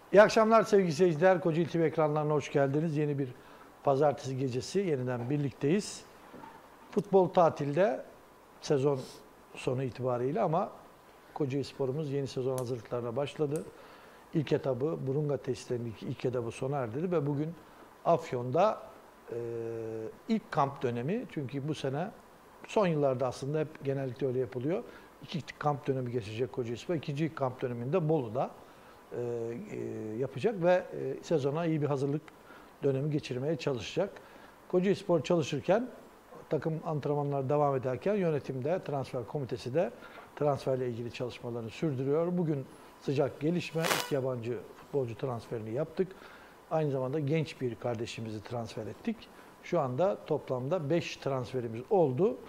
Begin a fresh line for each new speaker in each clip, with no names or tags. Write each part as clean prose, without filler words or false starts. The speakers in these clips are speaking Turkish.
İyi akşamlar sevgili seyirciler. Kocaeli TV ekranlarına hoş geldiniz. Yeni bir pazartesi gecesi yeniden birlikteyiz. Futbol tatilde sezon sonu itibariyle ama Kocaeli Spor'umuz yeni sezon hazırlıklarına başladı. İlk etabı Burunga testlerinin ilk etabı sona erdirdi ve bugün Afyon'da ilk kamp dönemi. Çünkü bu sene son yıllarda aslında hep genellikle öyle yapılıyor. İki kamp dönemi geçecek Kocaeli Spor. İkinci kamp döneminde Bolu'da yapacak ve sezona iyi bir hazırlık dönemi geçirmeye çalışacak. Kocaeli Spor çalışırken, takım antrenmanlar devam ederken yönetimde, transfer komitesi de transferle ilgili çalışmalarını sürdürüyor. Bugün sıcak gelişme, ilk yabancı futbolcu transferini yaptık. Aynı zamanda genç bir kardeşimizi transfer ettik. Şu anda toplamda 5 transferimiz oldu.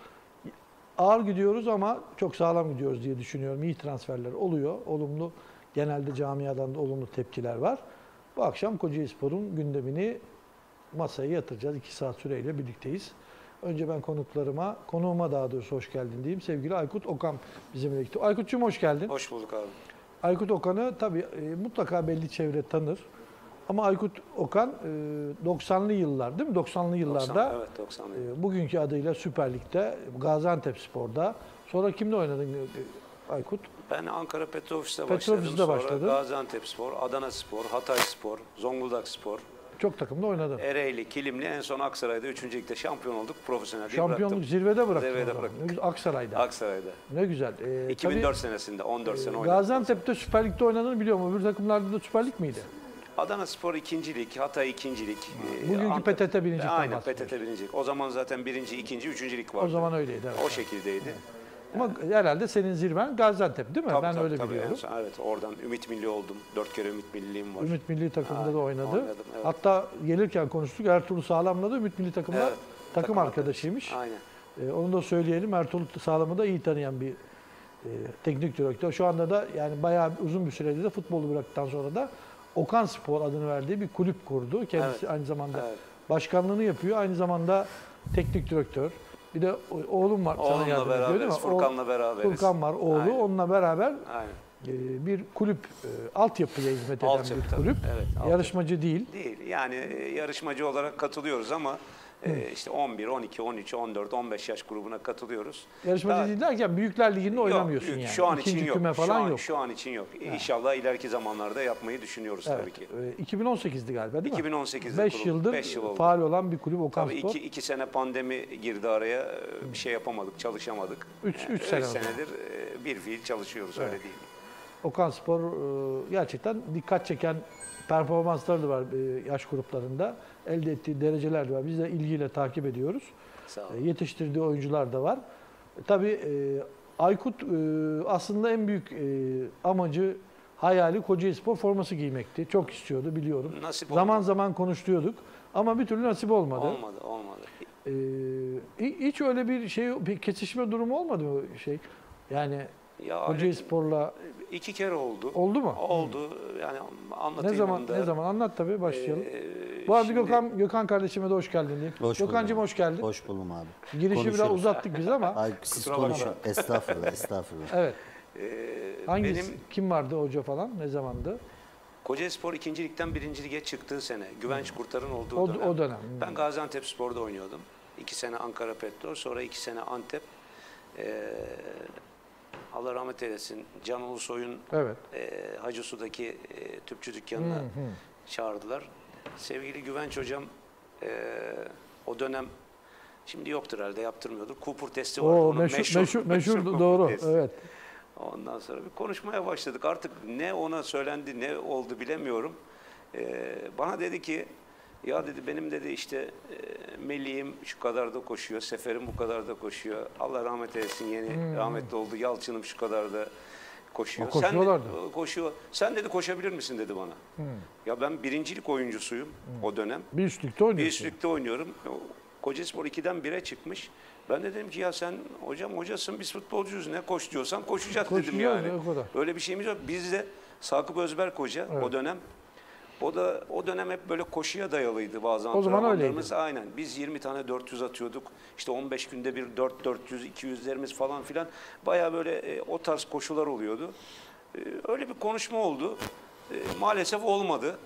Ağır gidiyoruz ama çok sağlam gidiyoruz diye düşünüyorum. İyi transferler oluyor. Olumlu, genelde camiadan da olumlu tepkiler var. Bu akşam Kocaeli Spor'un gündemini masaya yatıracağız. 2 saat süreyle birlikteyiz. Önce ben konuğuma daha doğrusu hoş geldin diyeyim. Sevgili Aykut Okan bizimle birlikte. Aykut'cum hoş geldin.
Hoş bulduk abi.
Aykut Okan'ı tabii mutlaka belli çevre tanır. Ama Aykut Okan 90'lı yıllar değil mi? 90'lı yıllarda
90
bugünkü adıyla Süper Lig'de Gaziantepspor'da. Sonra kimle oynadın Aykut?
Ben Ankara Petrofis'te
Petrofis'te
başladım.
başladın.
Sonra Gaziantepspor, Adanaspor, Hatayspor, Zonguldakspor,
Çok takımda oynadın.
Ereğli, Kilimli, en son Aksaray'da 3. ligde şampiyon olduk. Profesyonel
Şampiyonluk zirvede bıraktın.
Zirvede
o zaman.
bıraktık.
Ne güzel, Aksaray'da.
Aksaray'da.
Ne güzel.
2004 senesinde 14 sene oynadım.
Gaziantep'te Süper Lig'de oynadığını biliyorum. Öbür takımlarda da Süper Lig miydi?
Adanaspor 2. lig, Hatay 2. lig.
Bugünkü PTT 1. ligden
Aynen
bahsediyoruz.
PTT 1. lig. O zaman zaten 1. 2. 3. lig vardı.
O zaman öyleydi. Evet.
O şekildeydi.
Ama herhalde senin zirven Gaziantep değil mi? Ben öyle biliyorum.
Evet, oradan Ümit Milli oldum. 4 kere Ümit Milliliğim var.
Ümit Milli takımda da oynadı.
Oynadım, evet.
Hatta gelirken konuştuk. Ertuğrul Sağlam'la da Ümit Milli takımda
Evet,
takım arkadaşıymış.
Aynen.
Onu da söyleyelim. Ertuğrul Sağlam'ı da iyi tanıyan bir teknik direktör. Şu anda da yani bayağı uzun bir sürede de futbolu bıraktıktan sonra da Okan Spor adını verdiği bir kulüp kurdu. Kendisi aynı zamanda başkanlığını yapıyor. Aynı zamanda teknik direktör. Bir de oğlum var sana yardım ediyor değil mi?
Furkan'la beraberiz.
Furkan var oğlu.
Aynen.
Onunla beraber
Aynen.
bir kulüp, altyapıya hizmet eden bir kulüp.
Evet,
Yarışmacı değil.
Değil. Yani yarışmacı olarak katılıyoruz ama işte 11, 12, 13, 14, 15 yaş grubuna katılıyoruz.
Yarışmacı değil derken Büyükler Ligi'nde oynamıyorsun
yok,
yani.
Şu an
İkinci
için
küme
yok.
falan yok.
Şu an için yok. İnşallah ileriki zamanlarda yapmayı düşünüyoruz tabii ki.
2018'di galiba değil mi?
2018'de
5 yıldır
5 yıl oldu.
faal olan bir kulüp Okan
Tabii
Spor.
2 sene pandemi girdi araya. Bir şey yapamadık, çalışamadık.
3
senedir bir fiil çalışıyoruz öyle değil mi?
Okan Spor gerçekten dikkat çeken performansları da var yaş gruplarında. Elde ettiği dereceler de var. Biz de ilgiyle takip ediyoruz.
Sağ olun.
Yetiştirdiği oyuncular da var. Tabii Aykut aslında en büyük amacı, hayali Kocaeli Spor forması giymekti. Çok istiyordu biliyorum.
Nasip
zaman
olmadı.
zaman konuşuyorduk ama bir türlü nasip olmadı.
Olmadı.
Hiç öyle bir kesişme durumu olmadı mı Yani Kocaeli Spor'la
2 kere oldu.
oldu mu?
Oldu. Yani anlatayım
Ne zaman? Anlat tabii başlayalım. Bu arada
şimdi-
Gökhan kardeşime de hoş geldin diyeyim.
Hoş
Gökhan'cığım
buldum.
hoş geldin.
Hoş buldum abi.
Girişi biraz
Konuşuruz.
uzattık biz ama.
Ay, siz
Kusura
konuşun.
bakma.
Estağfurullah.
Evet.
benim
Kim vardı hoca falan? Ne zamandı?
Kocaelispor 2. ligden 1. lige çıktığı sene. Güvenç Kurtar'ın olduğu
O
dönem.
dönem.
Ben Gaziantepspor'da oynuyordum. 2 sene Ankara Petrol, sonra 2 sene Antep. Allah rahmet eylesin. Can Ulusoy'un
Evet.
Hacısu'daki tüpçü dükkanına çağırdılar. Sevgili Güvenç hocam o dönem, şimdi yoktur herhalde, yaptırmıyordur. Kupur testi vardı.
O
Onun
meşhur
Kupur
doğru.
testi.
Evet.
Ondan sonra bir konuşmaya başladık. Artık ne ona söylendi, ne oldu bilemiyorum. Bana dedi ki, ya dedi benim dedi işte Melih'im şu kadar da koşuyor, Sefer'im bu kadar da koşuyor. Allah rahmet eylesin, yeni rahmetli oldu. Yalçın'ım şu kadar da koşuyor.
Koşuyorlardı.
Koşuyor. Sen dedi koşabilir misin dedi bana. Ya ben birincilik oyuncusuyum o dönem.
Bir üstlükte oynuyorsun.
Bir üstlükte oynuyorum. Kocaelispor 2'den 1'e çıkmış. Ben de dedim ki ya sen hocasın, biz futbolcuyuz, ne koş diyorsan koşacağız dedim yani.
O kadar.
Öyle bir şeyimiz yok. Biz de Sakıp Özberk Hoca o dönem. O dönem hep böyle koşuya dayalıydı bazı
O zaman
antrenmanlarımız. Aynen. Biz 20 tane 400 atıyorduk. İşte 15 günde bir 400, 200'lerimiz falan filan. Bayağı böyle o tarz koşular oluyordu. Öyle bir konuşma oldu. Maalesef olmadı.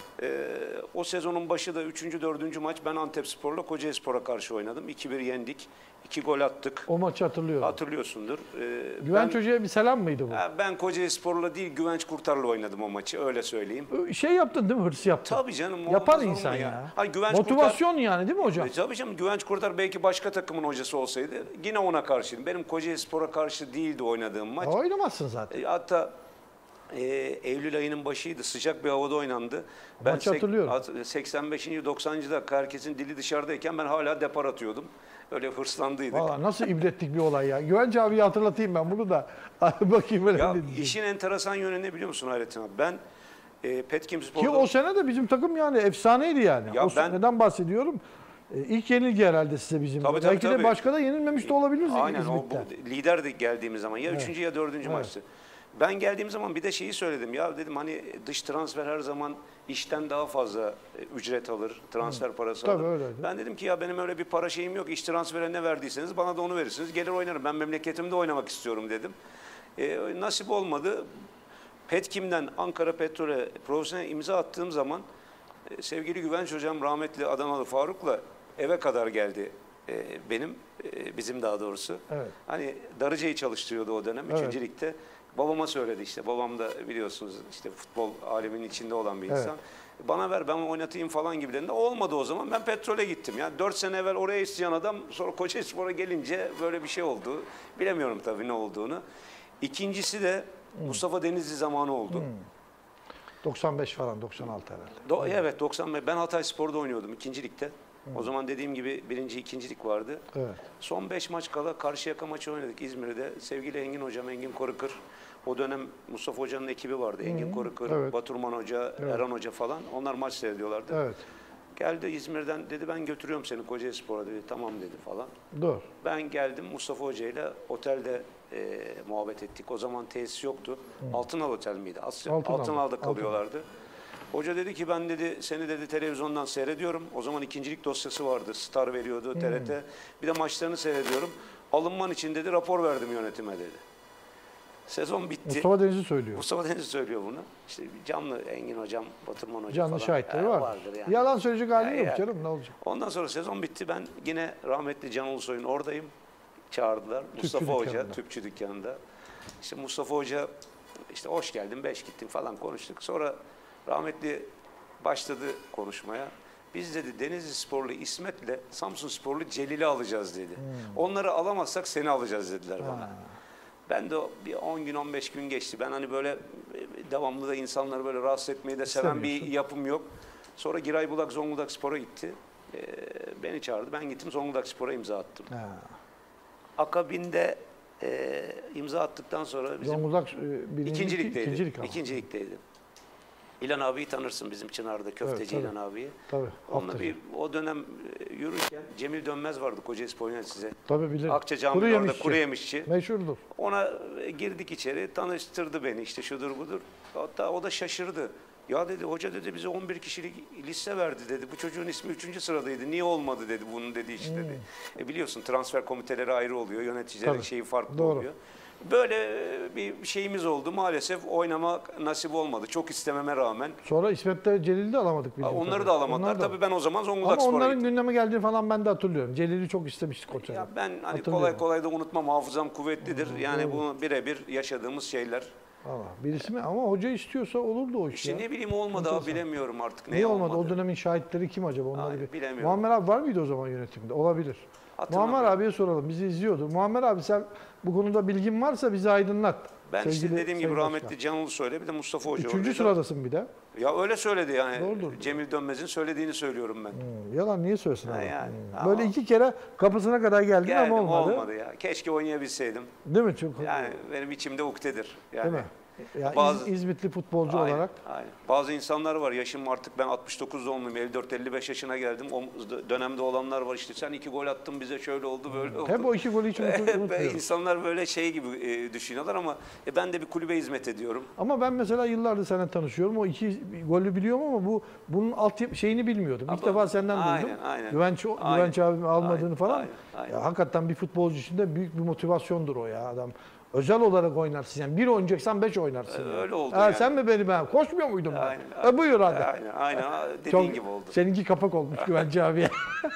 O sezonun başı da 3. 4. maç ben Antepspor'la Kocaelispor'a karşı oynadım. 2-1 yendik. 2 gol attık.
O maçı hatırlıyorum.
Hatırlıyorsundur.
Güvenç Hoca'ya bir selam mıydı bu?
Ben Kocaelispor'la değil Güvenç Kurtar'la oynadım o maçı, öyle söyleyeyim.
Şey yaptın değil mi? Hırs yaptın.
Tabii canım.
Yapar
olmaz olur mu
insan ya.
Hayır, Güvenç
Motivasyon yani değil mi hocam?
Tabii canım, Güvenç Kurtar belki başka takımın hocası olsaydı yine ona karşıydım. Benim Kocaelispor'a karşı değildi oynadığım maç.
Oynamazsın zaten.
Hatta Eylül ayının başıydı. Sıcak bir havada oynandı.
Maçı hatırlıyorum.
85. 90. dakika herkesin dili dışarıdayken ben hala depar atıyordum. Öyle hırslandıydık.
Valla nasıl ibretlik bir olay ya. Güvenç abiyi hatırlatayım ben bunu da. Bakayım öyle
Ya
ne diyecek.
işin enteresan yönü ne biliyor musun Hayrettin abi? Ben Petkim
Ki
Spor'da...
o sene de bizim takım yani efsaneydi yani.
Ya
O seneden bahsediyorum. İlk yenilgi herhalde size bizim.
Tabii, tabii,
Belki de
tabii.
başka da yenilmemiş de olabiliriz
Aynen, o
İzmit'te.
lider de geldiğimiz zaman ya
Evet.
3. ya 4. maçtı. Ben geldiğim zaman bir de şeyi söyledim. Ya dedim hani dış transfer her zaman işten daha fazla ücret alır, transfer parası
Tabii
alır.
öyleydi.
Ben dedim ki ya benim öyle bir para şeyim yok. İş transfere ne verdiyseniz bana da onu verirsiniz. Gelir oynarım. Ben memleketimde oynamak istiyorum dedim. Nasip olmadı. Petkim'den Ankara Petrol'e profesyonel imza attığım zaman sevgili Güvenç hocam rahmetli Adanalı Faruk'la eve kadar geldi. Bizim daha doğrusu.
Evet.
Hani Darıca'yı çalıştırıyordu o dönem.
Evet.
3. ligde. Babama söyledi işte. Babam da biliyorsunuz işte futbol aleminin içinde olan bir insan. Bana ver ben oynatayım falan gibilerinde. Olmadı o zaman. Ben Petrol'e gittim. Yani 4 sene evvel oraya isteyen adam sonra Kocaelispor'a gelince böyle bir şey oldu. Bilemiyorum tabii ne olduğunu. İkincisi de Mustafa Denizli zamanı oldu.
95 falan 96 herhalde.
Evet 95. Ben Hatayspor'da oynuyordum 2. ligde. O zaman dediğim gibi 1. 2. lig vardı.
Evet.
Son 5 maç kala Karşıyaka maçı oynadık İzmir'de. Sevgili Engin Hocam, Engin Korukır. O dönem Mustafa Hoca'nın ekibi vardı. Engin Korukır,
evet.
Baturman Hoca, Erhan Hoca falan. Onlar maç seyrediyorlardı.
Evet.
Geldi İzmir'den dedi ben götürüyorum seni Kocaelispor'a dedi. Tamam dedi falan.
Dur.
Ben geldim Mustafa Hoca ile otelde muhabbet ettik. O zaman tesis yoktu. Altınal Otel miydi? Altınal'da kalıyorlardı. Hoca dedi ki ben dedi seni dedi televizyondan seyrediyorum. O zaman ikincilik dosyası vardı. Star veriyordu TRT. Bir de maçlarını seyrediyorum. Alınman için dedi rapor verdim yönetime dedi. Sezon bitti.
Mustafa Denizli söylüyor.
Mustafa Denizli söylüyor bunu. İşte canlı Engin Hocam, Batırman Hocam
Canlı
falan.
şahitleri var.
Vardır yani.
Yalan söyleyecek hali yok
Ya.
canım ne olacak?
Ondan sonra sezon bitti. Ben yine rahmetli Can Ulusoy'un oradayım. Çağırdılar. Mustafa Hoca
dükkanında.
tüpçü dükkanında. İşte Mustafa Hoca işte hoş geldin, beş gittin falan konuştuk. Sonra rahmetli başladı konuşmaya. Biz dedi Denizli Sporlu İsmet'le Samsun Sporlu Celil'i alacağız dedi. Onları alamazsak seni alacağız dediler bana. Ben de bir 10 gün 15 gün geçti. Ben hani böyle devamlı da insanları böyle rahatsız etmeyi de seven bir yapım yok. Sonra Giray Bulak Zonguldak Spor'a gitti. Beni çağırdı. Ben gittim Zonguldak Spor'a imza attım. Akabinde imza attıktan sonra bizim
Zonguldak
ikinci ligdeydi.
ama.
İkinci ligdeydi. İlhan abiyi tanırsın bizim Çınar'da köfteci
Evet,
İlhan abiyi.
Tabii.
Onunla
Haftacı.
o dönem yürürken Cemil Dönmez vardı Kocaelispor yöneticisi.
Tabii bilirim.
Akça Camii'nin orada kuru yemişçi.
Meşhurdur.
Ona girdik içeri, tanıştırdı beni işte şudur budur. Hatta o da şaşırdı. Ya dedi hoca dedi bize 11 kişilik liste verdi dedi. Bu çocuğun ismi 3. sıradaydı. Niye olmadı dedi bunun dedi iş dedi. Biliyorsun transfer komiteleri ayrı oluyor. Yöneticilerin
Tabii.
şeyi farklı
Doğru.
oluyor. Böyle bir şeyimiz oldu. Maalesef oynamak nasip olmadı. Çok istememe rağmen.
Sonra İsmet'te Celil'i de alamadık. bildiğim
Onları
kadarıyla.
da alamadılar.
Onlar da-
Tabii ben o zaman Zonguldak
Ama
Spor'a
onların
gittim.
gündeme geldiğini falan ben de hatırlıyorum. Celil'i çok istemiştik o sene.
Ya ben hani
Hatırlıyorum.
kolay kolay da unutmam. Hafızam kuvvetlidir. Yani bu birebir yaşadığımız şeyler.
Allah, birisi mi? Ama hoca istiyorsa olurdu o iş
İşte
ya.
ne bileyim olmadı abi
Enteresan.
bilemiyorum artık.
Niye olmadı? O dönemin şahitleri kim acaba? Onları
Hayır, bilemiyorum.
Muammer abi var mıydı o zaman yönetimde? Olabilir.
Hatırlamıyorum.
Muammer abiye soralım. Bizi izliyordu. Muammer abi sen bu konuda bilgin varsa bizi aydınlat.
Ben işte
Sevgili
dediğim gibi
Sayın
rahmetli
Başkan.
Can Ulusoy'la bir de Mustafa Hoca.
Üçüncü
oradaydı.
sıradasın bir de.
Ya öyle söyledi yani.
Doğrudur.
Cemil Dönmez'in söylediğini söylüyorum ben.
Yalan niye söylesin
Ha,
abi?
yani.
Böyle
Ama-
iki kere kapısına kadar geldin
Geldim
ama olmadı.
ya. Keşke oynayabilseydim.
Değil mi? Çok,
Yani benim içimde uktedir. Yani.
değil mi? Ya
Bazı-
İzmitli futbolcu
Aynen,
olarak
aynen. Bazı insanlar var yaşım artık ben 69 doğumluyum 54-55 yaşına geldim. O dönemde olanlar var işte sen 2 gol attın bize şöyle oldu böyle oldu.
hep o iki golü hiç
Ve
unutmuyorum.
insanlar böyle şey gibi düşünüyorlar ama ben de bir kulübe hizmet ediyorum.
Ama ben mesela yıllardır seninle tanışıyorum. O iki golü biliyorum ama bunun şeyini bilmiyordum. İlk
Ama-
defa senden
aynen,
duydum.
aynen.
Güvenç
Aynen,
abimi almadığını
aynen,
falan.
aynen, aynen.
Ya, hakikaten bir futbolcu için de büyük bir motivasyondur o ya adam. Özel olarak oynarsın. Yani bir oynayacaksan 5 oynarsın.
Öyle oldu
Ha,
yani.
sen mi beni ben? Koşmuyor muydum ben?
Aynen.
Buyur hadi.
Aynen. Dediğin
Çok,
gibi oldu.
seninki kapak olmuş Güvenç abiye.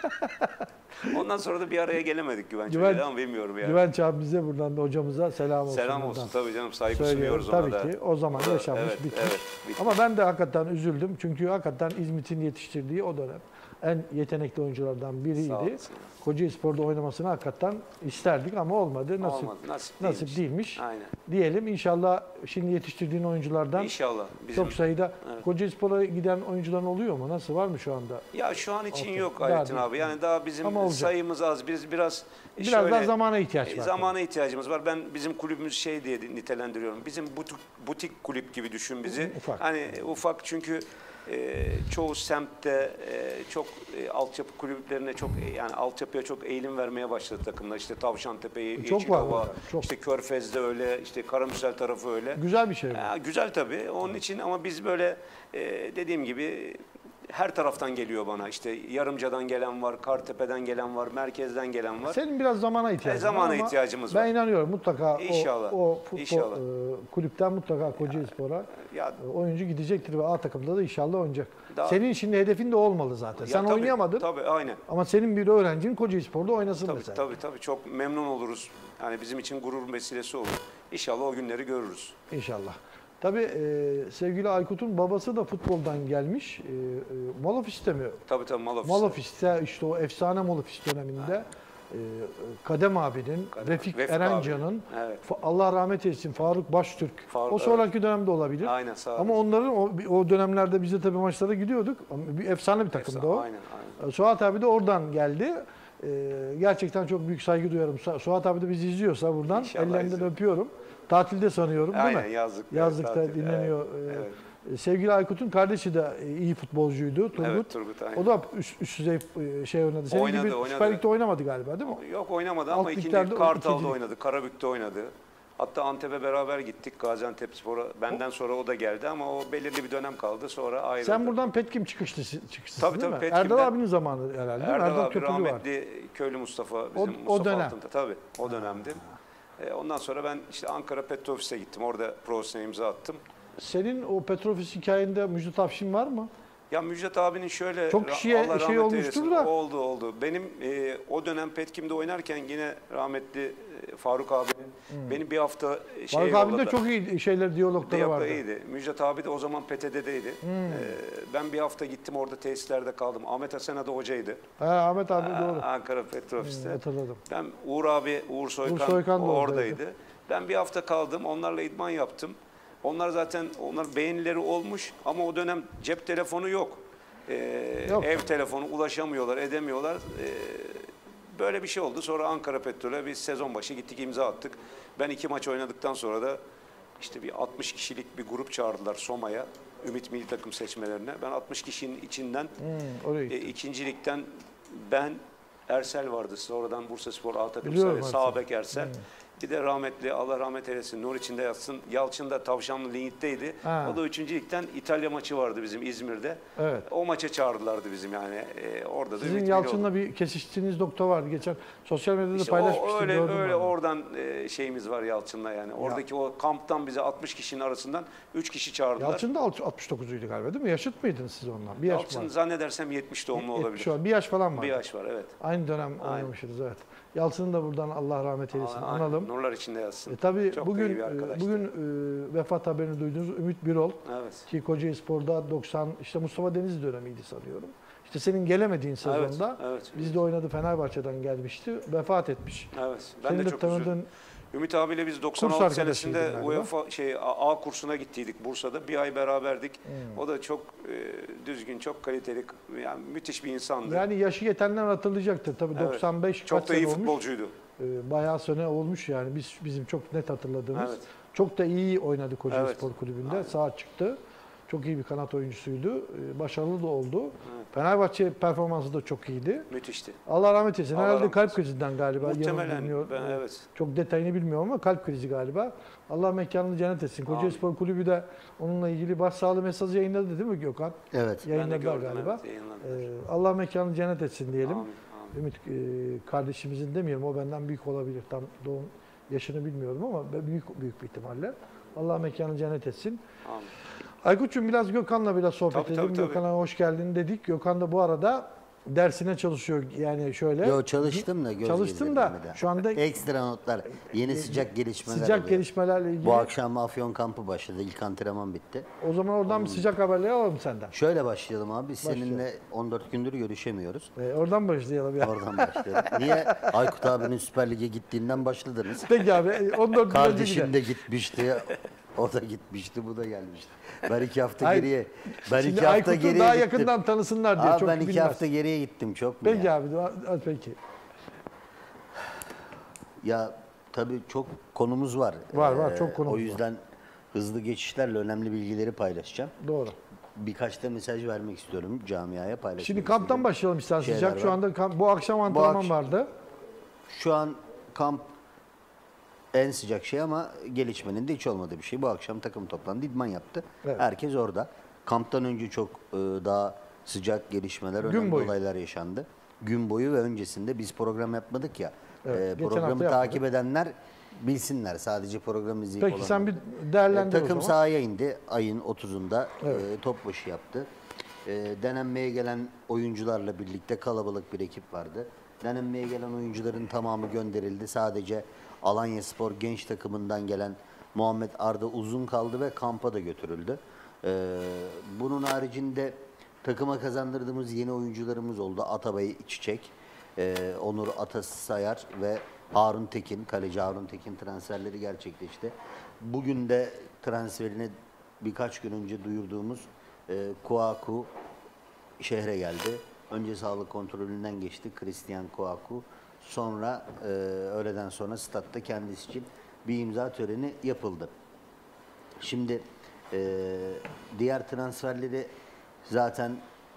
Ondan sonra da bir araya gelemedik Güvenç
Güven-
Hoca'yla ama bilmiyorum yani.
Güvenç abimize buradan da hocamıza selam olsun.
Selam
buradan.
olsun tabii canım, saygı
Söylüyorum.
sunuyoruz ona
Tabii
da.
ki o zaman yaşanmış,
Evet,
bitmiş.
evet, bitmiş.
Ama ben de hakikaten üzüldüm. Çünkü hakikaten İzmit'in yetiştirdiği o dönem en yetenekli oyunculardan
Sağ
biriydi.
olasın.
Kocaelispor'da oynamasını hakikaten isterdik ama olmadı. Nasip,
Olmadı,
nasip değilmiş.
Aynen.
Diyelim inşallah şimdi yetiştirdiğin oyunculardan
İnşallah. Bizim,
çok sayıda
Evet.
Kocaelispor'a giden oyuncuların oluyor mu? Nasıl, var mı şu anda?
ya şu an için
Okey.
yok
Daha
Ayettin
değil.
abi. Yani daha bizim
Ama olacak.
sayımız az. Biz biraz
Biraz daha zamana ihtiyaç var.
zamana ihtiyacımız var. Ben bizim kulübümüz şey diye nitelendiriyorum. Bizim butik kulüp gibi düşün bizi.
Ufak.
Hani ufak çünkü çoğu semtte çok altyapı kulüplerine çok yani altyapıya çok eğilim vermeye başladı takımlar. İşte Tavşantepe,
Çok var
Yeşilova,
burada, çok.
işte Körfez'de öyle, işte Karamürsel tarafı öyle.
Güzel bir şey bu.
Güzel tabii. Onun için ama biz böyle dediğim gibi her taraftan geliyor bana. İşte Yarımca'dan gelen var, Kartepe'den gelen var, merkezden gelen var.
Senin biraz zamana ihtiyacın var
zamana
ama
ihtiyacımız
ben
var.
inanıyorum mutlaka
İnşallah.
o futbol
İnşallah.
Kulüpten mutlaka Kocaelispor'a
Ya
oyuncu gidecektir ve A takımda da inşallah oynayacak.
Daha-
Senin şimdi hedefin de olmalı zaten.
Ya
Sen
tabii,
oynayamadın
Tabii aynen.
ama senin bir öğrencin Kocaelispor'da oynasın
Tabii,
mesela.
tabii çok memnun oluruz. Yani bizim için gurur vesilesi olur. İnşallah o günleri görürüz.
İnşallah. Tabii sevgili Aykut'un babası da futboldan gelmiş. Malofis'te mi?
Tabii Malofis.
Malofis'te işte o efsane Malofis döneminde Kadem abinin, Refik Erencan'ın,
abi. Evet.
Allah rahmet eylesin Faruk Baştürk.
Faruk,
O sonraki dönemde olabilir.
Aynen sağ olun.
Ama onların o dönemlerde biz de tabii maçlara gidiyorduk. Ama bir efsane bir takımdı o.
Aynen.
Suat abi de oradan geldi. Gerçekten çok büyük saygı duyuyorum. Suat abi de bizi izliyorsa buradan
İnşallah
ellerinden
izliyor.
öpüyorum. Tatilde sanıyorum değil
Aynen
mi?
yazlık.
Yazlıkta
tatil.
dinleniyor.
Evet.
Sevgili Aykut'un kardeşi de iyi futbolcuydu, Turgut.
Evet Turgut aynen.
O da üst düzey şey oynadı. Senin
Oynadı,
gibi
oynadı.
Süper Lig'de oynamadı galiba değil mi?
Yok oynamadı
Alt
ama
liglerde
ikinci Kartal'da
ikinci lig.
oynadı, Karabük'te oynadı. Hatta Antep'e beraber gittik. Gaziantepspor'a benden sonra o da geldi ama o belirli bir dönem kaldı. Sonra ayrıldı.
Sen buradan Petkim çıkışlısın
Tabii,
değil mi?
Petkim
Erdal
ben-
abinin zamanı herhalde değil mi?
Erdal abi
Köprülü var.
rahmetli Köylü Mustafa bizim
O
Mustafa
dönem.
Altın'da tabii o dönemdi. Ondan sonra ben işte Ankara Petrofis'e gittim. Orada profesyonel imza attım.
Senin o Petrofis hikayende Müjdat Afşin var mı?
Ya Müjdat abinin şöyle
Çok kişiye
Allah
şey
rahmet
olmuştur
eylesin.
da.
Oldu. Benim o dönem Petkim'de oynarken yine rahmetli Faruk abinin beni bir hafta
Faruk abinin de
yolladı.
çok iyi şeyler, diyalogları vardı.
iyiydi. Müjdat abi de o zaman PTT'deydi. Ben bir hafta gittim orada tesislerde kaldım. Ahmet Hasan'a da hocaydı.
Ahmet abi doğru.
Ankara Petrofis'te.
Hatırladım.
Ben Uğur Soykan,
da
oradaydı. Ben bir hafta kaldım. Onlarla idman yaptım. Onlar zaten beğenileri olmuş ama o dönem cep telefonu yok.
Yok.
Ev telefonu ulaşamıyorlar, edemiyorlar. Böyle bir şey oldu. Sonra Ankara Petrol'e biz sezon başı gittik, imza attık. Ben 2 maç oynadıktan sonra da işte bir 60 kişilik bir grup çağırdılar Soma'ya. Ümit Milli Takım seçmelerine. Ben 60 kişinin içinden
Oraya gitti.
ikincilikten ben Ersel vardı. Sonradan Bursaspor A takım
Biliyorum
sahibi. Sağ bek Ersel. Bir de rahmetli Allah rahmet eylesin nur içinde yatsın. Yalçın da Tavşanlı Lignit'teydi.
Ha.
O da 3. ligden İtalya maçı vardı bizim İzmir'de.
Evet.
O maça çağırdılardı bizim yani. Orada da
Sizin
Ümit Milli
Yalçın'la
oldu.
bir kesiştiğiniz nokta vardı. Geçen sosyal medyada
İşte
paylaşmıştım. gördüm
öyle
ben.
oradan şeyimiz var Yalçın'la yani. Oradaki o kamptan bize 60 kişinin arasından 3 kişi çağırdılar.
Yalçın da 69'uydu galiba değil mi? Yaşıt mıydınız siz ondan? Bir yaş
Yalçın
var.
zannedersem 70 doğumlu olabilir.
Şu an bir yaş falan var.
Bir yaş var evet.
Aynı dönem oynamışız evet. Yalçın'ı da buradan Allah rahmet eylesin
Aynen,
analım.
Nurlar içinde yatsın.
Tabii
Çok da iyi
bugün
bir arkadaştı.
vefat haberini duydunuz Ümit Birol
Evet.
ki Kocaelispor'da 90 işte Mustafa Denizli dönemiydi sanıyorum. İşte senin gelemediğin sezonda
evet.
bizde oynadı, Fenerbahçe'den gelmişti. Vefat etmiş.
Evet. Ben
Senin
de
de
çok üzüldüm.
tanıdığın
Ümit abiyle biz 96
arkadaşıydın
senesinde
galiba.
UEFA A kursuna gittiydik Bursa'da. Bir ay beraberdik.
Hmm.
O da çok düzgün, çok kaliteli, yani müthiş bir insandı.
yani yaşı yetenler hatırlayacaktır. Tabii
Evet.
95
çok
kaç
da iyi
sene olmuş.
futbolcuydu.
Bayağı sene olmuş yani. Bizim çok net hatırladığımız.
Evet.
Çok da iyi oynadı Kocaeli
Evet.
Spor Kulübü'nde.
Aynen.
Sağ çıktı. Çok iyi bir kanat oyuncusuydu. Başarılı da oldu.
Evet.
Fenerbahçe performansı da çok iyiydi.
Müthişti.
Allah rahmet eylesin.
Allah
Herhalde
rahmet
kalp
eylesin.
krizinden galiba.
Muhtemelen.
Yanılmıyor.
Ben, evet.
Çok detayını bilmiyorum ama kalp krizi galiba. Allah mekanını cennet etsin. Kocaeli
Amin.
Spor Kulübü de onunla ilgili başsağlığı mesajı yayınladı değil mi Gökhan?
Evet.
Ben de
Yayınladılar
gördüm,
galiba.
evet, yayınladılar.
Allah mekanını cennet etsin diyelim.
Amin, amin.
Ümit kardeşimizin demeyelim, o benden büyük olabilir. Tam doğum Yaşını bilmiyorum ama büyük bir ihtimalle. Allah mekanı cennet etsin.
Amin.
Aykut'cum biraz Gökhan'la biraz sohbet
Tabii,
edelim.
tabii.
Gökhan'a hoş geldin dedik. Gökhan da bu arada dersine çalışıyor yani şöyle.
Yo, çalıştım da göz
Çalıştım da
gezdirmedi.
şu anda
Ekstra notlar, yeni sıcak gelişmeler
sıcak
oluyor.
gelişmelerle ilgili.
Bu akşam Afyon kampı başladı. İlk antrenman bitti.
O zaman oradan bir sıcak haberleri alalım senden.
Şöyle başlayalım abi. Seninle 14 gündür görüşemiyoruz.
Oradan başlayalım ya.
Oradan başlayalım. Niye? Aykut abinin Süper Lig'e gittiğinden başladınız.
Peki abi 14 gün önce
Kardeşin
gidelim.
de gitmişti. O da gitmişti. Bu da gelmişti. Ben 2 hafta
Hayır,
geriye. Ben
Şimdi
2 hafta
Aykut'u
geriye
daha
gittim.
yakından tanısınlar diye
Abi
çok
ben 2
bilmez.
hafta geriye gittim. Çok mu
Peki
ya?
abi hadi peki.
Ya tabii çok konumuz var.
Var, çok konumuz
O
var.
yüzden hızlı geçişlerle önemli bilgileri paylaşacağım.
Doğru.
Birkaç da mesaj vermek istiyorum camiaya paylaşmak
Şimdi kamptan
istediğim
başlayalım istersen
şeyler
sıcak. Şu
var.
anda bu akşam antrenman
akşam-
vardı.
Şu an kamp en sıcak şey ama gelişmenin de hiç olmadığı bir şey. Bu akşam takım toplandı, idman yaptı.
Evet.
Herkes orada. Kamptan önce çok daha sıcak gelişmeler,
Gün
önemli
boyu.
olaylar yaşandı. Gün boyu ve öncesinde biz program yapmadık ya.
Evet, geçen
Programı
hafta
takip
yapmadık.
edenler bilsinler. Sadece programı izleyip
Peki
olanlar.
sen bir değerlendir o
Takım
zaman.
sahaya indi ayın 30'unda.
Evet.
Top başı yaptı. Denenmeye gelen oyuncularla birlikte kalabalık bir ekip vardı. Denenmeye gelen oyuncuların tamamı gönderildi. Sadece Alanyaspor genç takımından gelen Muhammed Arda uzun kaldı ve kampa da götürüldü. Bunun haricinde takıma kazandırdığımız yeni oyuncularımız oldu. Atabay Çiçek, Onur Atasayar ve Harun Tekin, kaleci Harun Tekin transferleri gerçekleşti. Bugün de transferini birkaç gün önce duyurduğumuz Kouakou şehre geldi. Önce sağlık kontrolünden geçti Christian Kouakou. Sonra öğleden sonra statta kendisi için bir imza töreni yapıldı. Şimdi diğer transferleri zaten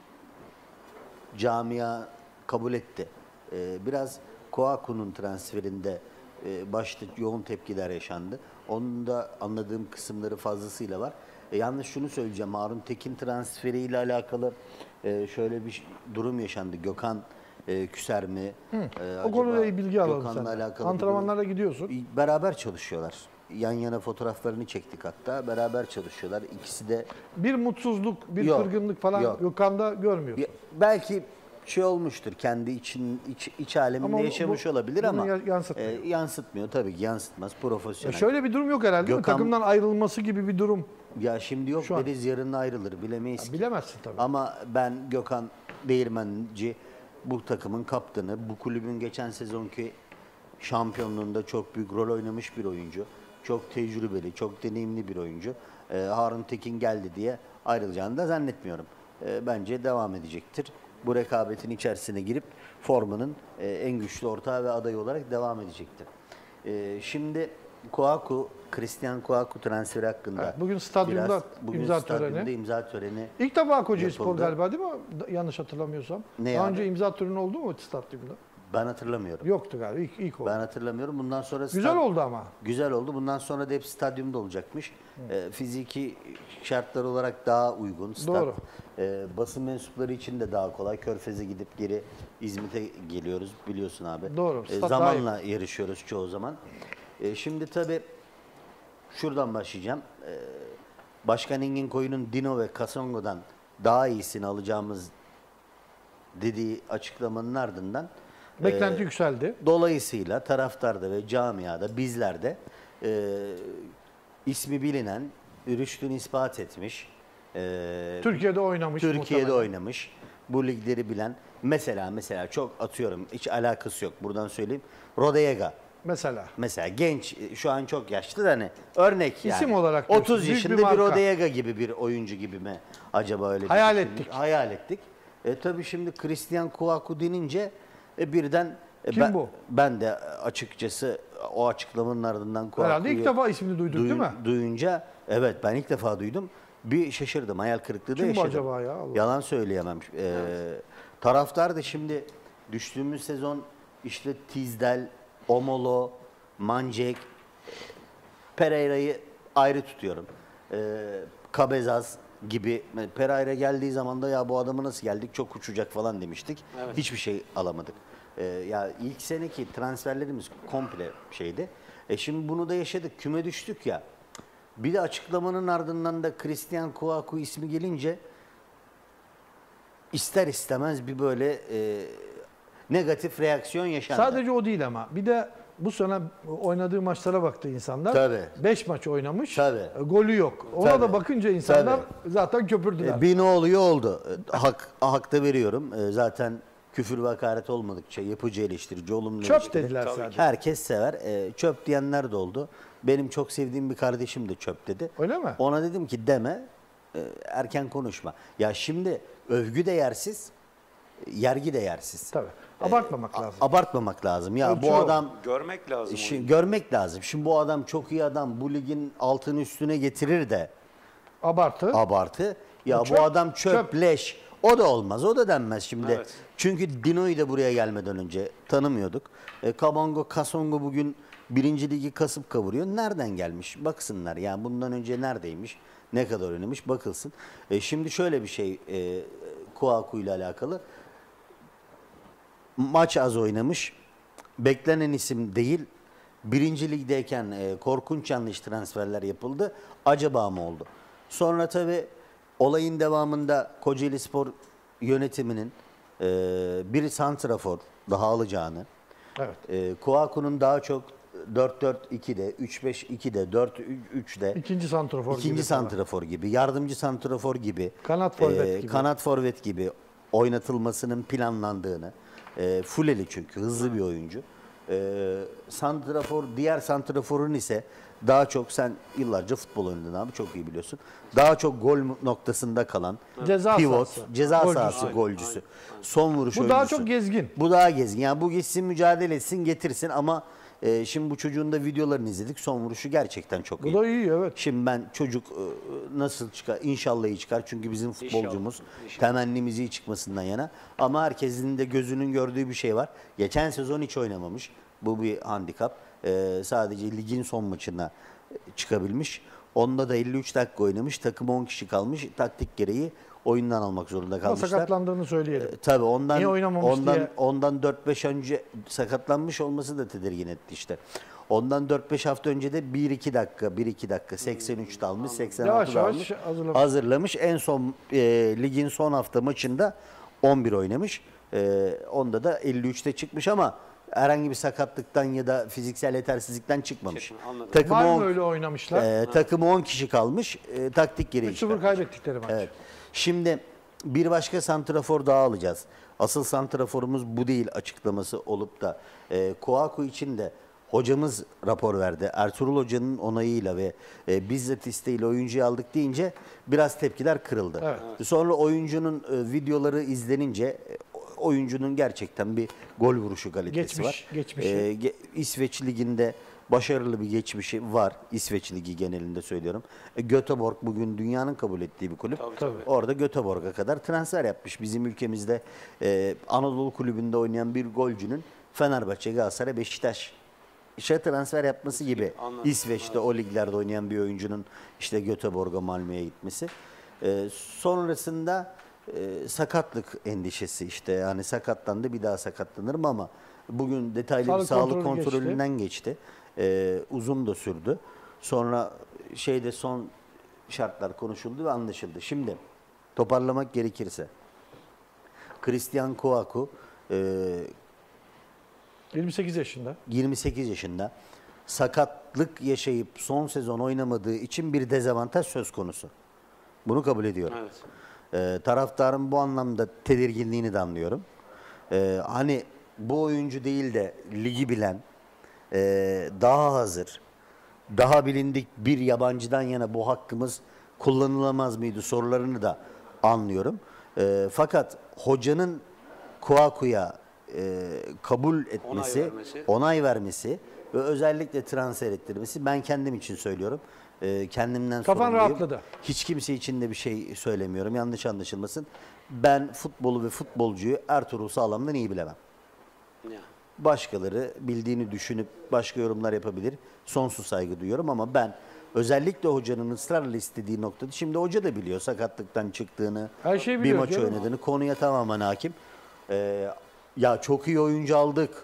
camia kabul etti. Biraz Kouakou'nun transferinde başta yoğun tepkiler yaşandı. Onun da anladığım kısımları fazlasıyla var. Yalnız şunu söyleyeceğim. Harun Tekin transferiyle alakalı şöyle bir durum yaşandı. Gökhan küser mi?
O konuyla ilgili bilgi alalım
Gökhan'la
senden.
alakalı bir
Antrenmanlara gidiyorsun.
durum. Beraber çalışıyorlar. Yan yana fotoğraflarını çektik hatta. Beraber çalışıyorlar. İkisi de
Bir mutsuzluk, bir
Yok,
kırgınlık falan
yok.
Gökhan'da görmüyorsun.
belki şey olmuştur. Kendi iç aleminde
Ama
yaşamış olabilir
bunu
ama
yansıtmıyor.
yansıtmıyor tabii ki yansıtmaz. Profesyonel.
Şöyle bir durum yok herhalde değil mi?
Gökhan-
Takımdan ayrılması gibi bir durum.
Ya şimdi yok
Şu an-
deriz yarın ayrılır bilemeyiz ki.
Bilemezsin tabii.
Ama ben Gökhan Değirmenci bu takımın kaptanı, bu kulübün geçen sezonki şampiyonluğunda çok büyük rol oynamış bir oyuncu. Çok tecrübeli, çok deneyimli bir oyuncu. Harun Tekin geldi diye ayrılacağını da zannetmiyorum. Bence devam edecektir. Bu rekabetin içerisine girip formanın en güçlü ortağı ve adayı olarak devam edecektir. Şimdi Kouakou, Christian Kouakou transferi hakkında.
Evet, bugün stadyumda
bugün
imza
stadyumda
töreni.
imza töreni.
İlk defa Kocaelispor
yapıldı.
galiba değil mi? Yanlış hatırlamıyorsam.
Ne
Daha
abi?
önce imza töreni oldu mu stadyumda?
Ben hatırlamıyorum.
Yoktu galiba. İlk oldu.
Ben hatırlamıyorum. Bundan sonra
Güzel oldu ama.
Güzel oldu. Bundan sonra da hep stadyumda olacakmış. Fiziki şartlar olarak daha uygun. Stat.
Doğru.
Basın mensupları için de daha kolay. Körfez'e gidip geri İzmit'e geliyoruz biliyorsun abi.
Doğru. Stat daha
Zamanla yarışıyoruz çoğu zaman. Şimdi tabii şuradan başlayacağım. Başkan Engin Koyun'un Dino ve Kasongo'dan daha iyisini alacağımız dediği açıklamanın ardından
Beklenti yükseldi.
dolayısıyla taraftarda ve camiada bizler de ismi bilinen, rüştünü ispat etmiş,
Türkiye'de oynamış.
Türkiye'de
muhtemelen.
oynamış, bu ligleri bilen, mesela çok atıyorum, hiç alakası yok buradan söyleyeyim, Rodega.
Mesela.
Mesela genç, şu an çok yaşlı da hani örnek yani.
İsim olarak diyorsun,
30
büyük bir
yaşında bir
marka.
Rodega gibi bir oyuncu gibi mi acaba öyle bir
Hayal
düşündük?
ettik.
Hayal ettik. Tabii şimdi Christian Kouakou denince birden
Kim bu?
Ben de açıkçası o açıklamanın ardından
Herhalde ilk
Kouakou'yu
defa ismini duyduk değil mi?
duyunca evet ben ilk defa duydum. Bir şaşırdım. Hayal kırıklığı da
Kim bu
yaşadım.
acaba ya? Allah.
Yalan söyleyemem. Taraftar da şimdi düştüğümüz sezon işte Tizdel, Omolo, Mancek, Pereira'yı ayrı tutuyorum. Kabezaz gibi. Pereira geldiği zaman da ya bu adamı nasıl geldik çok uçacak falan demiştik.
Evet.
Hiçbir şey alamadık. Ya ilk seneki transferlerimiz komple şeydi. Şimdi bunu da yaşadık. Küme düştük ya. Bir de açıklamanın ardından da Christian Kouakou ismi gelince ister istemez bir böyle negatif reaksiyon yaşandı.
Sadece o değil ama. Bir de bu sene oynadığı maçlara baktı insanlar.
Tabii.
5 maç oynamış.
Tabii.
Golü yok. Ona
Tabii.
da bakınca insanlar zaten köpürdüler.
Bir ne oluyor oldu. Hak da veriyorum. Zaten küfür ve hakaret olmadıkça yapıcı eleştirici, olumlu
Çöp
eleştiri.
dediler
Tabii
sadece.
ki.
Herkes sever. Çöp diyenler de oldu. Benim çok sevdiğim bir kardeşim de çöp dedi.
Öyle mi?
Ona dedim ki deme, erken konuşma. Ya şimdi övgü de yersiz, yergi de yersiz.
Tabii. Abartmamak lazım.
Abartmamak lazım. Ya
Ölçü
bu
o.
adam
Görmek lazım. oyunu.
görmek lazım. Şimdi bu adam çok iyi adam. Bu ligin altını üstüne getirir de
Abartı.
abartı. Ya
Çöp,
bu adam çöp, leş. O da olmaz. O da denmez şimdi.
Evet.
Çünkü Dino'yu da buraya gelmeden önce tanımıyorduk. Kabango, Kasongo bugün birinci ligi kasıp kavuruyor. Nereden gelmiş? Baksınlar. Yani bundan önce neredeymiş? Ne kadar oynamış? Bakılsın. Şimdi şöyle bir şey Kouakou ile alakalı. Maç az oynamış. Beklenen isim değil. Birinci ligdeyken korkunç yanlış transferler yapıldı. Acaba mı oldu? Sonra tabii olayın devamında Kocaelispor yönetiminin bir santrafor daha alacağını,
Evet.
Kouakou'nun daha çok 4-4-2'de, 3-5-2'de, 4-3'de
İkinci santrafor
İkinci
gibi
santrafor gibi, yardımcı santrafor gibi,
Kanat forvet gibi.
kanat forvet gibi oynatılmasının planlandığını, Fuleli çünkü hızlı bir oyuncu. Santrafor, diğer santraforun ise daha çok, sen yıllarca futbol oynadın abi, çok iyi biliyorsun. Daha çok gol noktasında kalan
Ceza
pivot,
sahası.
ceza
Golcüsü.
sahası golcüsü, son vuruş
Bu
oyuncusu.
daha çok gezgin.
Bu daha gezgin. Yani bu gitsin, mücadele etsin, getirsin ama şimdi bu çocuğun da videolarını izledik. Son vuruşu gerçekten çok iyi.
Bu da iyi, evet.
Şimdi ben çocuk nasıl çıkar? İnşallah iyi çıkar. Çünkü bizim futbolcumuz
İnşallah.
temennimiz iyi çıkmasından yana. Ama herkesin de gözünün gördüğü bir şey var. Geçen sezon hiç oynamamış. Bu bir handikap. Sadece ligin son maçına çıkabilmiş. Onda da 53 dakika oynamış. Takım 10 kişi kalmış. Taktik gereği oyundan almak zorunda
Ama
kalmışlar.
sakatlandığını söyleyelim.
Tabii
Niye oynamamış diye.
ondan 4-5 önce sakatlanmış olması da tedirgin etti işte. Ondan 4-5 hafta önce de 1-2 dakika 83 dalmış, 86
Yavaş yavaş
dalmış.
hazırlamış.
En son ligin son hafta maçında 11 oynamış. Onda da 53'te çıkmış ama herhangi bir sakatlıktan ya da fiziksel yetersizlikten çıkmamış.
Anladım.
Takımı
Var mı
10
öyle oynamışlar?
takımı 10 kişi kalmış. Taktik gereği
3-0
çıkarmış.
kaybettikleri maç.
Evet. Şimdi bir başka santrafor daha alacağız. Asıl santraforumuz bu değil açıklaması olup da Kouakou için de hocamız rapor verdi. Ertuğrul Hoca'nın onayıyla ve bizzat isteğiyle oyuncuyu aldık deyince biraz tepkiler kırıldı.
Evet.
Sonra oyuncunun videoları izlenince oyuncunun gerçekten bir gol vuruşu kalitesi var.
Geçmişi.
İsveç Ligi'nde başarılı bir geçmişi var. İsveç Ligi genelinde söylüyorum. Göteborg bugün dünyanın kabul ettiği bir kulüp.
Tabii.
Orada Göteborg'a kadar transfer yapmış. Bizim ülkemizde Anadolu kulübünde oynayan bir golcünün Fenerbahçe, Galatasaray, Beşiktaş transfer yapması gibi.
Anladım.
İsveç'te o liglerde oynayan bir oyuncunun işte Göteborg'a, Malmö'ye gitmesi. Sonrasında sakatlık endişesi, işte yani sakatlandı, bir daha sakatlanırım ama bugün detaylı bir sağlık kontrolünden geçti. Uzun da sürdü. Sonra son şartlar konuşuldu ve anlaşıldı. Şimdi toparlamak gerekirse Christian Kouakou
28 yaşında.
28 yaşında, sakatlık yaşayıp son sezon oynamadığı için bir dezavantaj söz konusu. Bunu kabul ediyorum.
Evet.
Taraftarın bu anlamda tedirginliğini de anlıyorum. Hani bu oyuncu değil de ligi bilen, daha hazır, daha bilindik bir yabancıdan yana bu hakkımız kullanılamaz mıydı sorularını da anlıyorum. Fakat hocanın Kouakou'ya kabul etmesi, onay vermesi ve özellikle transfer ettirmesi, ben kendim için söylüyorum. Kendimden
Kafan
sorumluyum.
rahatladı.
Hiç kimse için de bir şey söylemiyorum. Yanlış anlaşılmasın. Ben futbolu ve futbolcuyu Ertuğrul Sağlam'dan iyi bilemem.
Ya.
Başkaları bildiğini düşünüp başka yorumlar yapabilir. Sonsuz saygı duyuyorum ama ben özellikle hocanın ısrarla istediği noktada, şimdi hoca da biliyor sakatlıktan çıktığını,
Her şeyi
bir
biliyor
maç
canım.
oynadığını, konuya tamamen hakim. Ya çok iyi oyuncu aldık.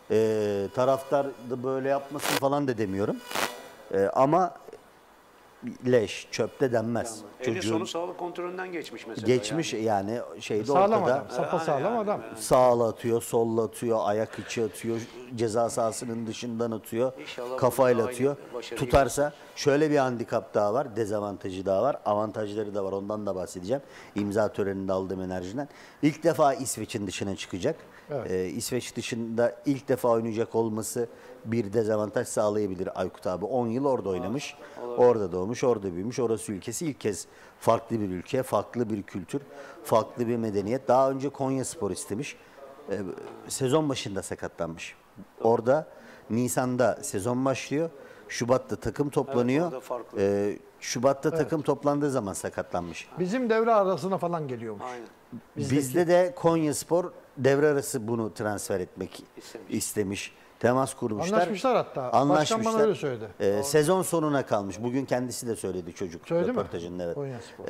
Taraftar da böyle yapmasın falan da demiyorum. Ama leş, çöpte denmez.
Eninde sonu sağlık kontrolünden geçmiş mesela.
Geçmiş
yani.
yani şeyde
Sağlam
ortada.
adam, sapasağlam adam.
Sağla atıyor, solla atıyor, ayak içi atıyor, ceza sahasının dışından atıyor,
İnşallah
kafayla
burada
atıyor.
aynı başarıyı
Tutarsa şöyle bir handikap daha var, dezavantajı daha var, avantajları da var. Ondan da bahsedeceğim. İmza töreninde aldığım enerjiden. İlk defa İsveç'in dışına çıkacak.
Evet.
İsveç dışında ilk defa oynayacak olması bir dezavantaj sağlayabilir Aykut abi. 10 yıl orada oynamış, orada doğmuş, orada büyümüş. Orası ülkesi. İlk kez farklı bir ülke, farklı bir kültür, farklı bir medeniyet. Daha önce Konyaspor istemiş. Sezon başında sakatlanmış. Orada Nisan'da sezon başlıyor. Şubat'ta takım toplanıyor.
orada farklı.
Şubat'ta takım toplandığı zaman sakatlanmış.
Bizim devre arasına falan geliyormuş.
Aynen.
Bizde de Konyaspor devre arası bunu transfer etmek istemiş. Temas kurmuşlar.
Anlaşmışlar hatta. Başkan bana öyle söyledi.
Sezon sonuna kalmış. Bugün kendisi de söyledi çocuk
Söyledi mi?
röportajında. Evet.
Konyaspor.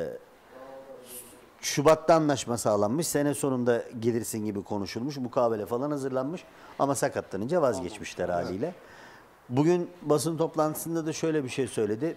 Şubat'ta anlaşma sağlanmış. Sene sonunda gelirsin gibi konuşulmuş. Mukavele falan hazırlanmış. Ama sakatlanınca vazgeçmişler haliyle. Bugün basın toplantısında da şöyle bir şey söyledi.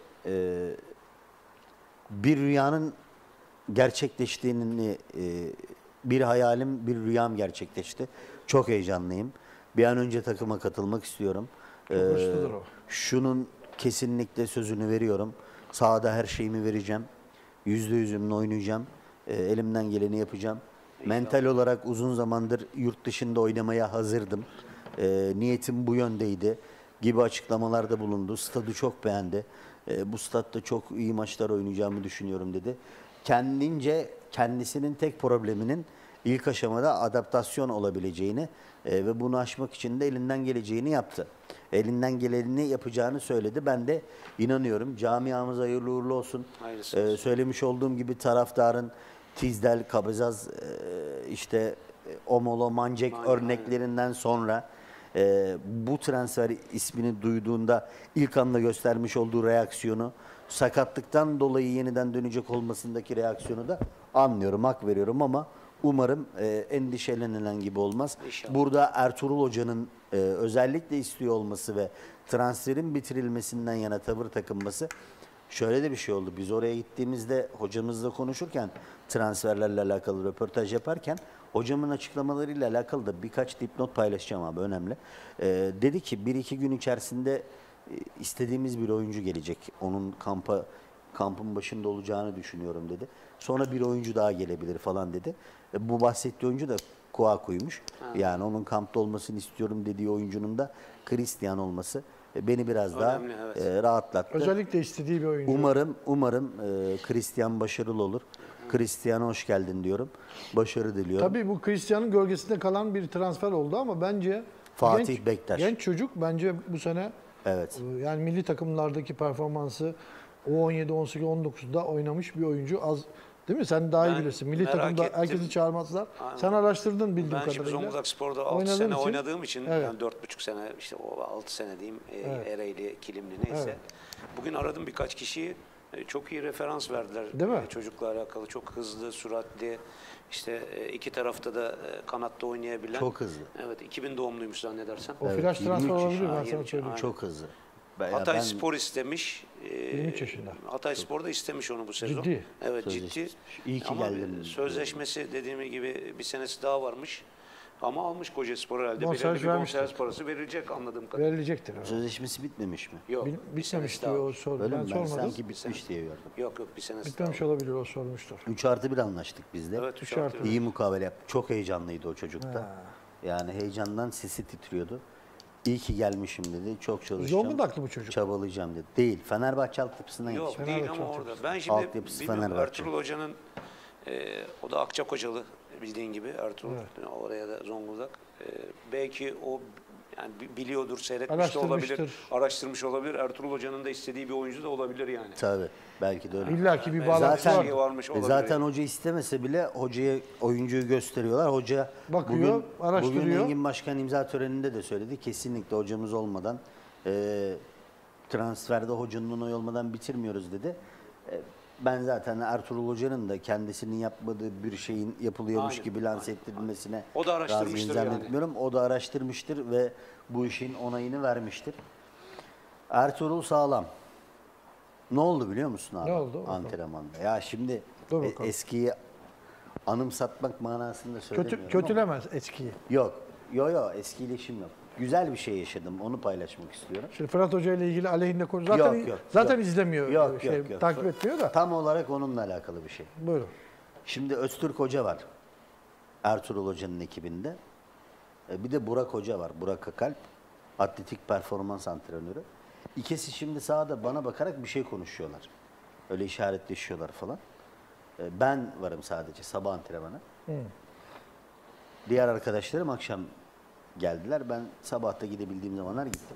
Bir rüyanın gerçekleştiğini, bir hayalim, bir rüyam gerçekleşti. Çok heyecanlıyım. Bir an önce takıma katılmak istiyorum.
hırslıdır o.
Şunun kesinlikle sözünü veriyorum. Sahada her şeyimi vereceğim. %100'ümle oynayacağım. Elimden geleni yapacağım. Mental olarak uzun zamandır yurt dışında oynamaya hazırdım. Niyetim bu yöndeydi gibi açıklamalarda bulundu. Stadı çok beğendi. Bu statta çok iyi maçlar oynayacağımı düşünüyorum dedi. Kendisinin tek probleminin ilk aşamada adaptasyon olabileceğini ve bunu aşmak için de elinden geleceğini yaptı. Elinden geleni yapacağını söyledi. Ben de inanıyorum. Camiamız hayırlı uğurlu olsun. Söylemiş olduğum gibi taraftarın Tizdel, Kabezaz, işte Omolo, Mancek örneklerinden sonra bu transfer ismini duyduğunda ilk anda göstermiş olduğu reaksiyonu, sakatlıktan dolayı yeniden dönecek olmasındaki reaksiyonu da anlıyorum, hak veriyorum ama umarım endişelenilen gibi olmaz.
İnşallah.
Burada Ertuğrul Hoca'nın özellikle istiyor olması ve transferin bitirilmesinden yana tavır takınması, şöyle de bir şey oldu. Biz oraya gittiğimizde hocamızla konuşurken, transferlerle alakalı röportaj yaparken, hocamın açıklamalarıyla alakalı da birkaç dipnot paylaşacağım abi, önemli. Dedi ki 1-2 gün içerisinde istediğimiz bir oyuncu gelecek. Onun kampın başında olacağını düşünüyorum dedi. Sonra bir oyuncu daha gelebilir falan dedi. Bu bahsettiği oyuncu da Kouakou'ymuş. Yani onun kampta olmasını istiyorum dediği oyuncunun da Christian olması beni biraz
Önemli,
daha
evet.
rahatlattı.
Özellikle istediği bir oyuncu.
Umarım Christian başarılı olur. Christian'a hoş geldin diyorum. Başarı diliyorum.
Tabii bu Cristiano'nun gölgesinde kalan bir transfer oldu ama bence
Fatih Bektaş.
genç çocuk bence bu sene
Evet.
yani milli takımlardaki performansı U17, 18, 19'da oynamış bir oyuncu az değil mi? Sen daha iyi
Ben
bilirsin. Milli
merak
takımda
ettim.
herkesi çağırmazlar.
Aynen.
Sen araştırdın bildiğim
Ben
kadarıyla.
şimdi Zonguldak Spor'da 6
Oynadığın
sene
için-
oynadığım için,
Evet.
yani 4,5 sene, işte o 6 sene diyeyim,
Evet.
Ereğli, Kilimli neyse.
Evet.
Bugün aradım birkaç kişiyi, çok iyi referans verdiler.
Değil mi?
Çocukla alakalı çok hızlı, süratli, işte iki tarafta da kanatta oynayabilen.
Çok hızlı.
Evet, 2000 doğumluymuş zannedersem.
O
Evet,
flash transfer
23
olabilir ben
yaşında.
sana söyleyeyim.
Aynen.
Çok hızlı.
Hatay Spor istemiş.
23 yaşında.
Hatay Spor da istemiş onu bu sezon.
Ciddi.
Evet,
Sözleşmesi.
ciddi.
İyi ki
Ama
geldin.
sözleşmesi dediğim gibi bir senesi daha varmış. Ama almış Kocaspor herhalde.
Bonservis
Belirli bir
vermiştir.
bonservis parası verilecek anladığım kadarıyla.
Verilecektir. o.
Sözleşmesi bitmemiş mi?
Yok. bir
Bitmemiş
senesi
diyor
daha
o
var.
sordu.
Öyle
Ben
mi? Ben
sormadım.
sanki bitmiş diye gördüm.
Yok bir senesi
Bitmemiş
daha var.
olabilir o sormuştur.
3+1 anlaştık biz de.
Evet,
3 artı.
İyi mukavele yaptı. Çok heyecanlıydı o çocukta. Yani heyecandan sesi titriyordu. İyi ki gelmişim dedi. Çok çalışacağım.
Zonguldaklı bu çocuk.
Çabalayacağım dedi. Değil. Fenerbahçe altyapısından
Yok
yetişmiş.
değil
Fenerbahçe
ama
altyapısı.
orada. Ben şimdi
Altyapısı
bilmiyorum,
Fenerbahçe.
Ertuğrul Hoca'nın o da Akçakocalı bildiğin gibi Ertuğrul. Oraya da Zonguldak. Belki o yani biliyordur, seyretmiş de olabilir,
Araştırmıştır.
araştırmış olabilir. Ertuğrul Hoca'nın da istediği bir oyuncu da olabilir yani.
Tabii. Belki de öyle.
İlla ki bir
Ben
bağlantısı
zaten-
var.
varmış olabilir.
Zaten hoca istemese bile hocaya oyuncuyu gösteriyorlar. Hoca
Bakıyor, araştırıyor.
Bugün Engin Başkan imza töreninde de söyledi. Kesinlikle hocamız olmadan transferde hocanın onayı olmadan bitirmiyoruz dedi. ben zaten Ertuğrul Hoca'nın da kendisinin yapmadığı bir şeyin yapılıyormuş
Aynen,
gibi lanse ettirilmesine
O da araştırmıştır
razıyım
yani.
zannetmiyorum. O da araştırmıştır ve bu işin onayını vermiştir. Ertuğrul sağlam. Ne oldu biliyor musun abi?
Ne oldu? Bakalım.
Antrenmanda. Ya şimdi
Dur bakalım.
eskiyi anımsatmak manasında söylemiyorum.
Kötülemez eskiyi.
Yok. Yok eskiyle işim yok. Güzel bir şey yaşadım. Onu paylaşmak istiyorum.
Şimdi Fırat Hoca ile ilgili aleyhinde konu zaten
yok.
izlemiyor,
Yok, yok.
takip etmiyor da.
Tam olarak onunla alakalı bir şey.
Buyurun.
Şimdi Öztürk Hoca var. Ertuğrul Hoca'nın ekibinde. Bir de Burak Hoca var. Burak Akalp. Atletik performans antrenörü. İkisi şimdi sahada bana bakarak bir şey konuşuyorlar. Öyle işaretleşiyorlar falan. Ben varım sadece sabah antrenmanı. Diğer arkadaşlarım akşam geldiler. Ben sabahta gidebildiğim zamanlar gittim.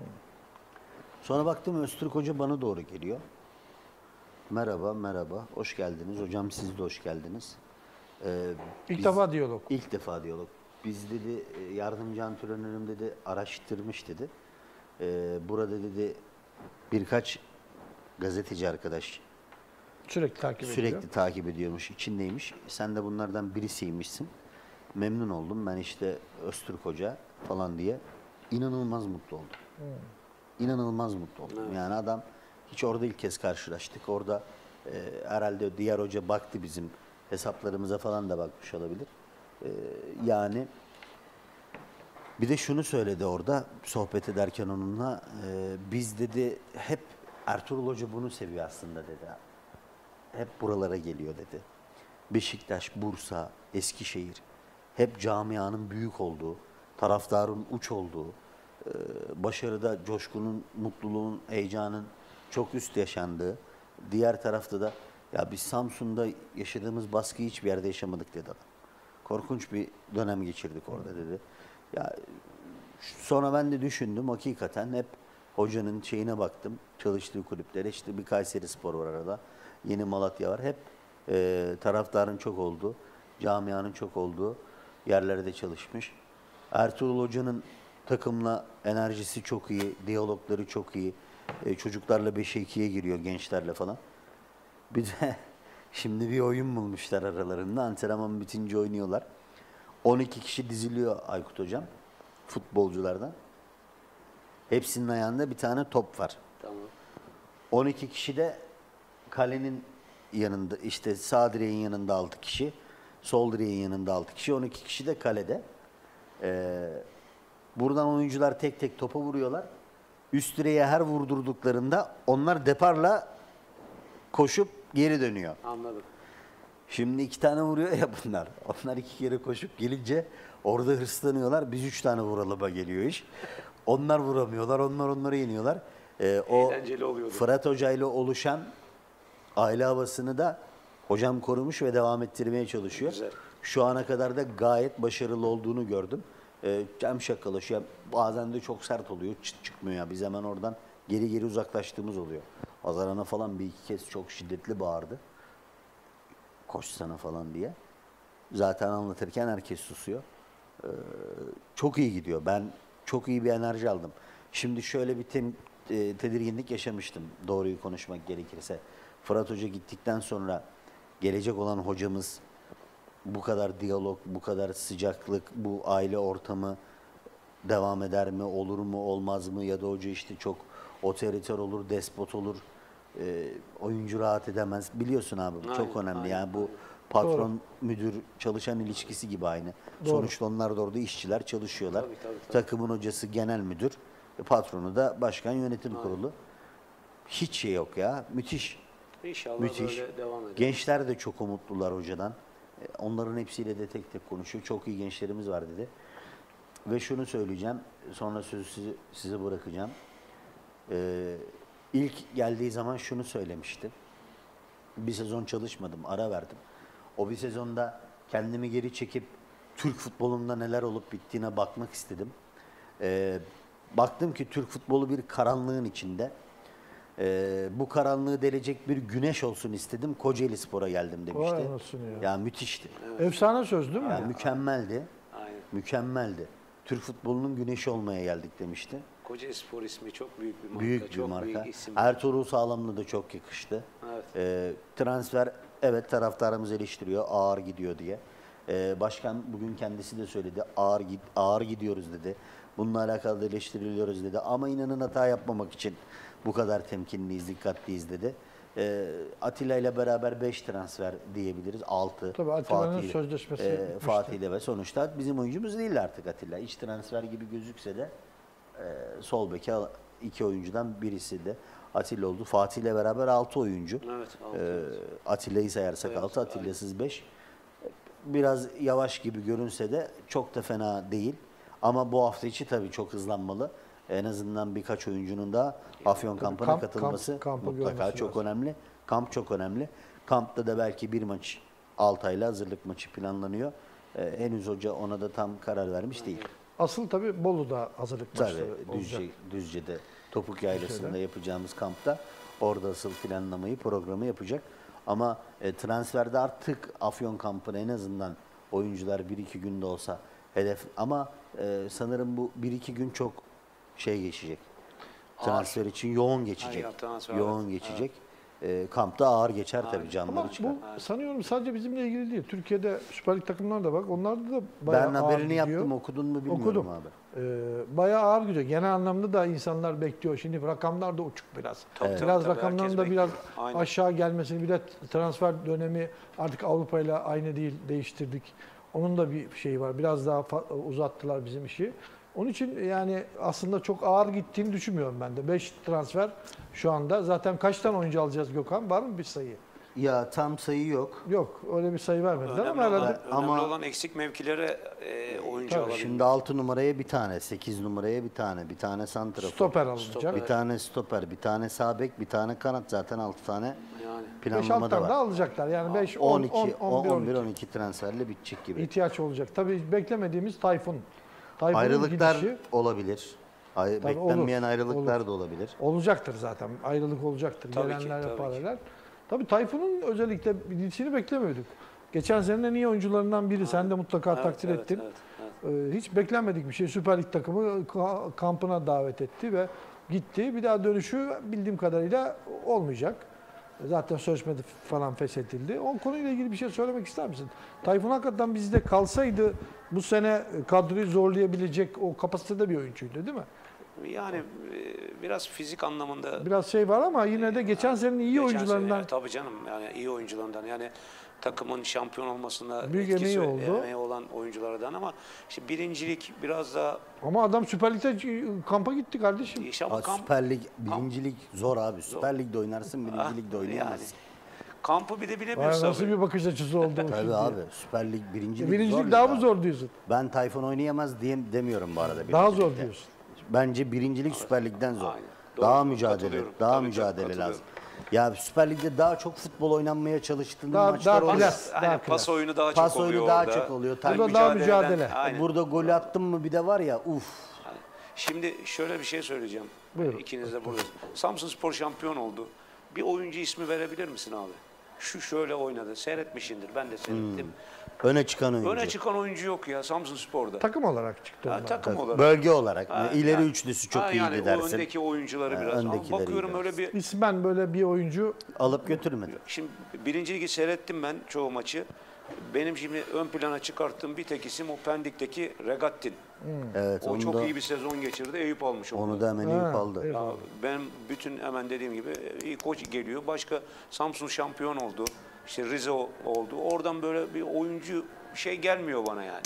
Sonra baktım Öztürk Hoca bana doğru geliyor. Merhaba, merhaba. Hoş geldiniz. Hocam siz de hoş geldiniz.
İlk defa diyalog.
İlk defa diyalog. Biz dedi yardımcı antrenörüm dedi araştırmış dedi. Burada dedi birkaç gazeteci arkadaş
Sürekli
takip ediyormuş, içindeymiş. Sen de bunlardan birisiymişsin. Memnun oldum. Ben işte Öztürk Hoca falan diye inanılmaz mutlu oldum. İnanılmaz mutlu oldum.
Evet.
Yani adam hiç orada ilk kez karşılaştık. Orada herhalde diğer hoca baktı bizim hesaplarımıza falan da bakmış olabilir. Yani bir de şunu söyledi orada sohbet ederken onunla biz dedi hep Ertuğrul Hoca bunu seviyor aslında dedi. Hep buralara geliyor dedi. Beşiktaş, Bursa, Eskişehir hep camianın büyük olduğu, taraftarın uç olduğu, başarıda coşkunun, mutluluğun, heyecanın çok üst yaşandığı, diğer tarafta da ya biz Samsun'da yaşadığımız baskıyı hiçbir yerde yaşamadık dedi adam. Korkunç bir dönem geçirdik orada dedi. Ya sonra ben de düşündüm hakikaten hep hocanın şeyine baktım. Çalıştığı kulüplere işte bir Kayserispor var arada. Yeni Malatya var. Hep taraftarın çok olduğu, camianın çok olduğu yerlerde çalışmış. Ertuğrul Hoca'nın takımla enerjisi çok iyi, diyalogları çok iyi. Çocuklarla 5'e 2'ye giriyor gençlerle falan. Bir de şimdi bir oyun bulmuşlar aralarında. Antrenman bitince oynuyorlar. 12 kişi diziliyor Aykut Hocam. Futbolculardan. Hepsinin ayağında bir tane top var.
Tamam.
12 kişi de kalenin yanında işte sağ direğin yanında 6 kişi. Sol direğin yanında 6 kişi. 12 kişi de kalede. Buradan oyuncular tek tek topa vuruyorlar. Üst direğe her vurdurduklarında onlar deparla koşup geri dönüyor.
Anladım.
Şimdi 2 tane vuruyor ya bunlar. Onlar 2 kere koşup gelince orada hırslanıyorlar. Biz 3 tane vuralıma geliyor iş. Onlar vuramıyorlar. Onlar onları yeniyorlar. O
Eğlenceli oluyordu.
Fırat Hoca ile oluşan aile havasını da hocam korumuş ve devam ettirmeye çalışıyor.
Güzel.
Şu ana kadar da gayet başarılı olduğunu gördüm. Hem şakalaşıyor. Bazen de çok sert oluyor. Çıt çıkmıyor ya. Biz hemen oradan geri uzaklaştığımız oluyor. Azarana falan bir iki kez çok şiddetli bağırdı. Koşsana falan diye. Zaten anlatırken herkes susuyor. Çok iyi gidiyor. Ben çok iyi bir enerji aldım. Şimdi şöyle bir tedirginlik yaşamıştım doğruyu konuşmak gerekirse. Fırat Hoca gittikten sonra gelecek olan hocamız bu kadar diyalog, bu kadar sıcaklık, bu aile ortamı devam eder mi, olur mu, olmaz mı? Ya da hoca işte çok otoriter olur, despot olur, oyuncu rahat edemez. Biliyorsun abi bu çok
Aynen,
önemli.
aynen,
Yani bu
aynen.
patron, müdür, çalışan ilişkisi gibi aynı.
Doğru.
Sonuçta onlar da orada işçiler çalışıyorlar.
Tabii.
Takımın hocası genel müdür, patronu da başkan yönetim kurulu. Hiç şey yok ya. Müthiş.
İnşallah
Müthiş.
böyle devam eder.
Gençler de çok umutlular hocadan. Onların hepsiyle de tek tek konuşuyor. Çok iyi gençlerimiz var dedi. Ve şunu söyleyeceğim. Sonra sözü size bırakacağım. İlk geldiği zaman şunu söylemişti. Bir sezon çalışmadım, ara verdim. O bir sezonda kendimi geri çekip Türk futbolunda neler olup bittiğine bakmak istedim. Baktım ki Türk futbolu bir karanlığın içinde. Bu karanlığı delecek bir güneş olsun istedim. Kocaelispor'a geldim demişti.
Vay anasını ya.
Ya müthişti.
Efsane söz değil mi?
Ya mükemmeldi.
Aynen.
Mükemmeldi. Türk futbolunun güneşi olmaya geldik demişti.
Kocaspor ismi çok büyük bir marka.
Büyük bir
çok
marka.
büyük isim.
Ertuğrul Sağlam'la da çok yakıştı.
Evet.
Transfer, evet, taraftarımız eleştiriyor ağır gidiyor diye. Başkan bugün kendisi de söyledi, ağır gidiyoruz dedi. Bununla alakalı da eleştiriliyoruz dedi. Ama inanın hata yapmamak için bu kadar temkinliyiz, dikkatliyiz dedi. Atilla ile beraber 5 transfer diyebiliriz. 6.
Tabii Atilla'nın sözleşmesi bitmişti.
Fatih ile ve sonuçta bizim oyuncumuz değil artık Atilla. İç transfer gibi gözükse de sol beke 2 oyuncudan birisi de Atilla oldu. Fatih ile beraber 6 oyuncu.
Evet, altı.
Atilla'yı sayarsak
Evet,
6, Atilla'sız 5. Biraz yavaş gibi görünse de çok da fena değil. Ama bu hafta içi tabii çok hızlanmalı. En azından birkaç oyuncunun da Afyon kampına katılması
kampı
mutlaka
görmesi
çok
lazım.
önemli. Kamp çok önemli. Kampta da belki bir maç, Altay'la hazırlık maçı planlanıyor. Henüz hoca ona da tam karar vermiş değil.
Asıl tabii Bolu'da hazırlık maçları
Tabii
olacak.
Düzce'de Topuk Yaylası'nda yapacağımız kampta orada asıl planlamayı, programı yapacak. Ama transferde artık Afyon kampına en azından oyuncular 1-2 günde olsa hedef. Ama sanırım bu 1-2 gün çok şey geçecek. Transfer için yoğun geçecek.
Aynen, transfer,
Yoğun
evet.
geçecek. Kampta ağır geçer tabii, canları
Ama
çıkar.
bu sanıyorum sadece bizimle ilgili değil. Türkiye'de Süper Lig takımlar da bak. Onlarda da bayağı
Ben
ağır
haberini
gidiyor.
yaptım, okudun mu bilmiyorum
Okudum.
abi.
Bayağı ağır gidiyor. Genel anlamda da insanlar bekliyor. Şimdi rakamlar da uçuk biraz.
Tabii,
Biraz
tabii,
rakamların
herkes
da biraz
bekliyor. Aynen.
aşağı gelmesini, bir de transfer dönemi artık Avrupa ile aynı değil, değiştirdik. Onun da bir şeyi var. Biraz daha uzattılar bizim işi. Onun için yani aslında çok ağır gittiğini düşünmüyorum ben de. 5 transfer şu anda. Zaten kaç tane oyuncu alacağız Gökhan? Var mı bir sayı?
Ya tam sayı yok.
Yok. Öyle bir sayı vermediler
Önemli,
ama herhalde
Ama-
olan eksik mevkilere oyuncu
Tabii,
alabilmek.
Şimdi 6 numaraya bir tane, 8 numaraya bir tane santrafor.
stoper alınacak.
Stoper.
Bir tane stoper, bir tane sağ bek, bir tane kanat, zaten 6 tane
Yani
5-6
planlamada
tane da
var.
alacaklar. Yani 5, 10,
12,
11,
11,
12
12 transferle bitecek gibi.
ihtiyaç olacak. Tabii beklemediğimiz Tayfun. Tayfun'un
Ayrılıklar
gidişi
olabilir. Beklenmeyen
olur,
ayrılıklar
olur.
da olabilir.
olacaktır zaten. Ayrılık olacaktır.
Tabii ki,
Gelenlerle
tabii ki.
paralel. Tabii Tayfun'un özellikle gidişini beklemiyorduk. Geçen sene en iyi oyuncularından biri. Sen de mutlaka
evet,
takdir
evet,
ettin.
evet.
Hiç beklenmedik bir şey. Süper Lig takımı kampına davet etti ve gitti. Bir daha dönüşü bildiğim kadarıyla olmayacak. Zaten sözleşmesi falan feshedildi. O konuyla ilgili bir şey söylemek ister misin? Tayfun hakikaten bizde kalsaydı bu sene kadroyu zorlayabilecek o kapasitede bir oyuncuydu değil mi?
Yani biraz fizik anlamında
Biraz şey var ama yine de geçen senenin iyi
geçen
oyuncularından
sene, tabii canım, yani iyi oyuncularından, yani takımın şampiyon olmasında
Büyük
etkisi,
emeği oldu.
emeği olan oyunculardan, ama işte birincilik biraz daha
ama adam Süper Lig'de kampa gitti kardeşim.
iş, ama
Süper Lig, birincilik zor abi. Süper Lig'de oynarsın, birincilikte
yani
oynayamazsın.
kampı bir de
Vay,
bilemiyoruz
nasıl
tabii.
bir bakış açısı oldu bu
Tabii
şimdi?
abi, Süper Lig, birincilik,
Birincilik
zor
daha
lig
mı
abi.
zor diyorsun?
Ben Tayfun oynayamaz demiyorum bu arada.
Daha zor
birincilikte.
diyorsun.
Bence birincilik Süper Lig'den zor.
Aynen. Doğru,
Daha
doğru.
mücadele,
Katılıyorum.
daha
Tabii canım,
mücadele
katılıyorum.
lazım. Ya Süper Lig'de daha çok futbol oynanmaya çalıştığın
Daha
maçlar oluyor.
klas.
Aynen,
Daha
pas
klas.
oyunu daha
Pas
çok
oyunu
oluyor
daha
orada.
çok oluyor.
Burada
Tabii
daha
mücadeleden-
mücadele.
Aynen.
Burada gol attın mı bir de var ya,
Şimdi şöyle bir şey söyleyeceğim.
Buyurun.
İkiniz de buradasınız. Samsunspor şampiyon oldu. Bir oyuncu ismi verebilir misin abi? Şu şöyle oynadı. Seyretmişindir. Ben de seyrettim.
öne çıkan oyuncu.
Öne çıkan oyuncu yok ya Samsunspor'da.
Takım olarak çıktı
Ha,
onlar.
takım olarak.
Bölge olarak.
Ha,
ileri
yani-
üçlüsü çok
Ha,
iyiydi
yani o
dersin.
öndeki oyuncuları biraz. Ama
öndekileri
bakıyorum
iyi
öyle bir...
İsmen böyle bir oyuncu
Alıp götürmedi.
Şimdi birinci ligi seyrettim ben çoğu maçı. Benim şimdi ön plana çıkarttığım bir tek isim o Pendik'teki Regattin.
Evet,
O
onu
çok
da,
iyi bir sezon geçirdi. Eyüp almış onu.
onu da hemen Eyüp aldı.
evet.
Ya ben bütün hemen dediğim gibi iyi koç geliyor. Başka Samsun şampiyon oldu. İşte Rize oldu. Oradan böyle bir oyuncu şey gelmiyor bana yani.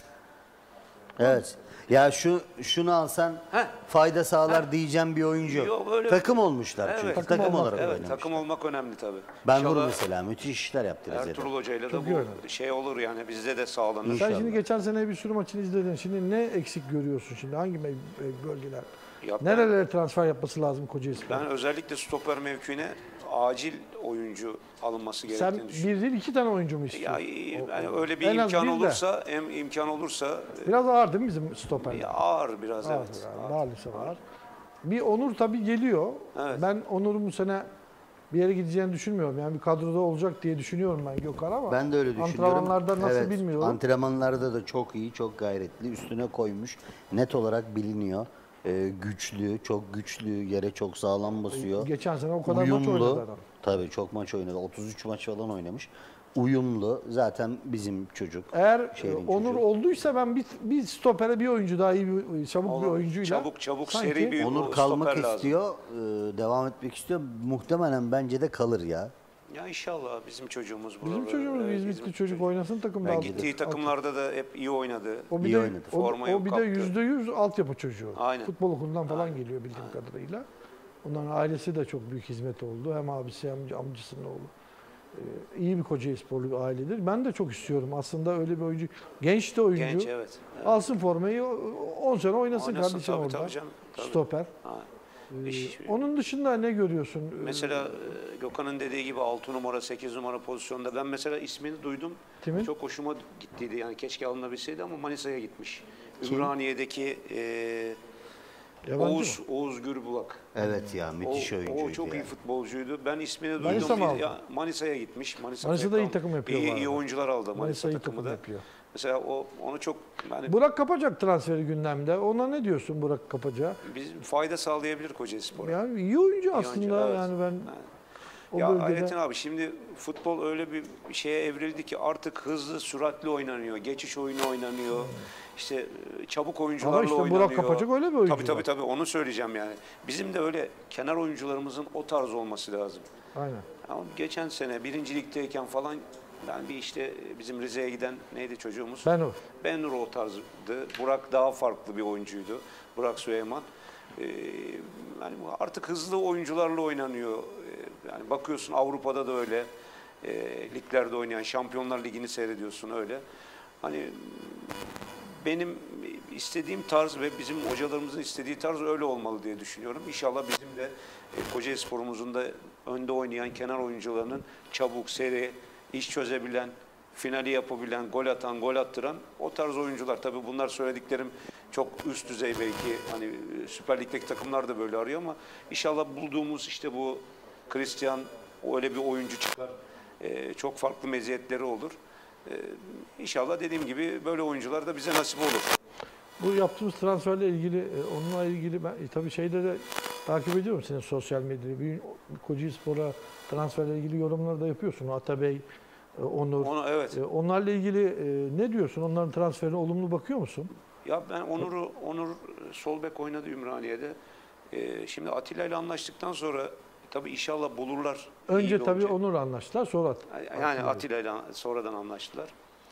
Evet. Ya şunu alsan
Heh.
fayda sağlar diyeceğim bir oyuncu yok.
Yok, öyle-
Takım olmuşlar çünkü.
Evet.
Takım,
olmak.
olarak
Evet,
oynamışlar.
takım olmak önemli tabii.
Ben Nur
İnşallah
mesela müthiş işler yaptı Rize'de.
Ertuğrul Hoca'yla da
Çok iyi
bu
oynadı.
şey olur yani, bizde de sağlanır.
sen
İnşallah.
şimdi geçen sene bir sürü maçını izledin. Şimdi ne eksik görüyorsun şimdi? Hangi bölgeler?
Ya ben-
Nerelere transfer yapması lazım Kocaeli?
Ben özellikle stoper mevkine acil oyuncu alınması
Sen
gerektiğini düşünüyorum.
bir değil 2 tane oyuncu mu
Ya
istiyorsun?
yani öyle bir
En az
imkan
bir de.
olursa, imkan olursa
Biraz ağır değil mi bizim stoperler?
ya ağır biraz,
Ağır,
evet.
yani,
Ağır.
maalesef ağır. Bir Onur tabii geliyor.
Evet.
Ben Onur'un bu sene bir yere gideceğini düşünmüyorum. Yani bir kadroda olacak diye düşünüyorum ben Gökhan ama.
Ben de öyle düşünüyorum.
Antrenmanlarda nasıl
Evet,
bilmiyorum.
Antrenmanlarda da çok iyi, çok gayretli. Üstüne koymuş. Net olarak biliniyor. Güçlü, çok güçlü, yere çok sağlam basıyor.
Geçen sene o kadar maç oynadı adam.
Tabii çok maç oynadı. 33 maç falan oynamış. Uyumlu. Zaten bizim çocuk.
Eğer
Şehrin
Onur
çocuğu.
olduysa ben bir stopere bir oyuncu daha iyi bir çabuk bir
Olur.
oyuncuyla
Çabuk
sanki
seri bir
Onur
stoper
kalmak
lazım.
istiyor, devam etmek istiyor. Muhtemelen bence de kalır ya.
Ya inşallah bizim çocuğumuz
bizim
buralarda.
çocuğumuz
Evet,
İzmitli
bizim
çocuk oynasın takımda
Bence
aldı.
Gittiği takımlarda da hep iyi oynadı.
O bir
İyi
de
oynadı.
Formayı
o bir de
kaptı.
%100 altyapı çocuğu.
Aynen.
Futbol okulundan falan
Aynen.
geliyor bildiğim kadarıyla. Onların ailesi de çok büyük hizmet oldu. Hem abisi hem amcasının oğlu. İyi bir Kocaelisporlu bir ailedir. Ben de çok istiyorum aslında öyle bir oyuncu. Genç de oyuncu.
Genç evet. Evet.
Alsın formayı 10 sene oynasın
Oynasın,
kardeşim orada.
tabii canım. Tabii.
Stoper.
Ha.
Onun dışında ne görüyorsun?
Mesela Gökhan'ın dediği gibi 6 numara, 8 numara pozisyonda ben mesela ismini duydum.
Kimin?
Çok hoşuma gittiydi. Yani keşke alınabilseydi ama Manisa'ya gitmiş.
Kim?
Ümraniye'deki
Yabancı mı?
Oğuz Gürbulak.
Evet ya, müthiş oyuncuydu.
O çok iyi
yani.
futbolcuydu. Ben ismini
Manisa
duydum.
mı aldı?
Manisa'ya gitmiş.
Manisa'da iyi takım yapıyor bu
İyi
arada.
oyuncular aldı Manisa
Manisa iyi
takımı
takım
da.
yapıyor.
Mesela onu çok yani
Burak Kapacak transferi gündemde. Ona ne diyorsun Burak Kapacak'a?
biz fayda sağlayabilir Kocaelispor'a.
Yani iyi oyuncu aslında
oyuncu, evet.
yani ben o
Ya
bölgede
Hayrettin abi şimdi futbol öyle bir şeye evrildi ki artık hızlı, süratli oynanıyor. Geçiş oyunu oynanıyor. İşte çabuk oyuncularla
ama işte
oynanıyor.
Burak Kapacak öyle bir oyuncu.
Tabii onu söyleyeceğim yani. Bizim de öyle kenar oyuncularımızın o tarz olması lazım.
Aynen.
Ama geçen sene birinci ligdeyken falan ben bir işte bizim Rize'ye giden neydi çocuğumuz?
Ben o.
Nur o tarzdı. Burak daha farklı bir oyuncuydu. Burak Süleyman. Yani artık hızlı oyuncularla oynanıyor. Yani bakıyorsun Avrupa'da da öyle. Liglerde oynayan Şampiyonlar Ligi'ni seyrediyorsun öyle. Hani benim istediğim tarz ve bizim hocalarımızın istediği tarz öyle olmalı diye düşünüyorum. İnşallah bizim de Kocaelispor'umuzun da önde oynayan kenar oyuncularının çabuk, seri, iş çözebilen, finali yapabilen, gol atan, gol attıran o tarz oyuncular. Tabii bunlar söylediklerim çok üst düzey belki hani Süper Lig'deki takımlar da böyle arıyor ama inşallah bulduğumuz işte bu Christian öyle bir oyuncu çıkar. Çok farklı meziyetleri olur. İnşallah dediğim gibi böyle oyuncular da bize nasip olur.
Bu yaptığımız transferle ilgili, onunla ilgili ben tabii şeyde de takip ediyorum senin sosyal medyayı. Bir Kocaelispor'a transferle ilgili yorumları da yapıyorsun. Atabey, Onur.
Evet.
Onlarla ilgili ne diyorsun? Onların transferine olumlu bakıyor musun?
Ya ben Onur sol bek oynadı Ümraniye'de. Şimdi Atilla ile anlaştıktan sonra tabii inşallah bulurlar.
Önce
İyi bir
tabii
oyuncu.
Onur anlaştılar, sonra
Yani Atilla ile sonradan anlaştılar.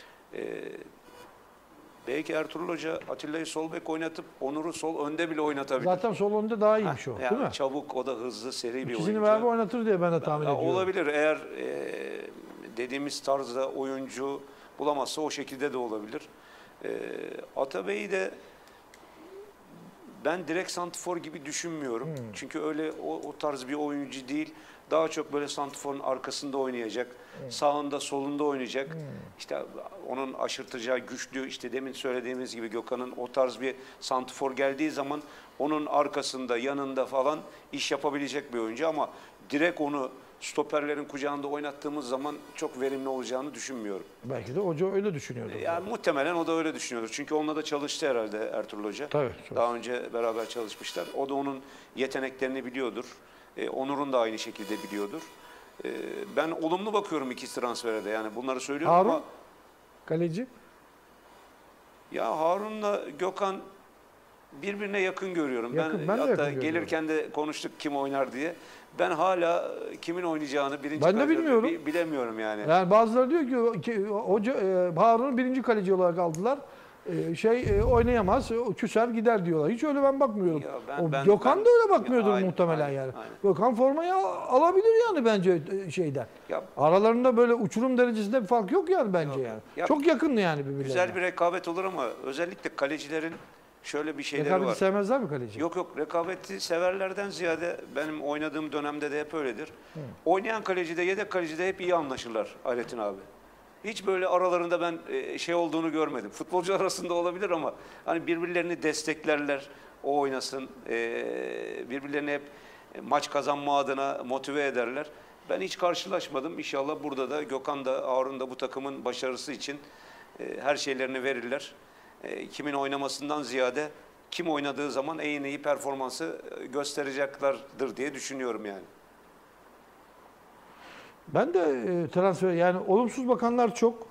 Belki Ertuğrul Hoca Atilla'yı sol bek oynatıp Onur'u sol önde bile oynatabilir.
zaten sol önde daha iyiymiş o,
Yani
değil mi?
çabuk, o da hızlı, seri bir
İkisini
oyuncu.
beraber oynatır diye ben de tahmin
Ya
ediyorum.
olabilir. Eğer dediğimiz tarzda oyuncu bulamazsa o şekilde de olabilir. Atabey'i de ben direkt santifor gibi düşünmüyorum. Çünkü öyle o tarz bir oyuncu değil. Daha çok böyle santiforun arkasında oynayacak. Sağında, solunda oynayacak. İşte onun aşırtacağı güçlü, işte demin söylediğimiz gibi Gökhan'ın o tarz bir santifor geldiği zaman onun arkasında, yanında falan iş yapabilecek bir oyuncu ama direkt onu stoperlerin kucağında oynattığımız zaman çok verimli olacağını düşünmüyorum.
Belki de hoca öyle düşünüyordu.
Yani muhtemelen o da öyle düşünüyordur. Çünkü onunla da çalıştı herhalde Ertuğrul Hoca.
Tabii. Çok.
Daha önce beraber çalışmışlar. O da onun yeteneklerini biliyordur. Onur'un da aynı şekilde biliyordur. Ben olumlu bakıyorum iki transfere de. Yani bunları söylüyorum
Harun?
ama
Kaleci?
ya Harun'la Gökhan birbirine yakın görüyorum.
Ben de
hatta
yakın görüyorum.
gelirken de konuştuk kim oynar diye. Ben hala kimin oynayacağını birinci
Ben de
kalecide
bilmiyorum.
bilemiyorum yani.
Yani bazıları diyor ki hoca Harun'u birinci kaleci olarak aldılar. Oynayamaz, küser gider diyorlar. Hiç öyle ben bakmıyorum.
Ya
Gökhan da öyle bakmıyordur
aynen,
muhtemelen
aynen,
yani.
aynen.
Gökhan formayı alabilir yani bence şeyden.
Ya,
Aralarında böyle uçurum derecesinde bir fark yok yani bence
Yok.
yani.
Ya,
çok yakın yani birbirlerine.
güzel bir rekabet olur ama özellikle kalecilerin şöyle bir şeyleri
Rekabeti
var.
sevmezler mi kaleci?
Yok rekabeti severlerden ziyade benim oynadığım dönemde de hep öyledir. Oynayan kalecide, yedek kalecide hep iyi anlaşırlar Hayrettin abi. Hiç böyle aralarında ben şey olduğunu görmedim. Futbolcu arasında olabilir ama hani birbirlerini desteklerler, o oynasın. Birbirlerini hep maç kazanma adına motive ederler. Ben hiç karşılaşmadım. İnşallah burada da Gökhan da Harun da bu takımın başarısı için her şeylerini verirler. Kimin oynamasından ziyade kim oynadığı zaman en iyi performansı göstereceklerdir diye düşünüyorum yani.
Ben de transfer yani olumsuz bakanlar çok.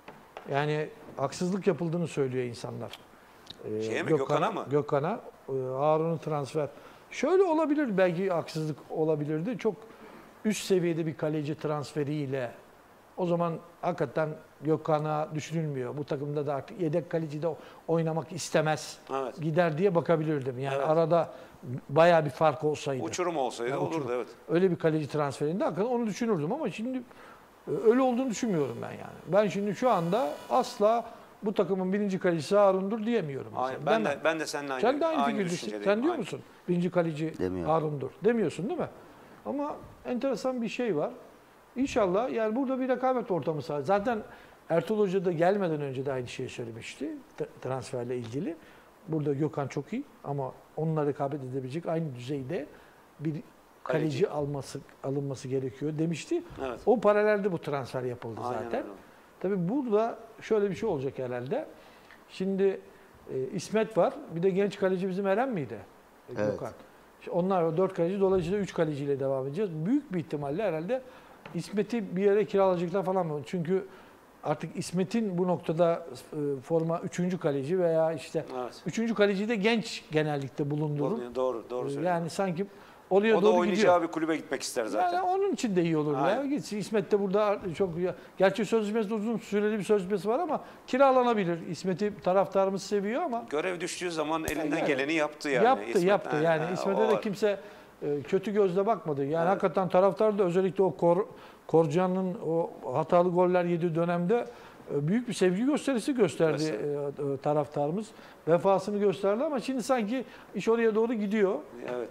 Yani haksızlık yapıldığını söylüyor insanlar.
Şeye mi, Gökhan'a mı?
Gökhan'a. Harun'un transfer. Şöyle olabilir, belki haksızlık olabilirdi. Çok üst seviyede bir kaleci transferiyle o zaman hakikaten Gökhan'a düşünülmüyor. Bu takımda da artık yedek kaleci de oynamak istemez.
Evet.
Gider diye bakabilirdim. Yani
Evet.
arada bayağı bir fark olsaydı.
Uçurum olsaydı
Yani
olurdu,
uçurum.
evet.
Öyle bir kaleci transferinde hakikaten onu düşünürdüm ama şimdi öyle olduğunu düşünmüyorum ben yani. Ben şimdi şu anda asla bu takımın birinci kalecisi Harun'dur diyemiyorum.
Aynen.
mesela.
Ben de seninle aynı,
Sen de aynı fikirdesin.
düşüncedeyim.
Sen diyor
Aynı.
musun? Birinci kaleci
Demiyorum.
Harun'dur. Demiyorsun değil mi? Ama enteresan bir şey var. İnşallah yani burada bir rekabet ortamı sağlar. Zaten Ertuğrul Hoca da gelmeden önce de aynı şeyi söylemişti transferle ilgili. Burada Gökhan çok iyi ama onunla rekabet edebilecek aynı düzeyde bir kaleci alınması gerekiyor demişti.
Evet.
O paralelde bu transfer yapıldı
Aynen
zaten.
öyle.
Tabii burada şöyle bir şey olacak herhalde. Şimdi İsmet var. Bir de genç kaleci bizim Eren miydi?
Evet.
Gökhan. İşte onlar o 4 kaleci, dolayısıyla 3 kaleciyle devam edeceğiz. Büyük bir ihtimalle herhalde İsmet'i bir yere kiralayacaklar falan mı? Çünkü artık İsmet'in bu noktada forma 3. kaleci veya işte
Evet.
3. kaleci de genç genellikle bulundurur.
Doğru söylüyorsun.
Yani sanki oraya
O da
doğru
oynayacağı
gidiyor.
bir kulübe gitmek ister zaten.
Yani onun için de iyi olur ya.
Aynen.
Gitsin. İsmet de burada çok, gerçi sözleşmesi uzun süreli bir sözleşmesi var ama kiralanabilir. İsmet'i taraftarımız seviyor ama
Görev düştüğü zaman elinden
Yani
geleni yaptı yani.
yaptı.
İsmet.
Yani
Ha,
İsmet'e
o
de
var.
kimse kötü gözle bakmadı. Yani
Evet.
hakikaten taraftar da özellikle o Korcan'ın o hatalı goller yediği dönemde büyük bir sevgi gösterisi gösterdi taraftarımız. Vefasını gösterdi ama şimdi sanki iş oraya doğru gidiyor.
Evet.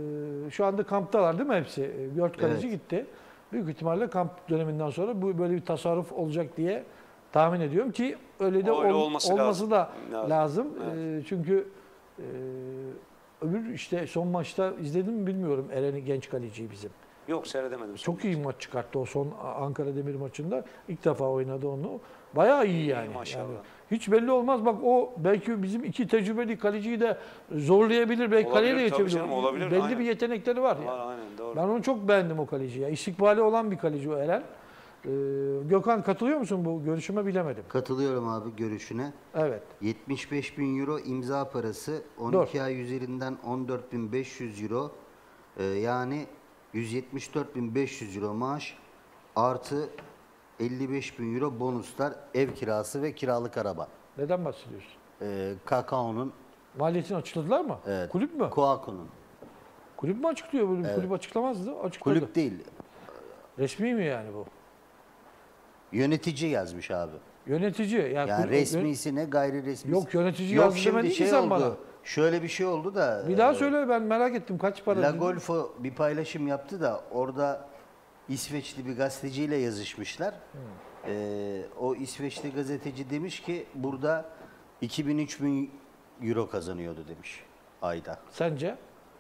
Şu anda kamptalar değil mi hepsi? 4 kaleci
Evet.
gitti. Büyük ihtimalle kamp döneminden sonra bu böyle bir tasarruf olacak diye tahmin ediyorum ki öyle de
Öyle olması
olması da
lazım.
lazım.
Evet.
Çünkü öbür işte son maçta izledim mi bilmiyorum Eren'i, genç kaleciyi bizim.
Yok, seyredemedim.
Çok iyi maç çıkarttı o son Ankara Demir maçında. İlk defa oynadı onu. Bayağı iyi yani.
maşallah.
Yani hiç belli olmaz. Bak o belki bizim 2 tecrübeli kaleciyi de zorlayabilir. Belki
Olabilir,
kaleye de
tabii
geçebilir.
canım, olabilir,
Belli
aynen.
bir yetenekleri var. ya.
Aynen, doğru.
Ben onu çok beğendim o kaleciyi. Ya. İstikbali olan bir kaleci o Eren. Gökhan katılıyor musun bu görüşüme bilemedim.
Katılıyorum abi görüşüne.
Evet.
75.000 euro imza parası, 12 ay üzerinden 14.500 euro, yani 174.500 euro maaş artı 55.000 euro bonuslar, ev kirası ve kiralık araba.
Neden bahsediyorsun?
Kakao'nun,
Maliyetini açıkladılar mı?
evet,
Kulüp mü?
Koaku'nun.
Kulüp mü açıklıyor? Böyle bir kulüp açıklamazdı. Açıkladı.
Kulüp değil,
Resmi mi yani bu?
yönetici yazmış abi.
Yönetici.
Yani
kulüp-
resmisi ne, gayri resmisi.
Yok, yönetici
Yok,
yazdı
şimdi
demedin ki
şey
sen
oldu.
bana.
Şöyle bir şey oldu da.
Bir daha söyle, ben merak ettim kaç para.
La
dedin?
Golfo bir paylaşım yaptı da orada İsveçli bir gazeteciyle yazışmışlar. O İsveçli gazeteci demiş ki burada 2000-3000 euro kazanıyordu demiş ayda.
Sence?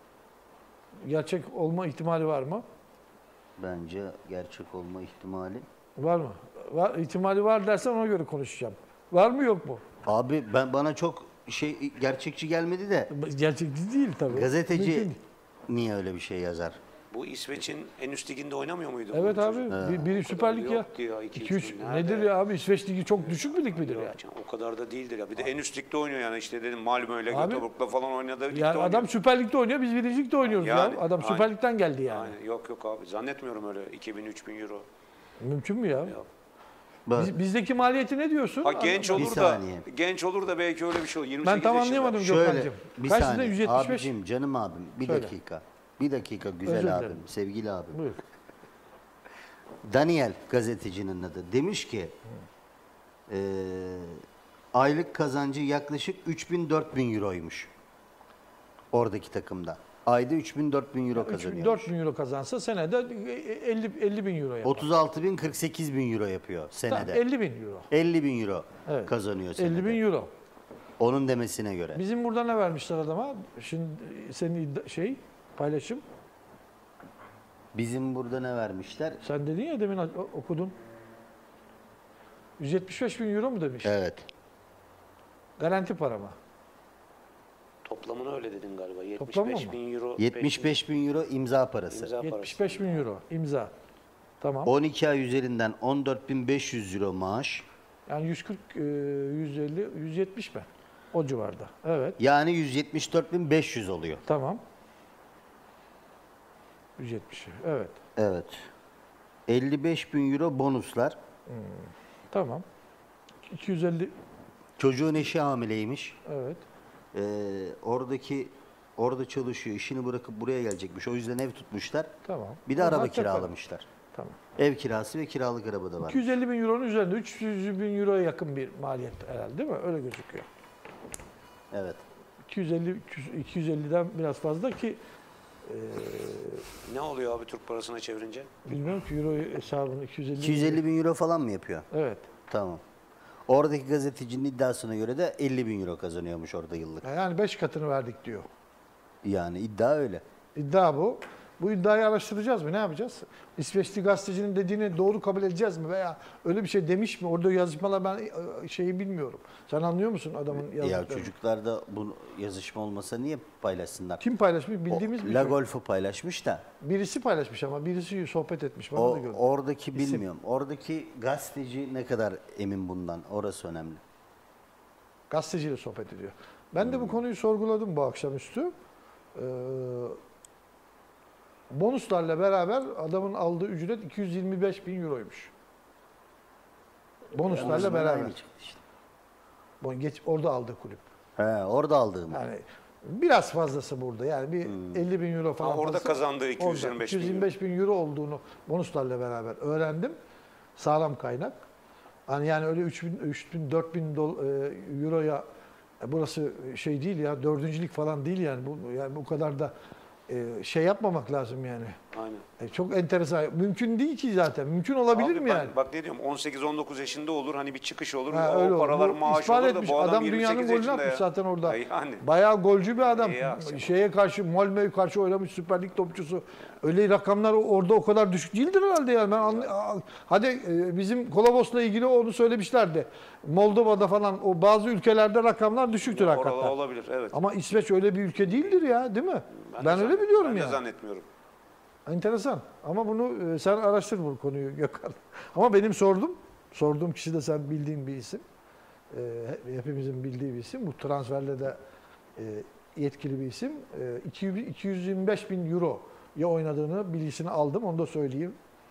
Gerçek olma ihtimali var mı?
Bence gerçek olma ihtimali.
Var mı? İhtimali var dersen ona göre konuşacağım. Var mı yok mu?
Abi bana çok gerçekçi gelmedi de
Gerçekçi değil tabii.
gazeteci
Mümkün.
niye öyle bir şey yazar?
Bu İsveç'in en üst liginde oynamıyor muydu?
Evet
bu
abi.
çocuk?
Biri Süper Lig ya.
Yok ya, 2-3
2-3
bin. Nerede?
nedir ya abi? İsveç Ligi çok düşük bir lig midir
Yok
yani?
canım, o kadar da değildir ya. Bir de en üst ligde oynuyor yani, işte dedim Malmö'yle
Abi,
Göteborg'la falan oynadığı ligde
Yani
oynuyor.
adam Süper Lig'de oynuyor, biz birinci ligde oynuyoruz
Yani,
ya. Adam Süper
aynen.
Lig'den geldi yani.
Aynen. Yok abi, zannetmiyorum öyle 2000-3000 euro.
Mümkün mü ya?
Yok.
Bak,
Bizdeki maliyeti ne diyorsun?
Ha, genç
Bir
olur da
saniye.
genç olur da belki öyle bir şey olur. 28
Ben tam
yaşında.
anlayamadım
şöyle
Gökhan'cığım.
bir
Kaç sizde?
saniye
175?
abicim, canım abim, bir
Söyle.
dakika. Bir dakika
Özür
güzel
dilerim.
abim, sevgili abim.
Buyur.
Daniel gazetecinin adı. Demiş ki aylık kazancı yaklaşık 3000-4000 euroymuş. Oradaki takımda. Ayda 3000-4000 euro kazanıyor.
4 bin euro kazansa senede 50 bin euro yapar.
36.000-48.000 euro yapıyor
Tamam,
senede.
50 bin euro.
50.000 euro
Evet.
kazanıyor senede.
50 bin euro.
Onun demesine göre.
Bizim burada ne vermişler adama? Şimdi senin paylaşım.
Bizim burada ne vermişler?
Sen dedin ya demin okudun. 175 bin euro mu demiş?
Evet.
Garanti para mı?
Toplamını öyle dedin galiba.
Toplamı
75
mı?
bin euro.
75 bin euro imza parası.
İmza parası.
75 bin euro imza. Tamam.
12 ay üzerinden 14.500 euro maaş.
Yani 140, 150, 170 mi? O civarda. Evet.
Yani 174.500 oluyor.
Tamam. 170. Evet.
Evet. 55 bin euro bonuslar.
Tamam. 250.
Çocuğun eşi hamileymiş.
Evet.
Orada çalışıyor. İşini bırakıp buraya gelecekmiş. O yüzden ev tutmuşlar.
Tamam.
Bir de
Onlar
araba
tekrar.
kiralamışlar.
Tamam.
Ev kirası ve kiralık araba da var.
250 bin euronun üzerinde 300 bin euroya yakın bir maliyet herhalde, değil mi? Öyle gözüküyor.
Evet.
250'den biraz fazla ki
Ne oluyor abi Türk parasına çevirince?
bilmiyorum ki euro hesabını 250.
250 bin euro falan mı yapıyor?
Evet.
Tamam. Oradaki gazetecinin iddiasına göre de 50 bin euro kazanıyormuş orada yıllık.
Yani 5 katını verdik diyor.
Yani iddia öyle.
İddia bu. Bu iddiayı araştıracağız mı? Ne yapacağız? İsveçli gazetecinin dediğini doğru kabul edeceğiz mi? Veya öyle bir şey demiş mi? Orada yazışmalar ben şeyi bilmiyorum. Sen anlıyor musun adamın yazdıklarını?
Ya çocuklar da bu yazışma olmasa niye paylaşsınlar?
Kim paylaşmış? Bildiğimiz bir
La
şey.
Golf'u paylaşmış da.
Birisi paylaşmış ama birisi sohbet etmiş. Bana da gördüm.
Oradaki
İsim.
bilmiyorum. Oradaki gazeteci ne kadar emin bundan? Orası önemli.
Gazeteciyle sohbet ediyor. Ben de bu konuyu sorguladım bu akşamüstü. Bonuslarla beraber adamın aldığı ücret 225 bin euroymuş. Bonuslarla
Bonuslar
beraber.
aynı çıktı işte.
Orada aldı kulüp.
He, orada aldığım.
Yani biraz fazlası burada. Yani bir 50 bin euro falan
Ha, orada
fazlası.
kazandığı 225
Orada
bin euro.
225 bin euro olduğunu bonuslarla beraber öğrendim. Sağlam kaynak. Hani yani öyle 3000 4000 euroya burası şey değil ya, dördüncülük falan değil yani. Bu kadar da şey yapmamak lazım yani.
Aynen.
Çok enteresan. Mümkün değil ki zaten. Mümkün olabilir
Abi
mi yani?
Bak ne diyorum 18-19 yaşında olur hani bir çıkış olur.
Ha,
o
öyle olur.
paralar
Bu
maaş
ispat
olur da
etmiş.
bu adam,
Adam
28
dünyanın golünü
yaşında
atmış
ya.
zaten orada.
Yani.
Bayağı golcü bir adam.
İyi akşam.
Şeye karşı, Malmö'ye karşı oynamış Süper Lig topçusu. Öyle rakamlar orada o kadar düşük değildir herhalde yani. Hadi bizim Kolobos'la ilgili onu söylemişlerdi. Moldova'da falan o bazı ülkelerde rakamlar düşüktür
Oralar
hakikaten.
olabilir evet.
Ama İsveç öyle bir ülke değildir ya, değil mi?
Ben
Ben
de
öyle biliyorum
ben
yani.
de zannetmiyorum.
Enteresan. Ama bunu sen araştır bu konuyu Gökhan. Ama benim sorduğum kişi de sen bildiğin bir isim. Hepimizin bildiği bir isim. Bu transferle de yetkili bir isim. 225 bin euroya oynadığını bilgisini aldım. Onu da söyleyeyim.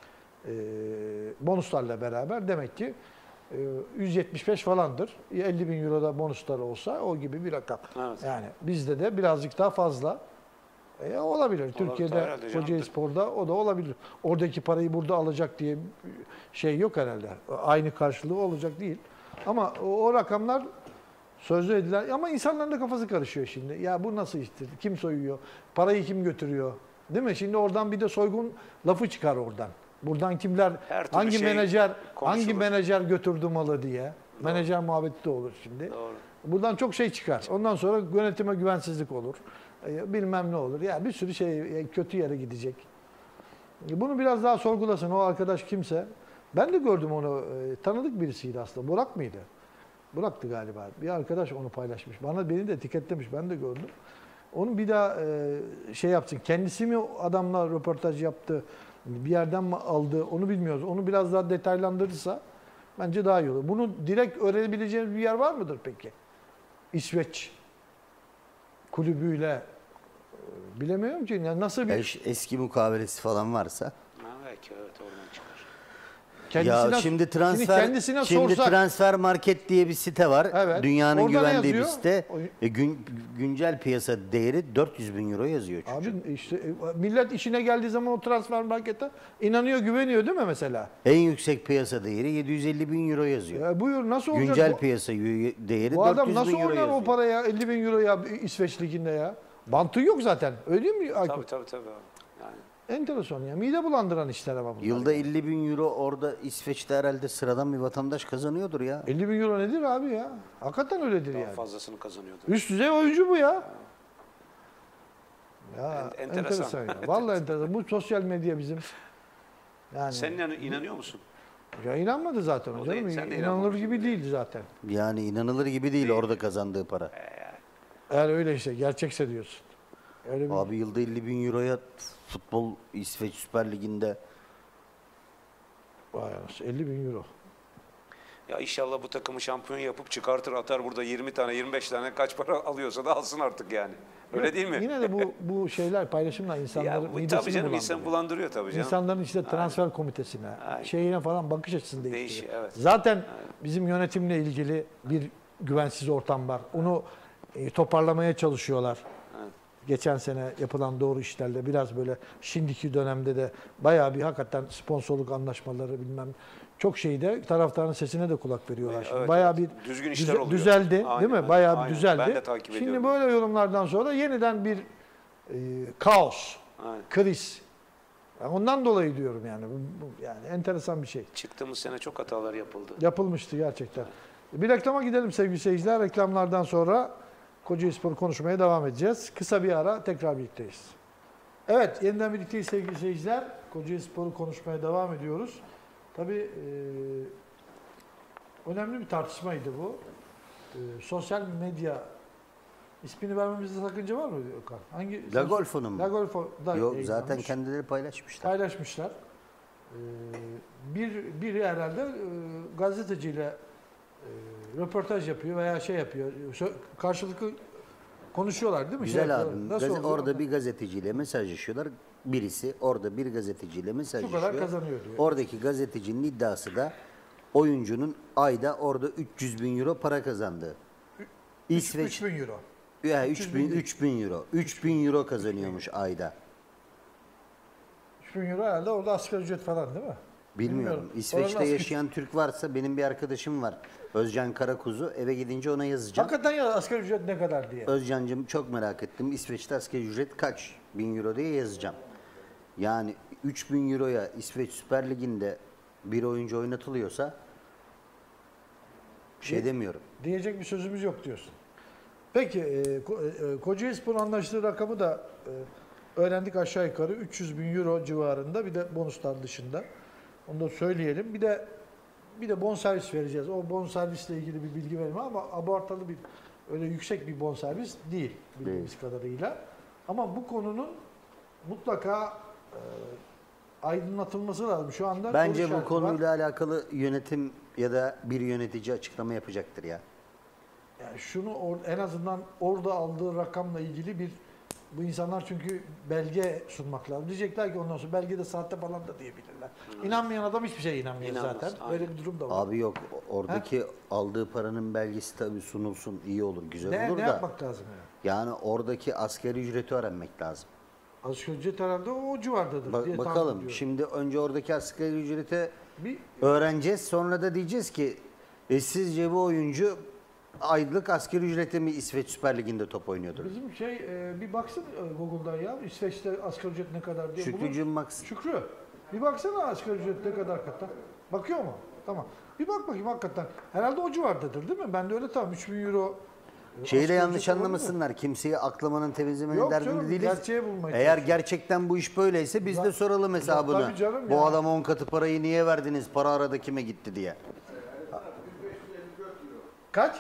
Bonuslarla beraber demek ki 175 falandır. 50 bin euro da bonuslar olsa o gibi bir rakam.
Evet.
Yani bizde de birazcık daha fazla. Olabilir. Türkiye'de
herhalde canım.
Kocaelispor'da o da olabilir. Oradaki parayı burada alacak diye şey yok herhalde. Aynı karşılığı olacak değil. Ama o rakamlar sözlü edilen ama insanların da kafası karışıyor şimdi. Ya bu nasıl iştir? Kim soyuyor? Parayı kim götürüyor? Değil mi? Şimdi oradan bir de soygun lafı çıkar oradan. Buradan kimler
Her türlü
hangi
şey
hangi
konuşulur.
menajer götürdü malı diye. Menajer muhabbeti de olur şimdi.
Doğru.
Buradan çok şey çıkar. Ondan sonra yönetime güvensizlik olur. Bilmem ne olur. Ya bir sürü şey kötü yere gidecek. Bunu biraz daha sorgulasın o arkadaş kimse. Ben de gördüm onu. Tanıdık birisiydi aslında. Burak mıydı? Burak'tı galiba. Bir arkadaş onu paylaşmış. Beni de etiketlemiş. Ben de gördüm. Onu bir daha şey yapsın. Kendisi mi adamla röportaj yaptı? Bir yerden mi aldı? Onu bilmiyoruz. Onu biraz daha detaylandırırsa bence daha iyi olur. Bunu direkt öğrenebileceğimiz bir yer var mıdır peki? İsveç kulübüyle bilemiyorum ki. Yani nasıl bir
Eski mukavelesi falan varsa.
Ha, belki evet oradan çıkar.
Ya şimdi transfer market diye bir site var.
Evet.
Dünyanın
Orada ne
güvendiği bir
yazıyor?
site. Güncel piyasa değeri 400 bin euro yazıyor çocuk.
Abi işte millet işine geldiği zaman o transfer markete inanıyor, güveniyor değil mi mesela?
En yüksek piyasa değeri 750 bin euro yazıyor.
Buyur nasıl olacak?
Güncel piyasa değeri
bu
400
adam
bin
nasıl
euro
oynar
yazıyor.
o paraya 50 bin euro ya İsveç Ligi'nde ya? Bantı yok zaten. Öyle değil mi Aykut?
Tabii. Yani.
Enteresan ya. Mide bulandıran işler ama bunlar.
Yılda 50 bin euro orada İsveç'te herhalde sıradan bir vatandaş kazanıyordur ya.
50 bin euro nedir abi ya? Hakikaten öyledir
Daha
yani.
fazlasını kazanıyordu.
Üst düzey oyuncu bu ya. Ya
Enteresan.
enteresan ya. Vallahi enteresan. Bu sosyal medya bizim. Yani
Sen inanıyor musun?
ya inanmadı zaten
değil,
hocam.
sen de
İnanılır
inanmamışsın
gibi
yani.
değil zaten.
Yani inanılır gibi değil orada kazandığı para.
Eğer öyle işte gerçekse diyorsun. Öyle bir
Abi yılda 50 bin euroya futbol İsveç Süper Ligi'nde
vay anasını, 50 bin euro.
Ya inşallah bu takımı şampiyon yapıp çıkartır atar burada 20 tane 25 tane kaç para alıyorsa da alsın artık yani. Öyle değil mi?
Yine de bu şeyler paylaşımla
Ya
insanların
bu, tabii
midesini
canım
bulandırıyor.
insan bulandırıyor tabii canım.
İnsanların işte transfer komitesine,
Aynen.
şeyine falan bakış açısını değiştiriyor.
Değişiyor, evet.
Zaten bizim yönetimle ilgili bir güvensiz ortam var. Onu toparlamaya çalışıyorlar.
Evet.
Geçen sene yapılan doğru işlerle biraz böyle şimdiki dönemde de bayağı bir hakikaten sponsorluk anlaşmaları bilmem çok şeyde taraftarın sesine de kulak veriyorlar. Şimdi
Evet,
bayağı
evet.
bir
Düzgün işler oluyor.
düzeldi
Aynen,
değil mi?
evet.
Bayağı bir
Aynen.
düzeldi.
Ben de takip
Şimdi
ediyorum.
böyle yorumlardan sonra yeniden bir kaos,
Aynen.
kriz. Yani ondan dolayı diyorum yani. Yani enteresan bir şey.
Çıktığımız sene çok hatalar yapıldı.
Yapılmıştı gerçekten. Bir reklama gidelim sevgili seyirciler. Reklamlardan sonra Kocaelispor konuşmaya devam edeceğiz. Kısa bir ara tekrar birlikteyiz. Evet, yeniden birlikteyiz sevgili seyirciler. Kocaelispor'u konuşmaya devam ediyoruz. Tabii önemli bir tartışmaydı bu. Sosyal medya ismini vermemizde sakınca var mı Okan? Hangi?
La Golfo'nun mu?
La Golfo'da
Yok zaten
yayınlanmış.
kendileri paylaşmışlar.
Paylaşmışlar. Biri herhalde gazeteciyle röportaj yapıyor veya şey yapıyor. Karşılıklı konuşuyorlar değil mi?
Güzel
Şey
abi.
yapıyorlar. Nasıl oluyor?
Orada bir gazeteciyle mesajlaşıyorlar. Birisi orada bir gazeteciyle
Şu
mesajlaşıyor.
kadar kazanıyor diyor.
Oradaki gazetecinin iddiası da oyuncunun ayda orada 300 bin euro para kazandığı. İsveç
3000 euro.
ya
300
3000
bin değil.
3000 euro. 3000 euro kazanıyormuş ayda.
3000 euro herhalde orada asgari ücret falan değil mi?
Bilmiyorum.
Bilmiyorum.
İsveç'te
Oranın
yaşayan Türk varsa benim bir arkadaşım var. Özcan Karakuzu. Eve gidince ona yazacağım.
Hakikaten ya asgari ücret ne kadar diye.
Özcan'cığım çok merak ettim. İsveç'te asgari ücret kaç bin euro diye yazacağım. Yani 3000 euroya İsveç Süper Ligi'nde bir oyuncu oynatılıyorsa bir şey demiyorum.
Diyecek bir sözümüz yok diyorsun. Peki Kocaelispor'un anlaştığı rakamı da öğrendik aşağı yukarı 300 bin euro civarında, bir de bonuslar dışında. Onu da söyleyelim. Bir de bonservis vereceğiz. O bonservisle ilgili bir bilgi vermem ama abartılı bir öyle yüksek bir bonservis değil bildiğimiz kadarıyla. Ama bu konunun mutlaka aydınlatılması lazım. Şu anda
Bence
soru
bu
işareti var.
konuyla alakalı yönetim ya da bir yönetici açıklama yapacaktır ya.
Yani şunu en azından orada aldığı rakamla ilgili bu insanlar çünkü belge sunmak lazım. Diyecekler ki ondan sonra belgede sahte falan da diyebilirler. İnanmayan adam hiçbir şeye inanmıyor
İnanmaz,
zaten.
aynen.
Öyle bir durum da var.
Abi yok oradaki aldığı paranın belgesi tabii sunulsun, iyi olur, güzel olur
Ne
da.
yapmak lazım yani?
Yani oradaki asgari ücreti öğrenmek lazım.
Asgari ücret herhalde o civardadır diye tahmin
Bakalım.
ediyorum.
Şimdi önce oradaki asgari ücreti
Bir
öğreneceğiz. Sonra da diyeceğiz ki sizce bu oyuncu aylık asgari ücrete mi İsveç Süper Ligi'nde top oynuyordur?
bizim bir baksın Google'dan ya. İsveç'te asgari ücret ne kadar diye bulur.
Şükrücüğüm Max.
Şükrü. Bir baksana asgari ücret ne kadar hakikaten. Bakıyor mu? Tamam. Bir bak bakayım hakikaten. Herhalde o civardadır değil mi? Ben de öyle tamam 3000 euro.
Şeyi de
asgari
yanlış
ücret olabilir mi?
anlamasınlar. Kimseyi aklamanın temizlemenin
Yok
derdinde
canım,
değiliz.
gerçeği bulmaya
Eğer
çalışıyoruz.
gerçekten bu iş böyleyse biz de soralım hesabını.
tabii canım
Bu
ya.
adama 10 katı parayı niye verdiniz? Para arada kime gitti diye.
Kaç?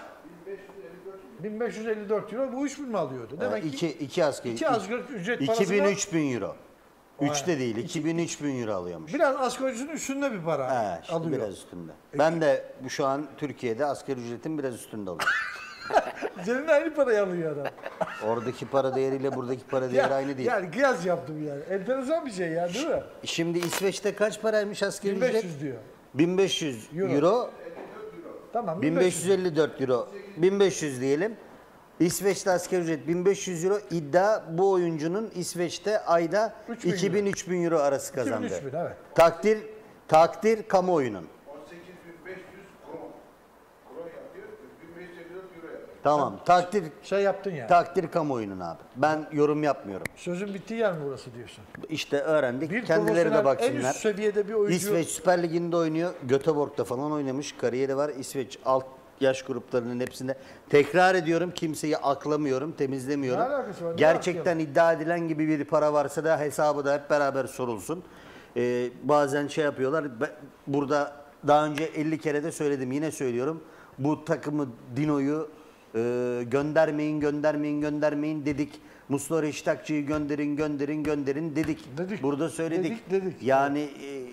1554 euro. Bu 3000 mi alıyordu? Demek ki
İki asgari.
iki asgari ücret parası
2000-3000 euro.
Vay.
3'te değil. 2000-3000 euro alıyormuş.
biraz asgari ücretin üstünde bir para
He, işte
alıyor.
biraz üstünde. Ben de şu an Türkiye'de asgari ücretin biraz üstünde alıyorum.
Senin aynı parayı alıyor adam.
Oradaki para değeriyle buradaki para değeri aynı değil.
Yani kıyas yaptım yani. Enteresan bir şey yani değil mi?
Şimdi İsveç'te kaç paraymış asgari ücret?
1500 diyor.
1500
Euro.
euro,
Tamam 1500.
1554 euro, 1500 diyelim. İsveç'te asgari ücret 1500 euro. İddia bu oyuncunun İsveç'te ayda
3000 euro.
2000-3000 euro arası kazandı.
3000, evet.
Takdir kamuoyunun.
18.500 kron. Kron yapıyor, 1554 euro yapıyor.
Tamam.
Şey yaptın yani.
Takdir kamuoyunun abi. Ben yorum yapmıyorum.
Sözün bittiği yer mi burası diyorsun?
İşte öğrendik.
Bir
Kendileri de
profesyonel, en üst
baksınlar.
seviyede bir oyuncu.
İsveç Süper Ligi'nde oynuyor. Göteborg'da falan oynamış. Kariyeri var. İsveç alt yaş gruplarının hepsinde. Tekrar ediyorum, kimseyi aklamıyorum, temizlemiyorum.
Ne alakası var? Ne
Gerçekten iddia edilen gibi bir para varsa da hesabı da hep beraber sorulsun. Bazen şey yapıyorlar. Burada daha önce 50 kere de söyledim. Yine söylüyorum. Bu takımı, Dino'yu Göndermeyin dedik. Muslera İştakçı'yı gönderin dedik. Burada söyledik.
Dedik.
Yani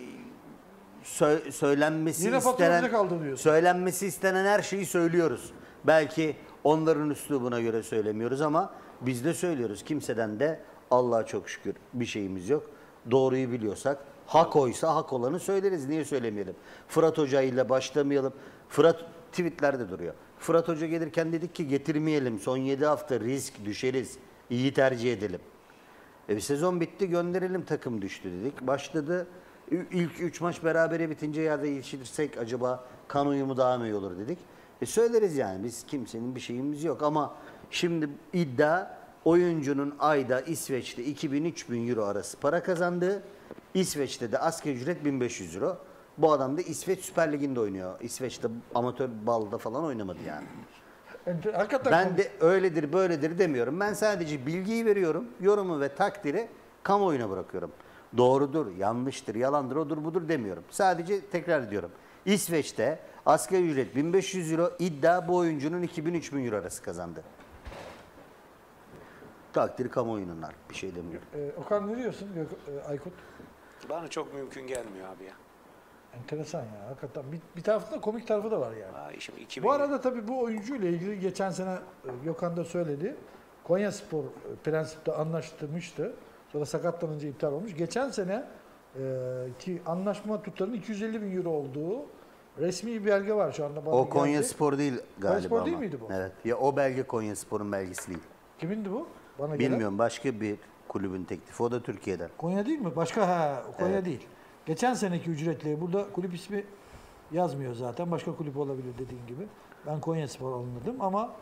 söylenmesi
Yine fatura bize kaldı diyorsun.
söylenmesi istenen her şeyi söylüyoruz. Belki onların üslubuna göre söylemiyoruz ama biz de söylüyoruz. Kimseden de Allah'a çok şükür bir şeyimiz yok. Doğruyu biliyorsak hak oysa hak olanı söyleriz. Niye söylemeyelim? Fırat Hoca ile başlamayalım. Fırat tweetlerde duruyor. Fırat Hoca gelirken dedik ki getirmeyelim. Son 7 hafta risk düşeriz. İyi tercih edelim. Sezon bitti, gönderelim, takım düştü dedik. Başladı. İlk 3 maç berabere bitince ya da yetiştirirsek acaba kan uyumu daha mı iyi olur dedik. Söyleriz yani, biz kimsenin bir şeyimiz yok ama şimdi iddia oyuncunun ayda İsveç'te 2000-3000 euro arası para kazandığı, İsveç'te de asgari ücret 1500 euro. Bu adam da İsveç Süper Ligi'nde oynuyor. İsveç'te amatör balda falan oynamadı yani.
Hakikaten
Ben de öyledir böyledir demiyorum. Ben sadece bilgiyi veriyorum. Yorumu ve takdiri kamuoyuna bırakıyorum. Doğrudur, yanlıştır, yalandır, odur budur demiyorum. Sadece tekrar ediyorum. İsveç'te asgari ücret 1500 euro, iddia bu oyuncunun 2000-3000 euro arası kazandı. Takdir kamuoyunun artık, bir şey demiyorum.
Okan ne diyorsun Aykut?
Bana çok mümkün gelmiyor abi ya.
Enteresan ya hakikaten. Bir tarafta komik tarafı da var yani.
Şimdi 2000
Bu arada tabii bu oyuncuyla ilgili geçen sene Gökhan da söyledi. Konyaspor prensipte anlaştırmıştı. Sonra sakatlanınca iptal olmuş. Geçen sene ki anlaşma tutarının 250 bin euro olduğu resmi bir belge var şu anda.
O Konyaspor değil galiba
Konyaspor
ama.
değil miydi bu?
Evet. Ya o belge Konyaspor'un belgesi değil.
Kimindi bu? Bana gelen.
Bilmiyorum, başka bir kulübün teklifi. O da Türkiye'den.
Konya değil mi? Başka Konya değil. Geçen seneki ücretli. Burada kulüp ismi yazmıyor zaten. Başka kulüp olabilir dediğin gibi. Ben Konyaspor alınırdım ama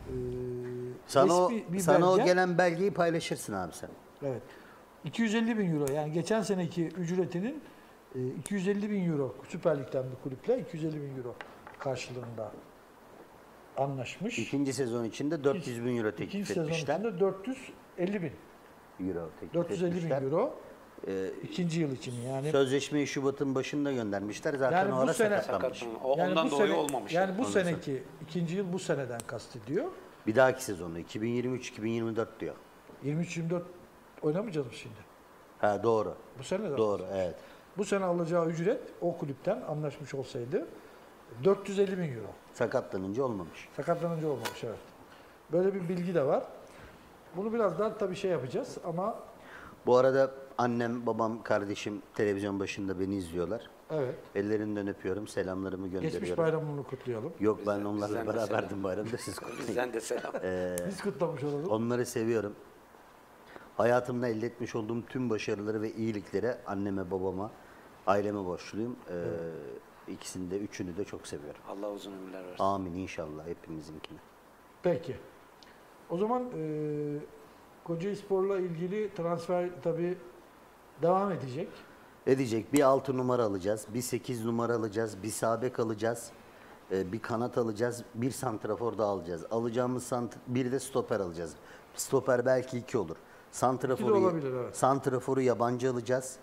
Sana o gelen belgeyi paylaşırsın abi sen.
Evet. 250 bin euro yani geçen seneki ücretinin 250 bin euro Süper Lig'den bir kulüple 250 bin euro karşılığında anlaşmış.
İkinci sezon içinde 400 bin euro teklif
İkinci sezon
etmişler.
içinde 450 bin.
Euro teklif
450
etmişler.
bin euro. İkinci yıl için yani.
Sözleşmeyi Şubat'ın başında göndermişler. Zaten
Yani
o
bu
ara
sene-
sakatlanmış.
Ondan dolayı olmamış.
Yani bu seneki ikinci yıl bu seneden kastediyor.
Bir dahaki sezonu 2023-2024 diyor.
23-24 oynamayacağız mı şimdi?
Ha doğru.
Bu sene de.
Doğru evet.
Bu sene alacağı ücret o kulüpten anlaşmış olsaydı 450 bin euro.
Sakatlanınca olmamış.
Sakatlanınca olmamış evet. Böyle bir bilgi de var. Bunu biraz daha tabii şey yapacağız ama
Bu arada annem, babam, kardeşim televizyon başında beni izliyorlar.
evet.
Ellerinden öpüyorum, selamlarımı gönderiyorum.
Geçmiş bayramını kutlayalım.
Yok ben onlarla
bizden de
beraberdim bayramda, siz kutlayın.
Bizden de selam.
Biz kutlamış olalım.
Onları seviyorum. Hayatımda elde etmiş olduğum tüm başarıları ve iyiliklere anneme, babama, aileme borçluyum. İkisini de, üçünü de çok seviyorum.
Allah uzun ömürler versin.
Amin inşallah hepimizinkine.
Peki. O zaman Kocaelispor'la ilgili transfer tabii devam edecek.
Edecek. Bir 6 numara alacağız, bir 8 numara alacağız, bir sağ bek alacağız, bir kanat alacağız, bir santrafor da alacağız. Alacağımız bir de stoper alacağız. Stoper belki 2 olur.
olabilir, evet.
Santraforu yabancı alacağız.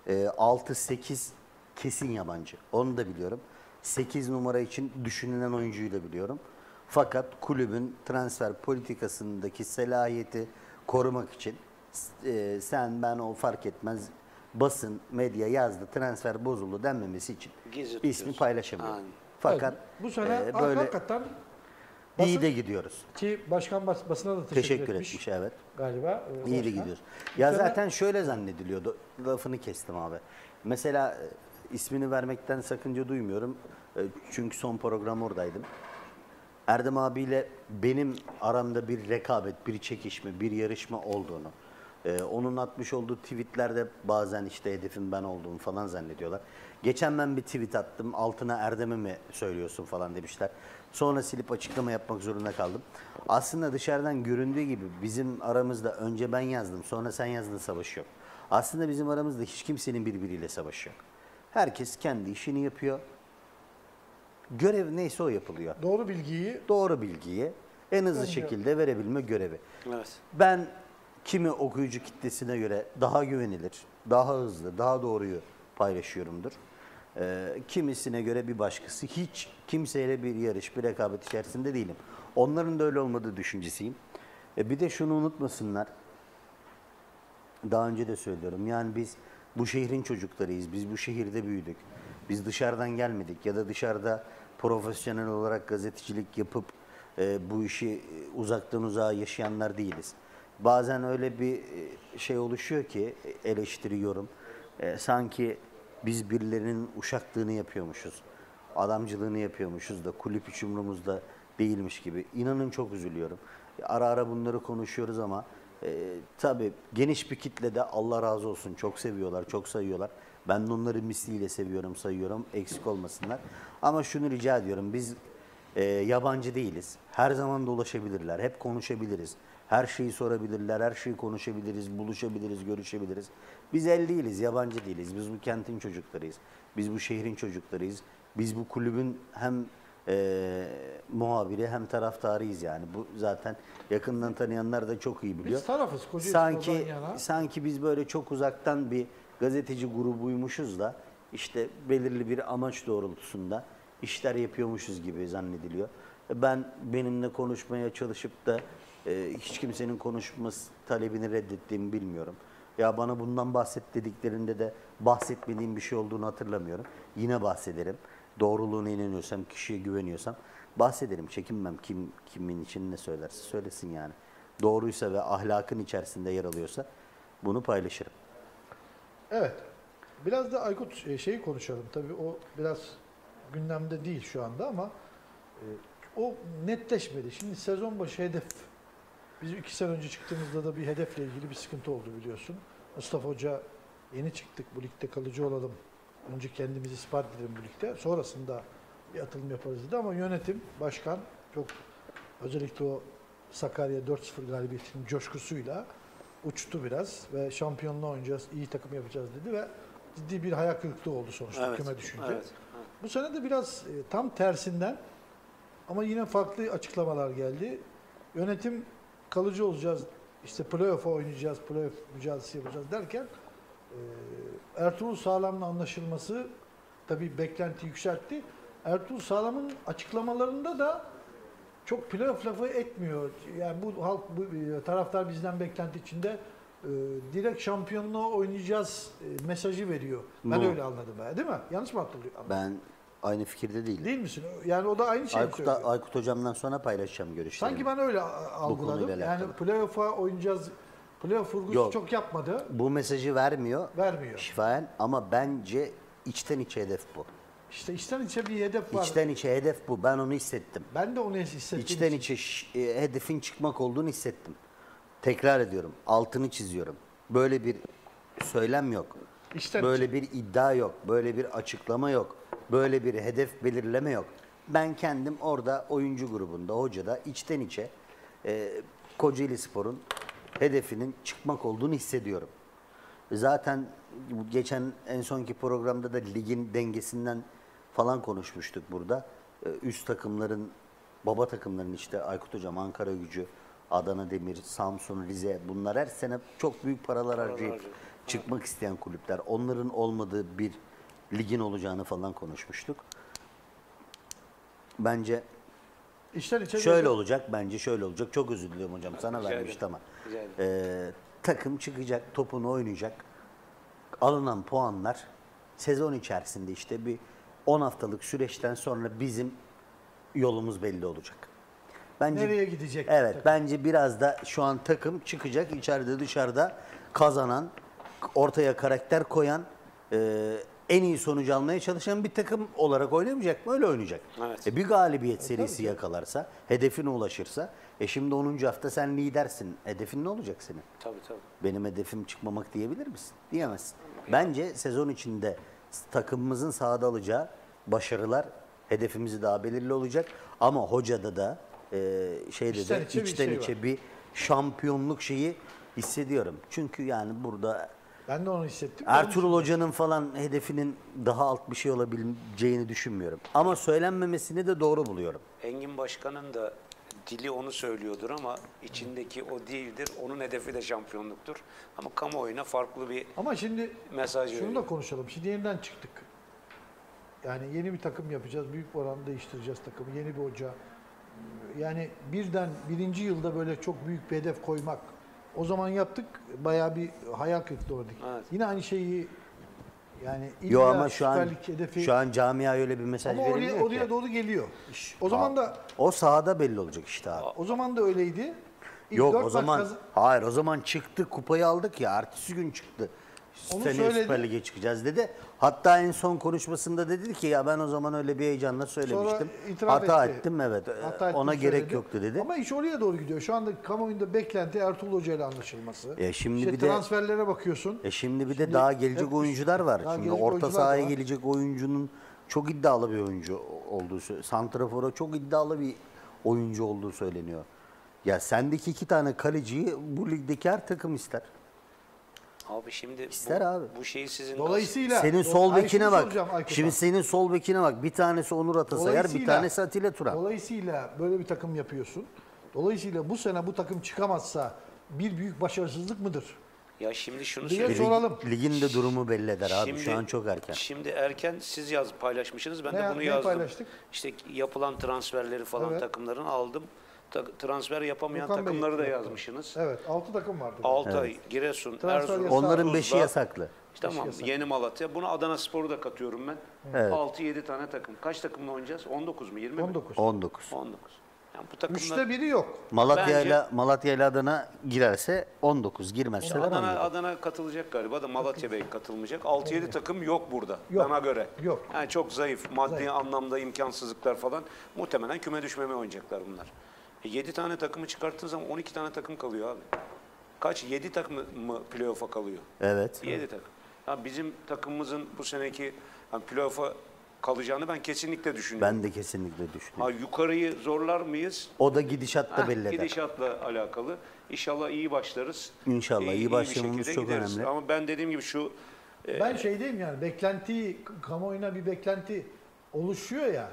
6-8 kesin yabancı. Onu da biliyorum. 8 numara için düşünülen oyuncuyu da biliyorum. Fakat kulübün transfer politikasındaki selahiyeti korumak için sen ben o fark etmez basın, medya yazdı, transfer bozuldu denmemesi için
Gizli
ismi
tutuyorsun.
paylaşamıyorum.
Aynen.
Fakat
Bu sene
böyle
hakikaten
iyi
basın-
de gidiyoruz.
ki başkan basına da teşekkür etmiş
evet.
galiba.
İyi de
başkan.
gidiyoruz.
Bu
Ya
sene-
zaten şöyle zannediliyordu. Lafını kestim abi. Mesela ismini vermekten sakınca duymuyorum. Çünkü son program oradaydım. Erdem abiyle benim aramda bir rekabet, bir çekişme, bir yarışma olduğunu, onun atmış olduğu tweetlerde bazen işte hedefim ben olduğumu falan zannediyorlar. Geçen ben bir tweet attım, altına Erdem'e mi söylüyorsun falan demişler. Sonra silip açıklama yapmak zorunda kaldım. Aslında dışarıdan göründüğü gibi bizim aramızda önce ben yazdım, sonra sen yazdın savaşı yok. Aslında bizim aramızda hiç kimsenin birbiriyle savaşı yok. Herkes kendi işini yapıyor. Görev neyse o yapılıyor.
Doğru bilgiyi
Doğru bilgiyi en hızlı
Önce-
şekilde verebilme görevi.
Evet.
Ben kimi okuyucu kitlesine göre daha güvenilir, daha hızlı, daha doğruyu paylaşıyorumdur. Kimisine göre bir başkası. Hiç kimseyle bir yarış, bir rekabet içerisinde değilim. Onların da öyle olmadığı düşüncesiyim. Bir de şunu unutmasınlar. Daha önce de söylüyorum. Yani biz bu şehrin çocuklarıyız. Biz bu şehirde büyüdük. Biz dışarıdan gelmedik ya da dışarıda profesyonel olarak gazetecilik yapıp bu işi uzaktan uzağa yaşayanlar değiliz. Bazen öyle bir şey oluşuyor ki eleştiriyorum. Sanki biz birilerinin uşaklığını yapıyormuşuz. Adamcılığını yapıyormuşuz da kulüp hiç umurumuzda değilmiş gibi. İnanın çok üzülüyorum. Ara ara bunları konuşuyoruz ama tabii geniş bir kitle de Allah razı olsun çok seviyorlar, çok sayıyorlar. Ben de onları misliyle seviyorum, sayıyorum. Eksik olmasınlar. Ama şunu rica ediyorum. Biz yabancı değiliz. Her zaman da ulaşabilirler. Hep konuşabiliriz. Her şeyi sorabilirler. Her şeyi konuşabiliriz. Buluşabiliriz, görüşebiliriz. Biz el değiliz, yabancı değiliz. Biz bu kentin çocuklarıyız. Biz bu şehrin çocuklarıyız. Biz bu kulübün hem muhabiri hem taraftarıyız yani. Bu zaten yakından tanıyanlar da çok iyi biliyor.
Biz tarafız Kocaeli Spor'dan
Sanki
yana.
sanki biz böyle çok uzaktan bir gazeteci grubuymuşuz da işte belirli bir amaç doğrultusunda işler yapıyormuşuz gibi zannediliyor. Ben benimle konuşmaya çalışıp da hiç kimsenin konuşması talebini reddettiğimi bilmiyorum. Ya bana bundan bahset dediklerinde de bahsetmediğim bir şey olduğunu hatırlamıyorum. Yine bahsederim. Doğruluğuna inanıyorsam, kişiye güveniyorsam bahsederim. Çekinmem. Kimin için ne söylerse söylesin yani. Doğruysa ve ahlakın içerisinde yer alıyorsa bunu paylaşırım.
Evet. Biraz da Aykut şeyi konuşalım. Tabii o biraz gündemde değil şu anda ama o netleşmedi. Şimdi sezon başı hedef. Biz 2 sene önce çıktığımızda da bir hedefle ilgili bir sıkıntı oldu biliyorsun. Mustafa Hoca yeni çıktık bu ligde kalıcı olalım. Önce kendimizi ispat edelim bu ligde. Sonrasında bir atılım yaparız dedi ama yönetim, başkan çok özellikle o Sakarya 4-0 galibiyetinin coşkusuyla uçtu biraz ve şampiyonluğa oynayacağız, iyi takım yapacağız dedi ve ciddi bir hayal kırıklığı oldu sonuçta küme düşünce.
Evet.
Bu sene de biraz tam tersinden ama yine farklı açıklamalar geldi. Yönetim kalıcı olacağız, işte playoff'a oynayacağız, playoff mücadelesi yapacağız derken Ertuğrul Sağlam'la anlaşılması tabii beklenti yükseltti. Ertuğrul Sağlam'ın açıklamalarında da çok playoff lafı etmiyor. Yani bu halk, bu taraftar bizden beklenti içinde direkt şampiyonluğa oynayacağız mesajı veriyor. Ben öyle anladım değil mi? Yanlış mı hatırlıyorum?
Ben aynı fikirde değilim.
Değil misin? Yani o da aynı şeyi söylüyor.
Aykut hocamdan sonra paylaşacağım görüşlerimi.
Sanki ben öyle algıladım.
konuyla
Yani
alakalı.
playoff'a oynayacağız. Playoff vurgusu
Yok.
çok yapmadı.
Bu mesajı vermiyor.
Vermiyor.
Şifayen ama bence içten içe hedef bu.
İşte içten içe bir hedef var.
İçten içe hedef bu. Ben onu hissettim.
Ben de onu hissettim.
İçten içe hedefin çıkmak olduğunu hissettim. Tekrar ediyorum. Altını çiziyorum. Böyle bir söylem yok.
İçten
Böyle bir iddia yok. Böyle bir açıklama yok. Böyle bir hedef belirleme yok. Ben kendim orada oyuncu grubunda, hocada içten içe Kocaeli Spor'un hedefinin çıkmak olduğunu hissediyorum. Zaten geçen en sonki programda da ligin dengesinden falan konuşmuştuk burada. Üst takımların, baba takımların işte Aykut Hocam, Ankara Gücü, Adana Demir, Samsun, Rize bunlar her sene çok büyük paralar harcayıp çıkmak isteyen kulüpler. Onların olmadığı bir ligin olacağını falan konuşmuştuk. Bence
İçten içe
şöyle olacak, bence şöyle olacak. Çok özür diliyorum hocam, sana
Rica
vermişti
ederim.
ama.
Rica ederim.
Takım çıkacak, topunu oynayacak. Alınan puanlar sezon içerisinde işte bir 10 haftalık süreçten sonra bizim yolumuz belli olacak. Bence
nereye gidecek?
evet,
takım?
bence biraz da şu an takım çıkacak, içeride dışarıda kazanan, ortaya karakter koyan, en iyi sonucu almaya çalışan bir takım olarak oynamayacak mı? Öyle oynayacak.
Evet.
Bir galibiyet serisi yakalarsa, hedefine ulaşırsa, şimdi 10. hafta sen lidersin. Hedefin ne olacak senin?
Tabii tabii.
Benim hedefim çıkmamak diyebilir misin? Diyemezsin. Bence sezon içinde takımımızın sahada alacağı başarılar hedefimizi daha belirli olacak. Ama hocada da şeyde
İçten
de
içe bir
içten
şey
içe
var.
bir şampiyonluk şeyi hissediyorum. Çünkü yani burada
Ben de onu hissettim.
Ertuğrul Hoca'nın falan hedefinin daha alt bir şey olabileceğini düşünmüyorum. Ama söylenmemesini de doğru buluyorum.
Engin Başkan'ın da dili onu söylüyordur ama içindeki o değildir. Onun hedefi de şampiyonluktur. Ama kamuoyuna farklı bir
Ama şimdi
mesaj
şunu
veriyor.
da konuşalım. Şimdi yeniden çıktık. Yani yeni bir takım yapacağız. Büyük oranda değiştireceğiz takımı. Yeni bir hoca. Yani birden birinci yılda böyle çok büyük bir hedef koymak. O zaman yaptık. Bayağı bir hayal kırıklığı olduk.
Evet.
Yine aynı şeyi yani
Yo
illa
ama şu an
Süper Lig hedefi
şu an camia öyle bir mesaj
ama
verilmiyor
oraya
ki.
doğru geliyor. O zaman da
O sahada belli olacak işte abi.
o zaman da öyleydi. İlk
Yok
4
o
maç
zaman hayır o zaman çıktı kupayı aldık ya ertesi gün çıktı.
Onu
Seneye
söyledi.
Süper Lig'e çıkacağız dedi. Hatta en son konuşmasında dedi ki ya ben o zaman öyle bir heyecanla söylemiştim.
Sonra itiraf
Hata
etti.
ettim evet.
Hata ettim
Ona gerek
söyledi.
yoktu dedi.
Ama iş oraya doğru gidiyor. Şu anda kamuoyunda beklenti Ertuğrul Hoca ile anlaşılması.
Şimdi
İşte
bir de
transferlere bakıyorsun.
şimdi bir de daha gelecek
hep
oyuncular var.
daha
Şimdi
gelecek
orta
oyuncular da
sahaya
var.
gelecek oyuncunun çok iddialı bir oyuncu olduğu santrafora çok iddialı bir oyuncu olduğu söyleniyor. Ya sendeki 2 tane kaleciyi bu ligdeki her takım ister.
Abi şimdi
İster abi.
bu şeyi sizin
Dolayısıyla
Senin sol
Ay,
bekine
şunu
bak.
soracağım Aykut'a.
Şimdi senin sol bekine bak. Bir tanesi Onur Atasayar, bir
Dolayısıyla-
tanesi Atilla Turan.
Dolayısıyla böyle bir takım yapıyorsun. Dolayısıyla bu sene bu takım çıkamazsa bir büyük başarısızlık mıdır?
ya şimdi şunu
Diye
söyleyeyim.
soralım.
Ligin de durumu belli eder abi.
Şimdi-
Şu an çok erken.
Şimdi erken siz paylaşmışsınız. Ben
Ne-
de bunu
ne
yazdım.
paylaştık?
İşte yapılan transferleri falan
Evet.
takımların aldım. Transfer yapamayan
Gökhan Bey
takımları da
yaptı.
yazmışsınız.
Evet 6 takım vardı.
Altay, Giresun,
Transfer
Erzurum,
yasağı.
Onların
Tuzla.
5'i yasaklı.
Tamam,
yasak.
Yeni Malatya. Buna Adana Spor'u da katıyorum ben.
Evet.
6-7 tane takım. Kaç takımla oynayacağız? 19 mu? 20 mi?
19.
19.
19. Yani bu takımlar...
Üçte biri yok.
Malatya ile Adana girerse 19, girmezse
Adana,
19.
Adana katılacak galiba da Malatya Bey katılmayacak. 6-7 takım yok burada
Yok.
bana göre.
Yok.
Yani çok zayıf, maddi
Zayıf.
anlamda imkansızlıklar falan. Muhtemelen küme düşmeme oynayacaklar bunlar. 7 tane takımı çıkarttığın zaman 12 tane takım kalıyor abi. Kaç? 7 takım mı playoff'a kalıyor?
Evet.
7 takım. Ha, bizim takımımızın bu seneki playoff'a kalacağını ben kesinlikle düşünüyorum.
Ben de kesinlikle
Ha,
düşünüyorum.
yukarıyı zorlar mıyız?
O da gidişatta belli eder.
Gidişatla alakalı. İnşallah iyi başlarız.
İnşallah, iyi
bir
başlamamız
şekilde
çok
gideriz.
önemli.
Ama ben dediğim gibi şu
Ben şeydeyim yani beklenti, kamuoyuna bir beklenti oluşuyor ya.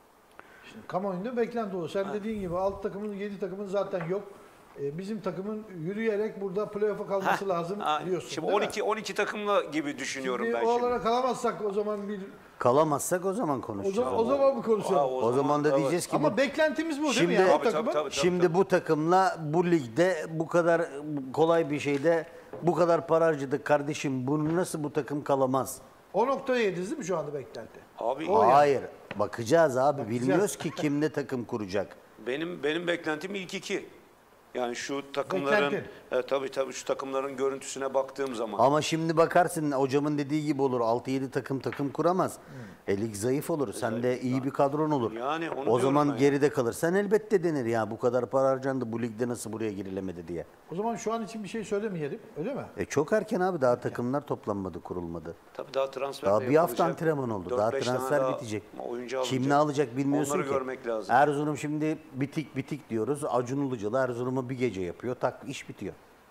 Şimdi kamuoyunda beklenti olur. Sen dediğin gibi alt takımın 7 takımın zaten yok. Bizim takımın yürüyerek burada playoff'a kalması lazım diyorsun.
Şimdi
değil mi?
12 takımla gibi düşünüyorum
Şimdi
ben
o
şimdi.
olarak kalamazsak o zaman bir
Kalamazsak o zaman
o
konuşacağız.
zaman, o zaman mı konuşalım?
O zaman da
evet.
diyeceğiz ki bu
Ama beklentimiz bu değil
Şimdi-
mi yani?
Tabii,
Alt takımın?
tabii.
şimdi bu takımla bu ligde bu kadar kolay bir şeyde bu kadar para harcadık kardeşim. Bunu nasıl bu takım kalamaz?
O noktaya yediniz değil mi şu anda beklenti?
Abi
O yani.
Hayır. Bakacağız abi. Bilmiyoruz ki kim ne takım kuracak.
benim beklentim ilk 2. Yani şu takımların
Beklentin.
tabii şu takımların görüntüsüne baktığım zaman.
Ama şimdi bakarsın hocamın dediği gibi olur. 6-7 takım kuramaz. Lig zayıf olur. Sende iyi bir kadron olur.
Yani onu
o
diyorum
zaman
ben.
geride kalırsan elbette denir ya bu kadar para harcandı bu ligde nasıl buraya girilemedi diye.
O zaman şu an için bir şey söylemeyelim öyle mi?
Çok erken abi daha takımlar toplanmadı kurulmadı.
Tabii daha transfer
Daha
de
bir hafta
yapılacak.
antrenman oldu.
4-5
Daha
tane
transfer
daha
bitecek.
oyuncu
Kim
alınacak.
ne alacak bilmiyorsun
Onları
ki.
görmek lazım.
Erzurum şimdi bitik diyoruz. Acun Ilıcalı Erzurum'u bir gece yapıyor. Tak iş bitiyor.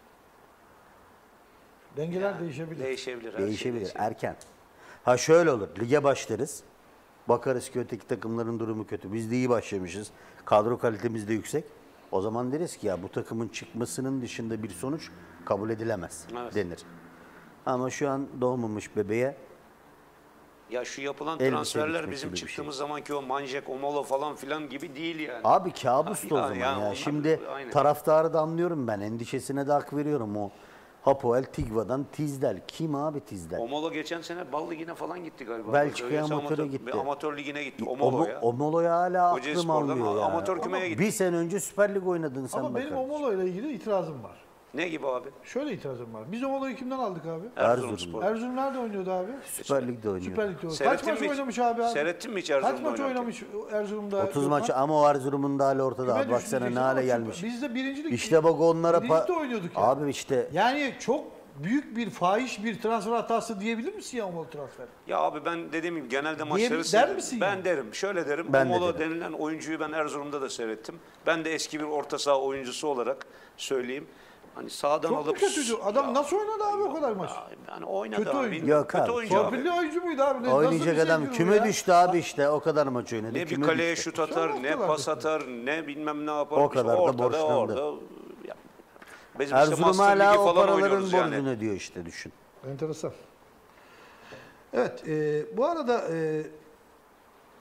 Dengeler değişebilir.
Değişebilir. her şey
Değişebilir.
değişebilir.
Erken. Ha şöyle olur. Lige başlarız. Bakarız ki öteki takımların durumu kötü. Biz de iyi başlamışız. Kadro kalitemiz de yüksek. O zaman deriz ki ya bu takımın çıkmasının dışında bir sonuç kabul edilemez
Evet.
denir. Ama şu an doğmamış bebeğe
Ya şu yapılan
Elbise
transferler
biçmek
bizim
gibi bir şey.
çıktığımız zamanki o Manjek, Omolo falan filan gibi değil yani.
abi kabustu o
Ya,
zaman
yani
ya.
onlar-
Şimdi
aynen.
taraftarı da anlıyorum ben. Endişesine de hak veriyorum. O Hapoel Tigva'dan Tizdel. Kim abi Tizdel?
Omolo geçen sene Bal Ligi'ne falan gitti galiba.
Belçika'ya
Öyleyse
amatöre gitti.
bir amatör ligine gitti. Omolo ya.
Omolo'ya hala
Kocaeli
aklım
Spor'dan
almıyor ya.
amatör kümeye gitti.
Bir sene önce Süper Lig oynadın sen
Ama benim
bakarız.
Omolo ile ilgili itirazım var.
Ne gibi abi?
Şöyle itirazım var. Biz Omolo'yu kimden aldık abi?
Erzurumspor.
Erzurum nerede oynuyordu abi?
Süper Lig'de oynuyor.
Süper Lig'de oynuyor. Kaç
Seyrettin
maç
mi hiç?
oynamış abi?
Seyrettin mi hiç
Kaç
Erzurum'da
maç
oynarken?
oynamış Erzurum'da?
30
Gökhan?
maçı ama o Erzurum'un da hali ortada.
Küme
Abi baksana
düştü
ne hale
diyeceksin ama
gelmiş.
Biz de birincilik.
İşte bak onlara
Birlikte oynuyorduk ya.
Abi işte
Yani çok büyük bir fahiş bir transfer hatası diyebilir misin ya Omolo transfer?
Ya abi ben dediğim gibi genelde maçları
der
seyrediyorum.
misin
Ben
yani?
derim. Şöyle derim.
Ben de
Omolo
derim.
denilen oyuncuyu ben Erzurum'da da seyrettim. Ben de eski bir orta saha oyuncusu olarak söyleyeyim. Hani sağdan
Çok mu
alıp...
kötüydü? Adam
Ya,
nasıl oynadı abi o kadar maç?
Yani oynadı
Kötü
abi.
oyuncu.
Yok
Kötü
abi.
oyuncu abi.
Torpilli oyuncu muydu abi? Nasıl bir
oynayacak
şey
adam
diyor bu
küme
ya?
düştü abi işte. O kadar maç oynadı.
Ne bir
küme
kaleye
düştü.
şut atar,
Çok
ne
haklılar
pas
zaten.
atar, ne bilmem ne yapar.
O kadar da
ortada,
borçlandı.
orada. Ya, bizim işte
Erzurum
Master
hala
Ligi
o
falan
paraların
oynuyoruz
borcunu
yani.
ödüyor işte düşün.
Enteresan. Evet, bu arada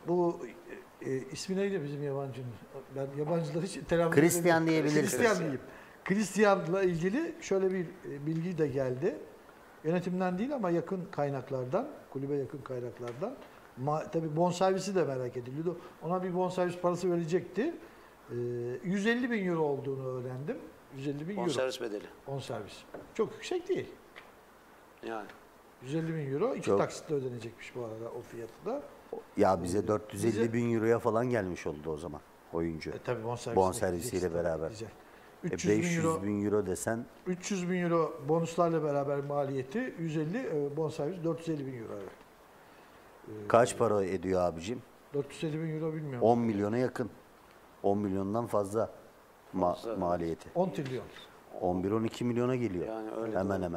Bu ismi neydi bizim yabancının? Ben yabancıları hiç telaffuz
Christian
edemiyorum.
diyebiliriz.
Christian diyeyim. Christian'la ilgili şöyle bir bilgi de geldi. Yönetimden değil ama yakın kaynaklardan, kulübe yakın kaynaklardan. Tabii bonservisi de merak ediliyordu. Ona bir bonservis parası verecekti. 150 bin euro olduğunu öğrendim. 150 bin euro.
Bonservis bedeli.
Bonservis. Çok yüksek değil.
Yani.
150 bin euro. 2
Çok.
taksitle ödenecekmiş bu arada o fiyatı da.
Ya bize 450
Bize-
bin euroya falan gelmiş oldu o zaman oyuncu.
Tabii
Bonservisiyle beraber.
Güzel.
500
300 bin euro,
bin euro desen
300 bin euro bonuslarla beraber maliyeti 150, bonservis 450 bin euro. Evet.
kaç para ediyor abicim?
450 bin euro bilmiyorum.
10 milyona yakın. 10 milyondan fazla
Fazla.
maliyeti.
10 trilyon.
11-12 milyona geliyor.
Yani öyle
hemen
doğru.
hemen.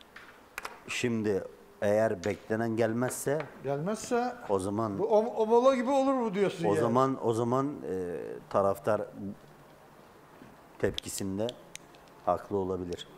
Şimdi eğer beklenen gelmezse
Gelmezse
o zaman
bu Omolo gibi olur mu diyorsun
o
yani?
zaman taraftar tepkisinde haklı olabilir.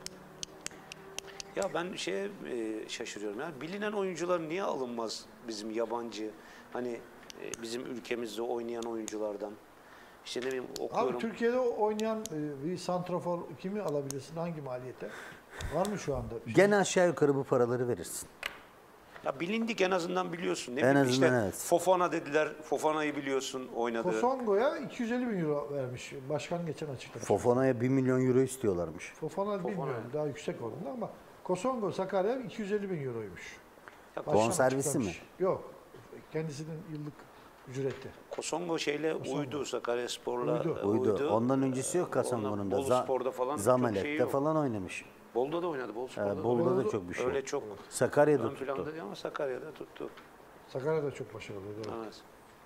Ya ben şeye şaşırıyorum. Ya. Bilinen oyuncular niye alınmaz bizim yabancı? Hani bizim ülkemizde oynayan oyunculardan. İşte ne bileyim okuyorum.
Abi Türkiye'de oynayan bir santrafor kimi alabilirsin? Hangi maliyete? Var mı şu anda?
Gene aşağı yukarı bu paraları verirsin.
Ya bilindik en azından biliyorsun. Ne
En
bileyim işte
azından evet.
Fofana dediler. Fofana'yı biliyorsun oynadı.
Kosongo'ya 250 bin euro vermiş. Başkan geçen açıklamış.
Fofana'ya 1 milyon euro istiyorlarmış.
Fofana bilmiyorum. Daha yüksek oranında ama Kosongo Sakarya 250 bin euroymuş.
Ya
Başkan
Bonservisi
açıklamış. Yok. Kendisinin yıllık ücreti.
Kosongo şeyle uydu. Sakaryaspor'la
Uydu.
Ondan öncesi yok Kasongo'nun da.
Boluspor'da falan çok
Zamalek'te
şeyi yok.
falan oynamış.
Bolu'da da oynadı. Boluspor'da.
Bolu'da da
Bolu'da-
çok bir şey.
Öyle
yok.
çok
Sakarya'da
ön
tuttu.
planda değil ama Sakarya'da tuttu.
Sakarya da çok başarılı. Evet.
Evet.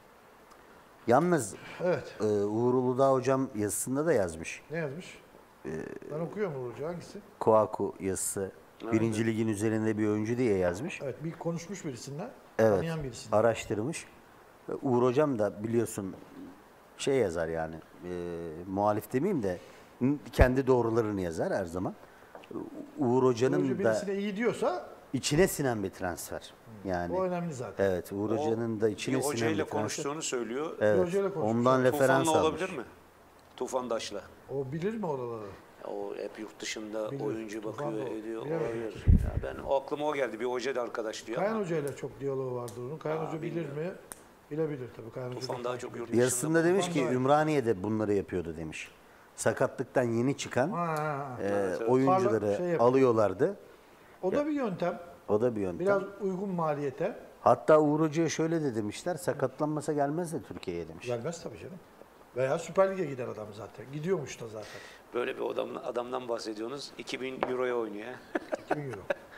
Yalnız
Evet.
Uğur Uludağ hocam yazısında da yazmış.
Ne yazmış? Ben okuyorum Uğurcu. Hangisi?
Koaku yazısı.
Evet,
Birinci ligin üzerinde bir oyuncu diye yazmış.
Evet. Bir konuşmuş birisinden.
Evet.
Tanıyan birisinden.
Araştırmış. Uğur hocam da biliyorsun şey yazar yani muhalif demeyeyim de kendi doğrularını yazar her zaman. Uğur hocanın
Uğurcu
da
birisine iyi diyorsa
içine sinen bir transfer. Yani
o önemli zaten.
evet Uğur hocanın da içine
Bir
sinen bir
hocayla
transfer.
konuştuğunu söylüyor.
Evet.
Hocayla konuşmuş.
Ondan referans
Tufan'la
almış.
olabilir mi? Tufandaş'la.
O bilir mi oraları?
O hep yurt dışında
Bilir.
oyuncu
Tufan
bakıyor,
da o.
ediyor,
Bilemem.
olabilir. Ya ben o aklıma o geldi. Bir hoca da arkadaş diyor
Kayan
ama
Hoca ile çok diyaloğu vardır onun. Kayan Hoca bilir
bilmiyorum.
mi? Bilebilir tabii. Kayan Hoca
Tufan
da
daha
takip
çok
ediyor.
yurt
Yazısında demiş ki
Tufan da-
Ümraniye'de bunları yapıyordu demiş. Sakatlıktan yeni çıkan
Ha.
evet.
oyuncuları
Parla- şey yapıyor.
alıyorlardı.
O da bir yöntem.
O da bir yöntem.
Biraz uygun maliyete.
Hatta Uğur Hoca'ya şöyle de demişler, sakatlanmasa gelmez de Türkiye'ye demiş.
Gelmez tabii canım. Veya Süper Lig'e gider adam zaten. Gidiyormuş da zaten.
böyle bir adamdan bahsediyorsunuz. 2000 euroya oynuyor. He.
2000 euro.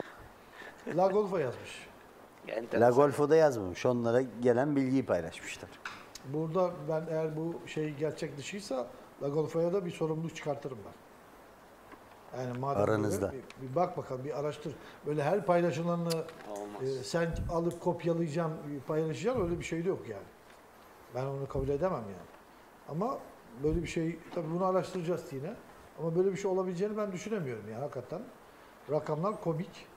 La Golf'a yazmış.
La
Enteresan.
Golfo'da yazmamış, onlara gelen bilgiyi paylaşmışlar.
Burada ben eğer bu şey gerçek dışıysa La Golf'a da bir sorumluluk çıkartırım ben. Yani madem
Aranızda.
böyle bir bak bakalım, bir araştır. Böyle her paylaşılanı
Olmaz.
sen alıp kopyalayacaksın, paylaşacaksın, öyle bir şey de yok yani. Ben onu kabul edemem yani. Ama böyle bir şey, tabii bunu araştıracağız yine. Ama böyle bir şey olabileceğini ben düşünemiyorum yani hakikaten. Rakamlar komik.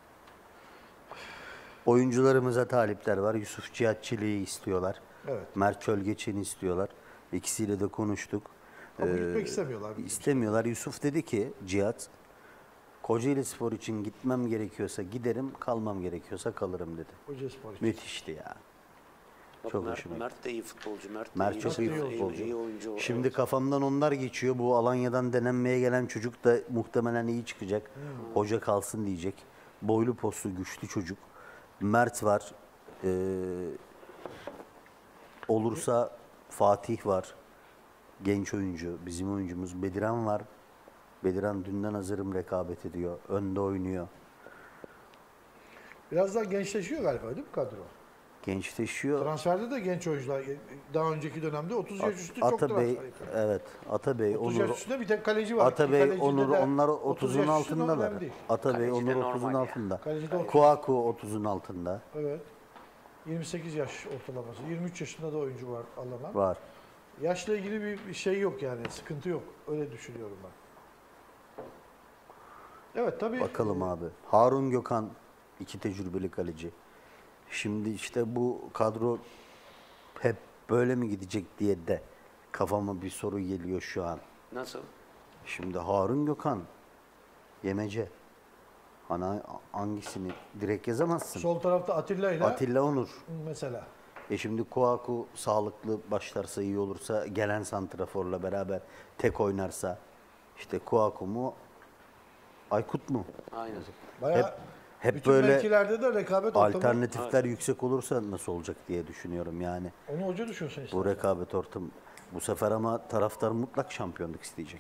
Oyuncularımıza talipler var. Yusuf Cihatçılı'yı istiyorlar.
Evet.
Mert Çölgeç'ini istiyorlar. İkisiyle de konuştuk.
Ama gitmek istemiyorlar.
İstemiyorlar. Yusuf dedi ki Cihat, Kocaeli Spor için gitmem gerekiyorsa giderim, kalmam gerekiyorsa kalırım dedi.
Kocaspor için.
Müthişti ya.
Bak,
Çok hoşuma gitti.
Mert de iyi futbolcu.
Mert çok iyi
Mert iyi
futbolcu.
İyi oyuncu.
Şimdi
Evet.
kafamdan onlar geçiyor. Bu Alanya'dan denenmeye gelen çocuk da muhtemelen iyi çıkacak. Hoca kalsın diyecek. Boylu postlu güçlü çocuk. Mert var. Olursa Fatih var. Genç oyuncu. Bizim oyuncumuz Bediran var. Bediran dünden hazırım rekabet ediyor. Önde oynuyor.
Biraz daha gençleşiyor galiba değil mi kadro?
Gençleşiyor.
Transferde de genç oyuncular. Daha önceki dönemde 30 yaş üstü çok
Atabey,
transfer yapıyor.
evet. Atabey,
30
Onur,
yaş üstünde bir tek kaleci var.
Atabey,
Kalecide
Onur,
de
onlar
30
30'un
yaş üstü
altındalar.
önemli değil.
Atabey,
Kaleci de
Onur
normal
30'un
ya.
altında.
Kaleci de 30.
Kuaku 30'un altında.
Evet. 28 yaş ortalaması. 23 yaşında da oyuncu var alınan.
Var.
Yaşla ilgili bir şey yok yani. Sıkıntı yok. Öyle düşünüyorum ben. Evet tabii.
Bakalım abi. Harun Gökhan, iki tecrübeli kaleci. Şimdi işte bu kadro hep böyle mi gidecek diye de kafama bir soru geliyor şu an.
Nasıl?
Şimdi Harun Gökhan, Yemece. Hangisini direkt yazamazsın?
Sol tarafta Atilla ile
Atilla Onur.
mesela.
Şimdi Kouakou sağlıklı başlarsa, iyi olursa, gelen santraforla beraber tek oynarsa, işte Kouakou mu, Aykut mu?
Aynen.
Bayağı
Hep
bütün
böyle
mevkilerde de rekabet ortamı.
alternatifler yüksek olursa nasıl olacak diye düşünüyorum yani.
Onu hoca düşünsün işte.
Bu rekabet ortamı bu sefer ama taraftar mutlak şampiyonluk isteyecek.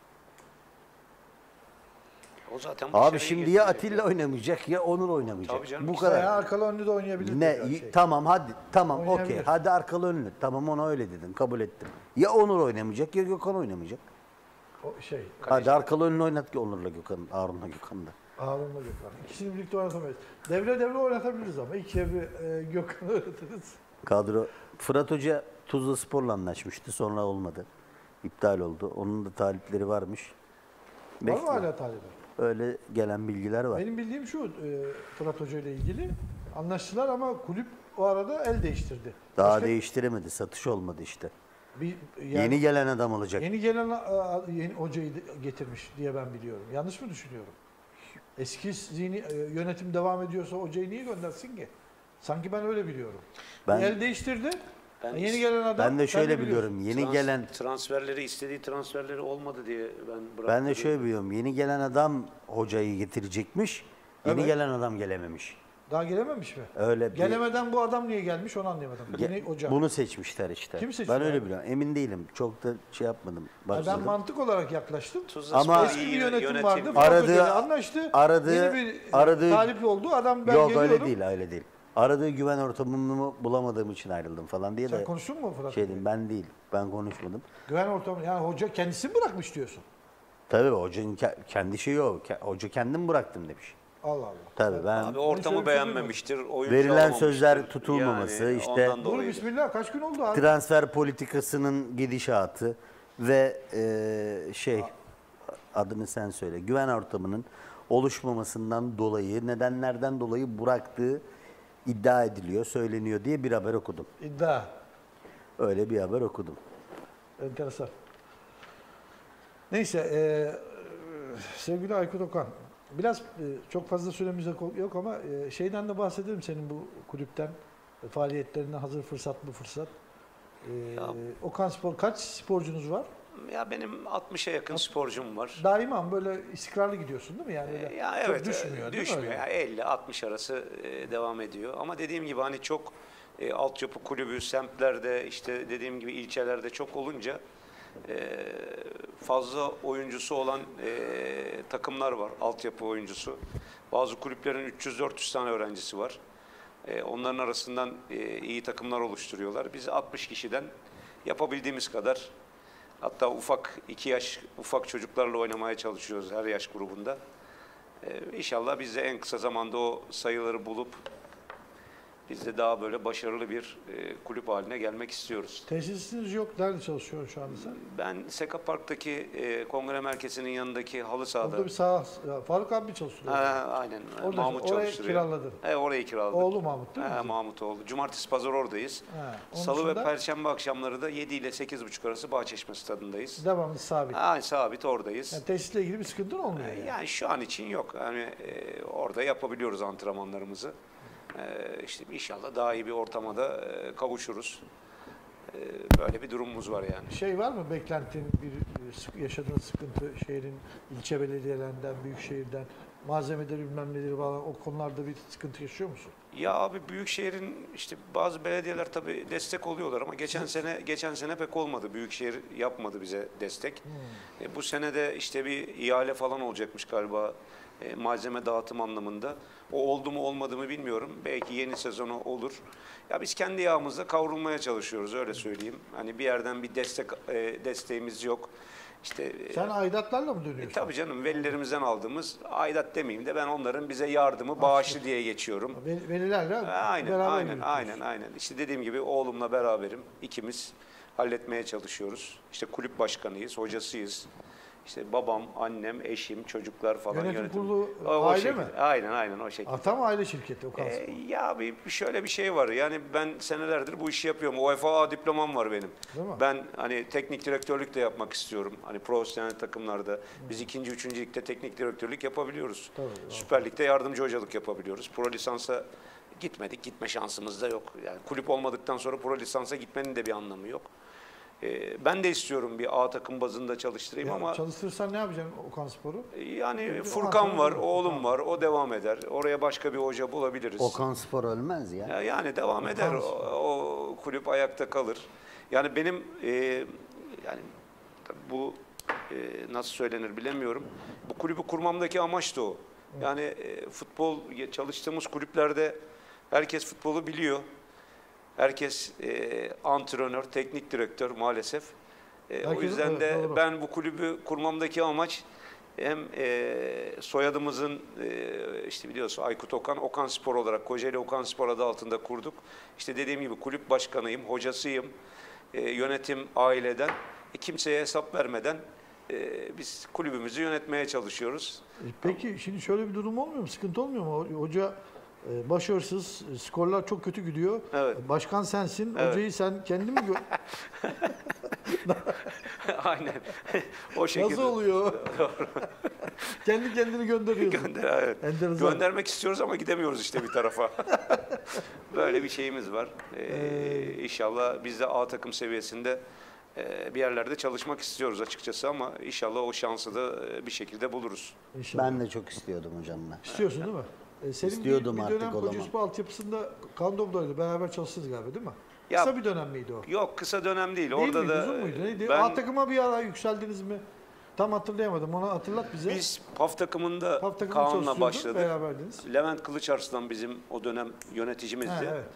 O zaten
Abi
başarıyı
şimdi ya
getirecek
Atilla oynamayacak ya Onur oynamayacak.
Tabii canım,
Bu
ikisi
kadar.
Veya arkalı önlü de oynayabilir.
Ne
diyor şey.
tamam hadi tamam okey
Oynayabilir.
hadi arkalı önlü tamam ona öyle dedin kabul ettim. Ya Onur oynamayacak ya Gökhan oynamayacak.
O şey.
Hadi arkalı önlü oynat ki Onur'la Gökhan, Harun'la Gökhan'da.
Harun'la Gökhan. İkisini birlikte oynatamayız. Devre oynatabiliriz ama. İlk devre Gökhan'ı oynatırız.
Kadro Fırat Hoca Tuzla Spor'la anlaşmıştı sonra olmadı. İptal oldu. Onun da talipleri varmış.
Var mı
Bekliyor.
hala talibi?
Öyle gelen bilgiler var.
Benim bildiğim şu Fırat Hoca ile ilgili. Anlaştılar ama kulüp o arada el değiştirdi.
Daha
Başka
değiştiremedi. Satış olmadı işte.
yani
Yeni gelen adam olacak.
yeni gelen yeni hocayı getirmiş diye ben biliyorum. Yanlış mı düşünüyorum? Eski yönetim devam ediyorsa hocayı niye göndersin ki? Sanki ben öyle biliyorum.
Ben-
El değiştirdi.
Ben
Yeni gelen adam.
Ben de
sen
şöyle
biliyorsun.
biliyorum. Yeni gelen
transferleri istediği transferleri olmadı diye ben bıraktım.
ben de şöyle biliyorum. Yeni gelen adam hocayı getirecekmiş. Yeni
Evet.
gelen adam gelememiş.
Daha gelememiş mi?
Öyle bir-
Gelemeden bu adam niye gelmiş onu anlayamadım.
Ge-
Yeni hoca.
Bunu seçmişler işte.
Kim seçiyor
Ben öyle
abi?
biliyorum. Emin değilim. Çok da şey yapmadım.
Ben
Başladım.
mantık olarak yaklaştım.
Tuzla
Ama-
Spor
Eski
iyi
bir yönetim
yönetim.
vardı.
Aradığı-
Aradığı, anlaştı.
aradığı-
Yeni bir
aradığı-
talip oldu. Adam ben
Yok
geliyorum.
öyle değil, öyle değil. Aradığı güven ortamını bulamadığım için ayrıldım falan diye
Sen
de
konuştun mu Fırat?
şey dedim. Ben değil. Ben konuşmadım.
Güven ortamı. Yani hoca kendisi mi bırakmış diyorsun?
Tabii hocanın kendi şeyi o. Hoca kendim bıraktım demiş.
Allah Allah.
Tabii ben
Abi ortamı
şöyle
beğenmemiştir. Oyuncu
Verilen
alamamıştır.
sözler tutulmaması,
Yani
işte-
ondan
Dur
dolayı.
bismillah kaç gün oldu abi?
transfer politikasının gidişatı ve adını sen söyle. Güven ortamının oluşmamasından dolayı, nedenlerden dolayı bıraktığı iddia ediliyor, söyleniyor diye bir haber okudum.
İddia.
Öyle bir haber okudum.
Enteresan. Neyse sevgili Aykut Okan. Biraz çok fazla süremiz yok ama şeyden de bahsedelim senin bu kulüpten. Faaliyetlerinden hazır fırsat bu fırsat.
Ya-
Okan Spor kaç sporcunuz var?
Ya benim 60'a yakın sporcum var.
Daima böyle istikrarlı gidiyorsun değil mi? Yani öyle
Ya
çok
evet,
düşmüyor değil mi
düşmüyor.
öyle?
Ya 50-60 arası devam ediyor. Ama dediğim gibi hani çok altyapı kulübü semtlerde işte dediğim gibi ilçelerde çok olunca fazla oyuncusu olan takımlar var. Altyapı oyuncusu. Bazı kulüplerin 300-400 tane öğrencisi var. Onların arasından iyi takımlar oluşturuyorlar. Biz 60 kişiden yapabildiğimiz kadar, hatta ufak 2 yaş ufak çocuklarla oynamaya çalışıyoruz her yaş grubunda. İnşallah biz de en kısa zamanda o sayıları bulup biz de daha böyle başarılı bir kulüp haline gelmek istiyoruz.
Tesisiniz yok. Nerede çalışıyorsun şu anda sen?
Ben Seka Park'taki kongre merkezinin yanındaki halı sahada.
Orada bir sağ Faruk abi çalıştırıyor.
Aynen.
Orada,
Mahmut
orayı
çalıştırıyor.
kiraladın.
Orayı kiraladık.
Oğlu Mahmut değil mi?
Mahmut oğlu. Cumartesi pazar oradayız.
Onun
Salı ve
dışında
Perşembe akşamları da 7 ile 8.30 arası Bağçeşme stadındayız.
devamlı sabit.
Sabit oradayız.
Yani tesisle ilgili bir sıkıntın olmuyor yani.
Yani şu an için yok. Yani orada yapabiliyoruz antrenmanlarımızı. İşte inşallah daha iyi bir ortama da kavuşuruz. Böyle bir durumumuz var yani.
Şey var mı beklentin yaşadığın sıkıntı şehrin ilçe belediyelerinden, büyük şehirden malzemeleri bilmem neleri falan o konularda bir sıkıntı yaşıyor musun?
Ya abi Büyükşehir'in işte bazı belediyeler tabii destek oluyorlar ama geçen sene pek olmadı. Büyükşehir yapmadı bize destek. Bu sene de işte bir ihale falan olacakmış galiba malzeme dağıtım anlamında. O oldu mu olmadı mı bilmiyorum. Belki yeni sezonu olur. Ya biz kendi yağımızda kavrulmaya çalışıyoruz öyle söyleyeyim. Hani bir yerden bir desteğimiz yok. İşte
Sen aidatlarla mı dönüyorsun?
tabii canım velilerimizden aldığımız aidat demeyeyim de ben onların bize yardımı bağışlı diye geçiyorum.
Velilerle
Aynen,
beraber
aynen,
yürütüyorsun.
aynen. İşte dediğim gibi oğlumla beraberim. İkimiz halletmeye çalışıyoruz. İşte kulüp başkanıyız, hocasıyız. İşte babam, annem, eşim, çocuklar falan
Yönetim kurulu
O
aile
şekilde.
mi?
Aynen o şekilde.
Tam aile şirketi Okan Spor.
Ya şöyle bir şey var. Yani ben senelerdir bu işi yapıyorum. UEFA diplomam var benim.
Değil mi?
Ben hani teknik direktörlük de yapmak istiyorum. Hani profesyonel takımlarda. Biz 2. 3. ligde teknik direktörlük yapabiliyoruz.
Tabii,
Süper Lig'de yardımcı hocalık yapabiliyoruz. Pro lisansa gitmedik. Gitme şansımız da yok. Yani kulüp olmadıktan sonra pro lisansa gitmenin de bir anlamı yok. Ben de istiyorum bir A takım bazında çalıştırayım ama
Çalıştırırsan ne yapacaksın Okan Spor'u?
yani
Bir
Furkan var,
antrenör,
oğlum
Furkan.
var. O devam eder. Oraya başka bir hoca bulabiliriz.
Okan Spor ölmez ya.
Yani devam eder.
Spor.
O kulüp ayakta kalır. Yani benim yani bu nasıl söylenir bilemiyorum. Bu kulübü kurmamdaki amaç da o. Yani futbol çalıştığımız kulüplerde herkes futbolu biliyor. Herkes antrenör, teknik direktör maalesef. O
Herkes-
yüzden de
evet, doğru.
ben bu kulübü kurmamdaki amaç hem soyadımızın işte biliyorsun Aykut Okan, Okan Spor olarak Kocaeli Okan Spor adı altında kurduk. İşte dediğim gibi kulüp başkanıyım, hocasıyım, yönetim aileden. Kimseye hesap vermeden biz kulübümüzü yönetmeye çalışıyoruz.
Peki şimdi şöyle bir durum olmuyor mu? Sıkıntı olmuyor mu? Hoca başarısız, skorlar çok kötü gidiyor.
Evet.
Başkan sensin,
Evet.
hocayı sen kendin mi
Aynen. O şekilde.
Nasıl oluyor? Kendi kendini gönderiyorsun.
Evet.
Enteresan.
Göndermek istiyoruz ama gidemiyoruz işte bir tarafa. Böyle bir şeyimiz var. İnşallah biz de A takım seviyesinde bir yerlerde çalışmak istiyoruz açıkçası ama inşallah o şansı da bir şekilde buluruz.
İnşallah.
Ben de çok istiyordum hocam ben.
İstiyorsun değil mi? Senin
İstiyordum
bir
artık
dönem
olamam.
Kocaeli Spor altyapısında Kandoblo'yla beraber çalıştınız galiba değil mi?
Ya-
Kısa bir dönem miydi o?
Yok kısa dönem değil.
Değil
Orada
miydi?
da
Uzun muydu? Neydi?
ben
A takıma bir ara yükseldiniz mi? Tam hatırlayamadım. Onu hatırlat bize.
biz PAF takımında
PAF takımında
Kaan'la
çalışıyordun,
başladık.
beraberdiniz.
Levent Kılıçarslan bizim o dönem yöneticimizdi.
Ha, evet.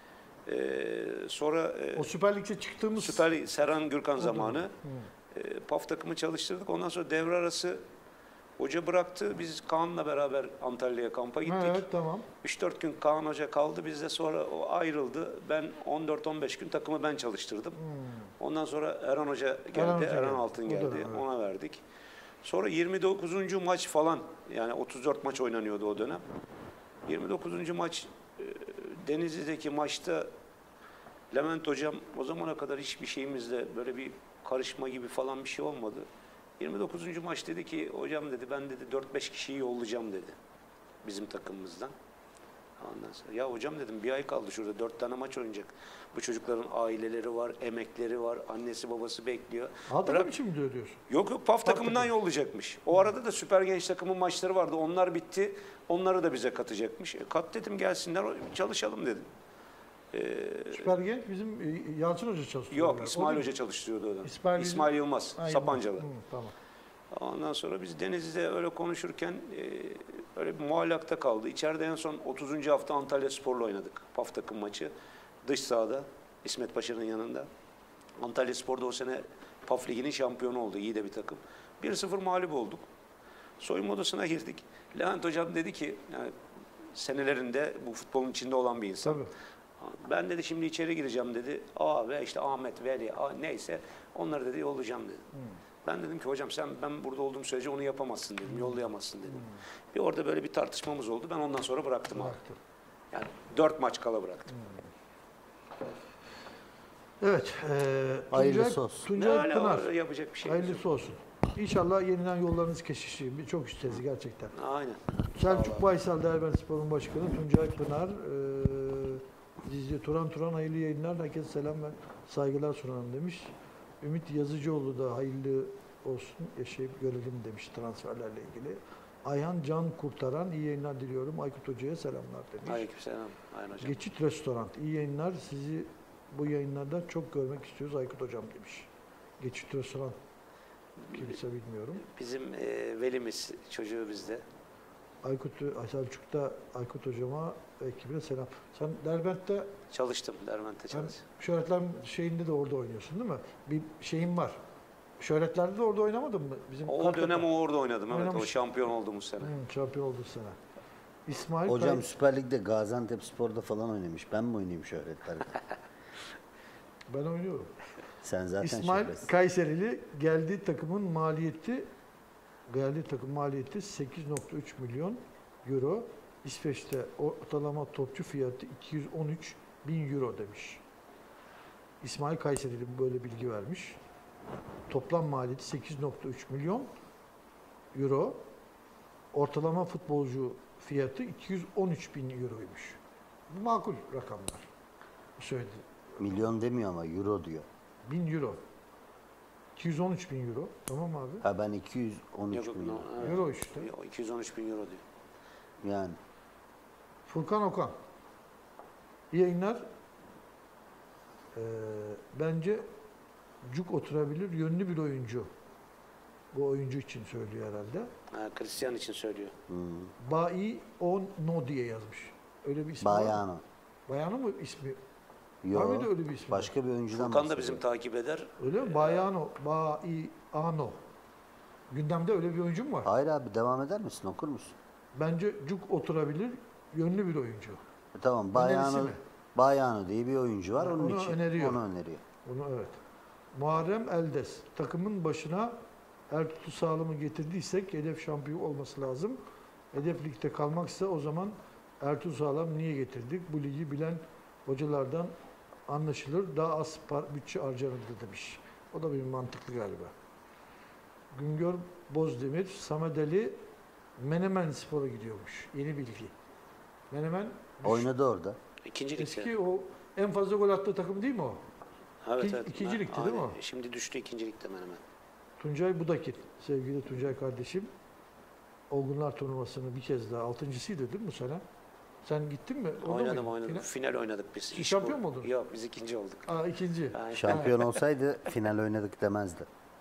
Sonra
O Süper Lig'de çıktığımız
Süper Serhan Gürkan zamanı
Hı.
PAF takımı çalıştırdık. Ondan sonra devre arası hoca bıraktı. Biz Kaan'la beraber Antalya'ya kampa gittik.
Ha, evet tamam.
3-4 gün Kaan Hoca kaldı. Biz de sonra o ayrıldı. Ben 14-15 gün takımı ben çalıştırdım. Ondan sonra Erhan Hoca geldi.
Erhan Hoca
Erhan
geldi.
Altın
O
geldi.
dönem, evet.
Ona verdik. Sonra 29. maç falan yani 34 maç oynanıyordu o dönem. 29. maç Denizli'deki maçta Levent Hocam o zamana kadar hiçbir şeyimizde böyle bir karışma gibi falan bir şey olmadı. 29. maç dedi ki hocam dedi ben dedi 4-5 kişiyi yollayacağım dedi bizim takımımızdan. Ondan sonra ya hocam dedim bir ay kaldı şurada 4 tane maç oynayacak. Bu çocukların aileleri var, emekleri var, annesi babası bekliyor.
A takım
Bırak-
için mi diyorsun?
Yok PAF takımından yollayacakmış. O arada da Süper Genç takımın maçları vardı. Onlar bitti. Onları da bize katacakmış. Kat dedim gelsinler çalışalım dedim.
Süper Genç bizim Yalçın Hoca çalıştırıyor.
Yok
galiba. O
İsmail
değil
Hoca
mi?
çalıştırıyordu o dönem.
İsmail-
İsmail Yılmaz,
Ha,
Sapancalı.
Hı, tamam.
Ondan sonra biz Denizli'de öyle konuşurken öyle bir muallakta kaldı. İçeride en son 30. hafta Antalya Spor'la oynadık. PAF takım maçı. Dış sahada İsmet Paşa'nın yanında. Antalya Spor'da o sene PAF Ligi'nin şampiyonu oldu. İyi de bir takım. 1-0 mağlup olduk. Soyunma odasına girdik. Levent Hocam dedi ki yani senelerinde bu futbolun içinde olan bir insan.
Tabii.
Ben dedi şimdi içeri gireceğim dedi. Ve işte Ahmet, Veli, neyse onları dedi yollayacağım dedi. Ben dedim ki hocam sen ben burada olduğum sürece onu yapamazsın dedim. Yollayamazsın dedim. Bir orada böyle bir tartışmamız oldu. Ben ondan sonra bıraktım abi.
Bıraktım.
Yani 4 maç kala bıraktım.
Evet.
Hayırlısı olsun.
Tuncay
Öyle
Pınar.
yapacak bir şey yok.
Hayırlısı olsun. İnşallah yeniden yollarınız kesişir. Çok isteriz gerçekten.
Aynen.
Selçuk Baysal Derbentspor'un başkanı Tuncay Pınar. Dizli Turan hayırlı yayınlar. Herkese selam ve saygılar sunarım demiş. Ümit Yazıcıoğlu da hayırlı olsun. Yaşayıp görelim demiş transferlerle ilgili. Ayhan Can Kurtaran iyi yayınlar diliyorum. Aykut Hoca'ya selamlar demiş.
Aleykümselam. Aynen hocam.
Geçit Restoran iyi yayınlar. Sizi bu yayınlarda çok görmek istiyoruz Aykut Hocam demiş. Geçit Restoran kimse bilmiyorum.
Bizim velimiz, çocuğu bizde.
Selçuk'ta Aykut Hocama ve ekibine selam. Sen Derbent'te
Çalıştım. Derment'te
sen
çalıştım.
Şöhretler şeyinde de orada oynuyorsun değil mi? Bir şeyin var. Şöhretlerde de orada oynamadın mı? Bizim
O
Kartepe.
dönem o orada oynadım. Evet, o
Oynamış.
şampiyon olduğumuz sene.
Şampiyon oldu sene. İsmail
Hocam
Kay-
Süper Lig'de Gaziantep Spor'da falan oynamış. Ben mi oynayayım şöhretlerde?
ben oynuyorum.
Sen zaten
İsmail
şöhretsin.
Kayserili geldiği takımın maliyeti geldiği takım maliyeti 8,3 milyon euro. İsveç'te ortalama topçu fiyatı 213 bin euro demiş. İsmail Kayserili böyle bilgi vermiş. Toplam maliyeti 8,3 milyon euro. Ortalama futbolcu fiyatı 213 bin euroymuş. Bu makul rakamlar. Söyledi.
Milyon demiyor ama euro diyor.
1000 euro. 213 bin euro. Tamam abi.
Ha ben 213
Yok,
milyon.
evet.
Euro işte.
213 bin euro diyor.
Yani
Furkan Okan. İyi yayınlar. Bence cuk oturabilir. Yönlü bir oyuncu. Bu oyuncu için söylüyor herhalde.
Ha, Christian için söylüyor.
Bai No diye yazmış. Öyle bir ismi var mı?
Bayano.
Bayano mu ismi? Var
Yok.
mıydı öyle bir ismi?
Başka bir oyuncudan
Furkan da
bahsediyor.
bizim takip eder.
Öyle mi? Bayano. Baiano. Gündemde öyle bir oyuncu mu var?
Hayır abi devam eder misin? Okur musun?
Bence cuk oturabilir. Yönlü bir oyuncu.
Tamam.
Önerisi
Bayano,
mi?
Bayano diye bir oyuncu var.
Ha,
Onun
onu
için
öneriyor.
onu öneriyor.
Onu evet. Muharrem Eldes. Takımın başına Ertuğrul Sağlam'ı getirdiysek hedef şampiyon olması lazım. Hedef ligde kalmaksa o zaman Ertuğrul Sağlam niye getirdik? Bu ligi bilen hocalardan anlaşılır. Daha az bütçe harcanırdı demiş. O da bir mantıklı galiba. Güngör Bozdemir, Samet Ali Menemen Spor'a gidiyormuş. Yeni bilgi. Menemen
Oynadı orada.
İkinci ligde.
eski o en fazla gol attığı takım değil mi o?
Evet,
İki-
evet.
ikinci ligde değil mi
Aynen.
o?
Şimdi düştü ikinci ligde hemen hemen.
Tuncay Budakil, sevgili Tuncay kardeşim. Olgunlar turnuvasını bir kez daha, altıncısıydı değil mi bu sene? Sen gittin mi? Orada
Oynadım
mıydın?
oynadım. Final oynadık biz.
Siz şampiyon mu oldunuz?
Yok biz ikinci olduk.
İkinci.
Yani
Şampiyon olsaydı final oynadık demezdi.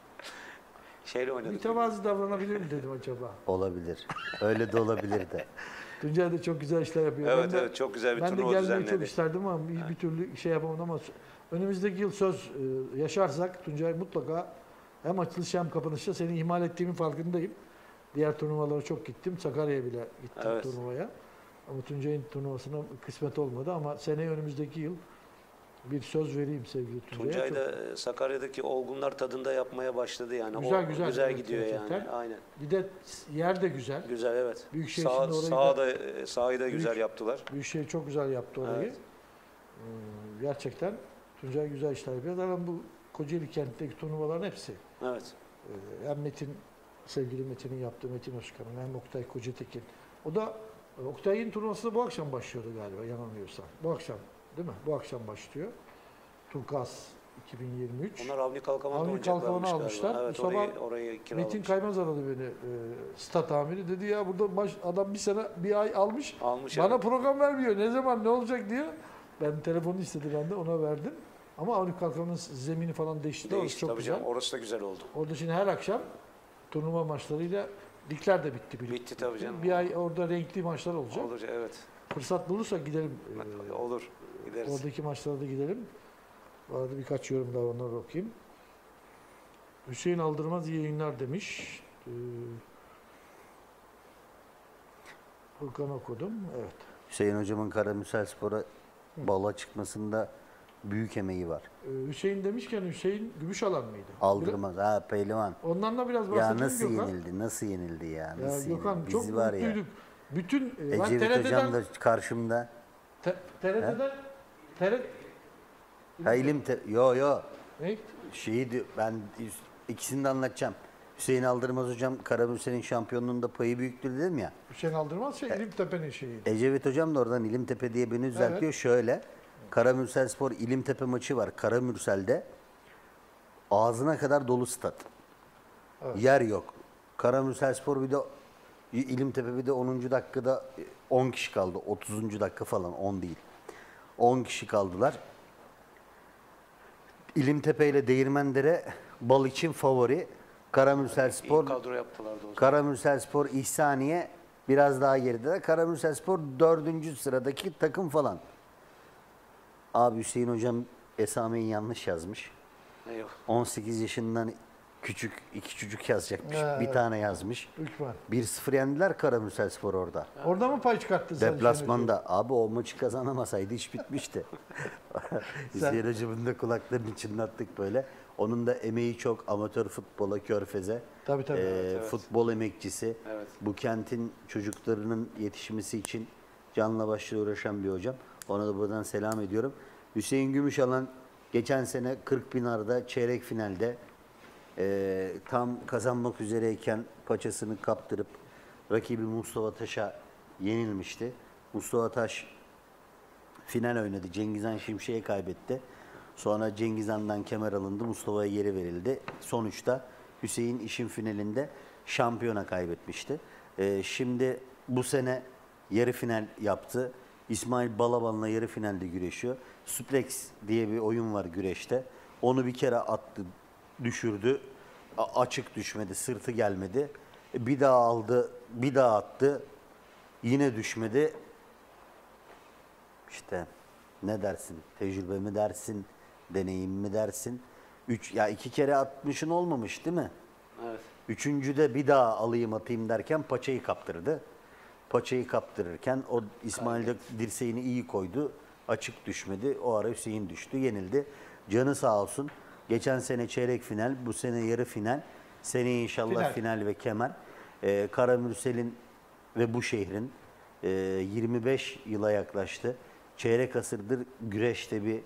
şeyle oynadık.
Mütevazı davranabilir mi dedim acaba?
Olabilir. Öyle de olabilir de.
Tuncay da çok güzel işler yapıyor.
Evet
Ben de-
evet çok güzel bir
Ben de
turnuva
gelmeyi çok
düzenledi.
isterdim ama bir türlü şey yapamadım ama önümüzdeki yıl söz yaşarsak Tuncay mutlaka hem açılış hem kapanışta seni ihmal ettiğimin farkındayım. Diğer turnuvalara çok gittim. Sakarya'ya bile gittim
Evet.
turnuvaya. Ama Tuncay'ın turnuvasına kısmet olmadı ama seneye önümüzdeki yıl bir söz vereyim sevgili Tuncay'a.
Tuncay
Çok-
da Sakarya'daki olgunlar tadında yapmaya başladı yani.
Güzel,
o
güzel,
güzel
evet,
gidiyor
gerçekten.
yani. Aynen.
Bir de yer de güzel.
Güzel evet.
Büyükşehir
Sağ,
şimdi orayı
sağı
da-
da sahayı da güzel
Büyük-
yaptılar.
Büyükşehir çok güzel yaptı orayı.
Evet.
Gerçekten Tuncay güzel işler yapıyor. Zaten bu Kocaeli kentteki turnuvaların hepsi.
Evet.
Hem Metin, sevgili Metin'in yaptığı Metin Özkan'ın hem Oktay Kocatekin. O da Oktay'ın turnuvası da bu akşam başlıyordu galiba yanılmıyorsam. Bu akşam değil mi? Bu akşam başlıyor. Turkuaz 2023.
Onlar Avni Kalkavan'da
Avni
oynayacaklarmış
Kalkavan'ı
galiba.
almışlar.
Evet
Bu
orayı,
sabah
orayı kiralamış.
Metin Kaymaz aradı beni, stat amiri. Dedi ya burada adam bir sene, bir ay almış.
Almış
Bana
evet.
program vermiyor. Ne zaman, ne olacak diye. Ben telefonu istedi, ben de ona verdim. Ama Avni Kalkavan'ın zemini falan değişti. Orası
Değişti
çok
tabii
güzel.
canım. Orası da güzel oldu.
Orada şimdi her akşam turnuva maçlarıyla ligler de bitti.
Bitti tabii canım.
Bir ay orada renkli maçlar olacak.
Olacak evet.
Fırsat bulursak gidelim.
Olur. Gideriz.
Oradaki maçlara da gidelim. Bu arada birkaç yorum daha onları okuyayım. Hüseyin Aldırmaz iyi yayınlar demiş. Furkan okudum. Evet.
Hüseyin hocamın Karamürsel Spor'a bala çıkmasında büyük emeği var.
Hüseyin demişken Hüseyin Gümüşalan mıydı?
Aldırmaz. Ha pehlivan.
Ondan da biraz
Ya
bahsedelim
nasıl
Gökhan.
yenildi? Nasıl yenildi ya?
Ya
Nasıl
Gökhan
yenildi?
çok
Biz var ya.
mutluyduk. Bütün ben
Ecevit hocam
TRT'den
da karşımda.
TRT'den TRT
Ha yo
ne?
ben ikisini de anlatacağım. Hüseyin Aldırmaz hocam Karamürsel'in şampiyonluğunda payı büyüktür dedim ya.
Hüseyin Aldırmaz İlimtepe'nin şeyi.
Ecevit hocam da oradan İlimtepe diye beni düzeltiyor. Şöyle Karamürsel Spor İlimtepe maçı var. Karamürsel'de ağzına kadar dolu stat.
Evet.
Yer yok. Karamürsel Spor bir de İlimtepe bir de 10. dakikada 10 kişi kaldı. 30. dakika falan 10 değil. 10 kişi kaldılar. İlimtepe ile Değirmendere bal için favori. Karamürsel
İyi
Spor
kadro yaptılardı o zaman.
Karamürsel Spor İhsaniye biraz daha geride. Karamürsel Spor 4. sıradaki takım falan. Abi Hüseyin hocam esameyi yanlış yazmış.
Ne yok.
18 yaşından Küçük, iki çocuk yazacakmış.
Ha,
Bir
evet.
tane yazmış.
3 var.
1-0 yendiler Karamürselspor orada.
Orada mı pay çıkarttın sen?
Deplasmanda. Abi o maçı kazanamasaydı iş bitmişti.
Sen-
Hüseyin Hocam'ın da kulaklarını çınlattık böyle. Onun da emeği çok amatör futbola, körfeze.
Tabii tabii.
evet.
Futbol emekçisi.
Evet.
Bu kentin çocuklarının yetişmesi için canla başla uğraşan bir hocam. Ona da buradan selam ediyorum. Hüseyin Gümüşalan geçen sene 40 Pınar'da çeyrek finalde tam kazanmak üzereyken paçasını kaptırıp rakibi Mustafa Taş'a yenilmişti. Mustafa Taş final oynadı. Cengiz Han Şimşek'e kaybetti. Sonra Cengiz Han'dan kemer alındı. Mustafa'ya geri verildi. Sonuçta Hüseyin işin finalinde şampiyona kaybetmişti. Şimdi bu sene yarı final yaptı. İsmail Balaban'la yarı finalde güreşiyor. Suplex diye bir oyun var güreşte. Onu bir kere attı, düşürdü. Açık düşmedi, sırtı gelmedi. Bir daha aldı, bir daha attı. Yine düşmedi. İşte ne dersin? Tecrübe mi dersin? Deneyim mi dersin? İki kere atmışın olmamış değil mi?
Evet.
Üçüncüde bir daha alayım atayım derken paçayı kaptırdı. Paçayı kaptırırken o İsmail de dirseğini iyi koydu. Açık düşmedi. O ara Hüseyin düştü. Yenildi. Canı sağ olsun. Geçen sene çeyrek final, bu sene yarı final. Seneye inşallah final ve kemer. Karamürsel'in ve bu şehrin 25 yıla yaklaştı. Çeyrek asırdır güreşte bir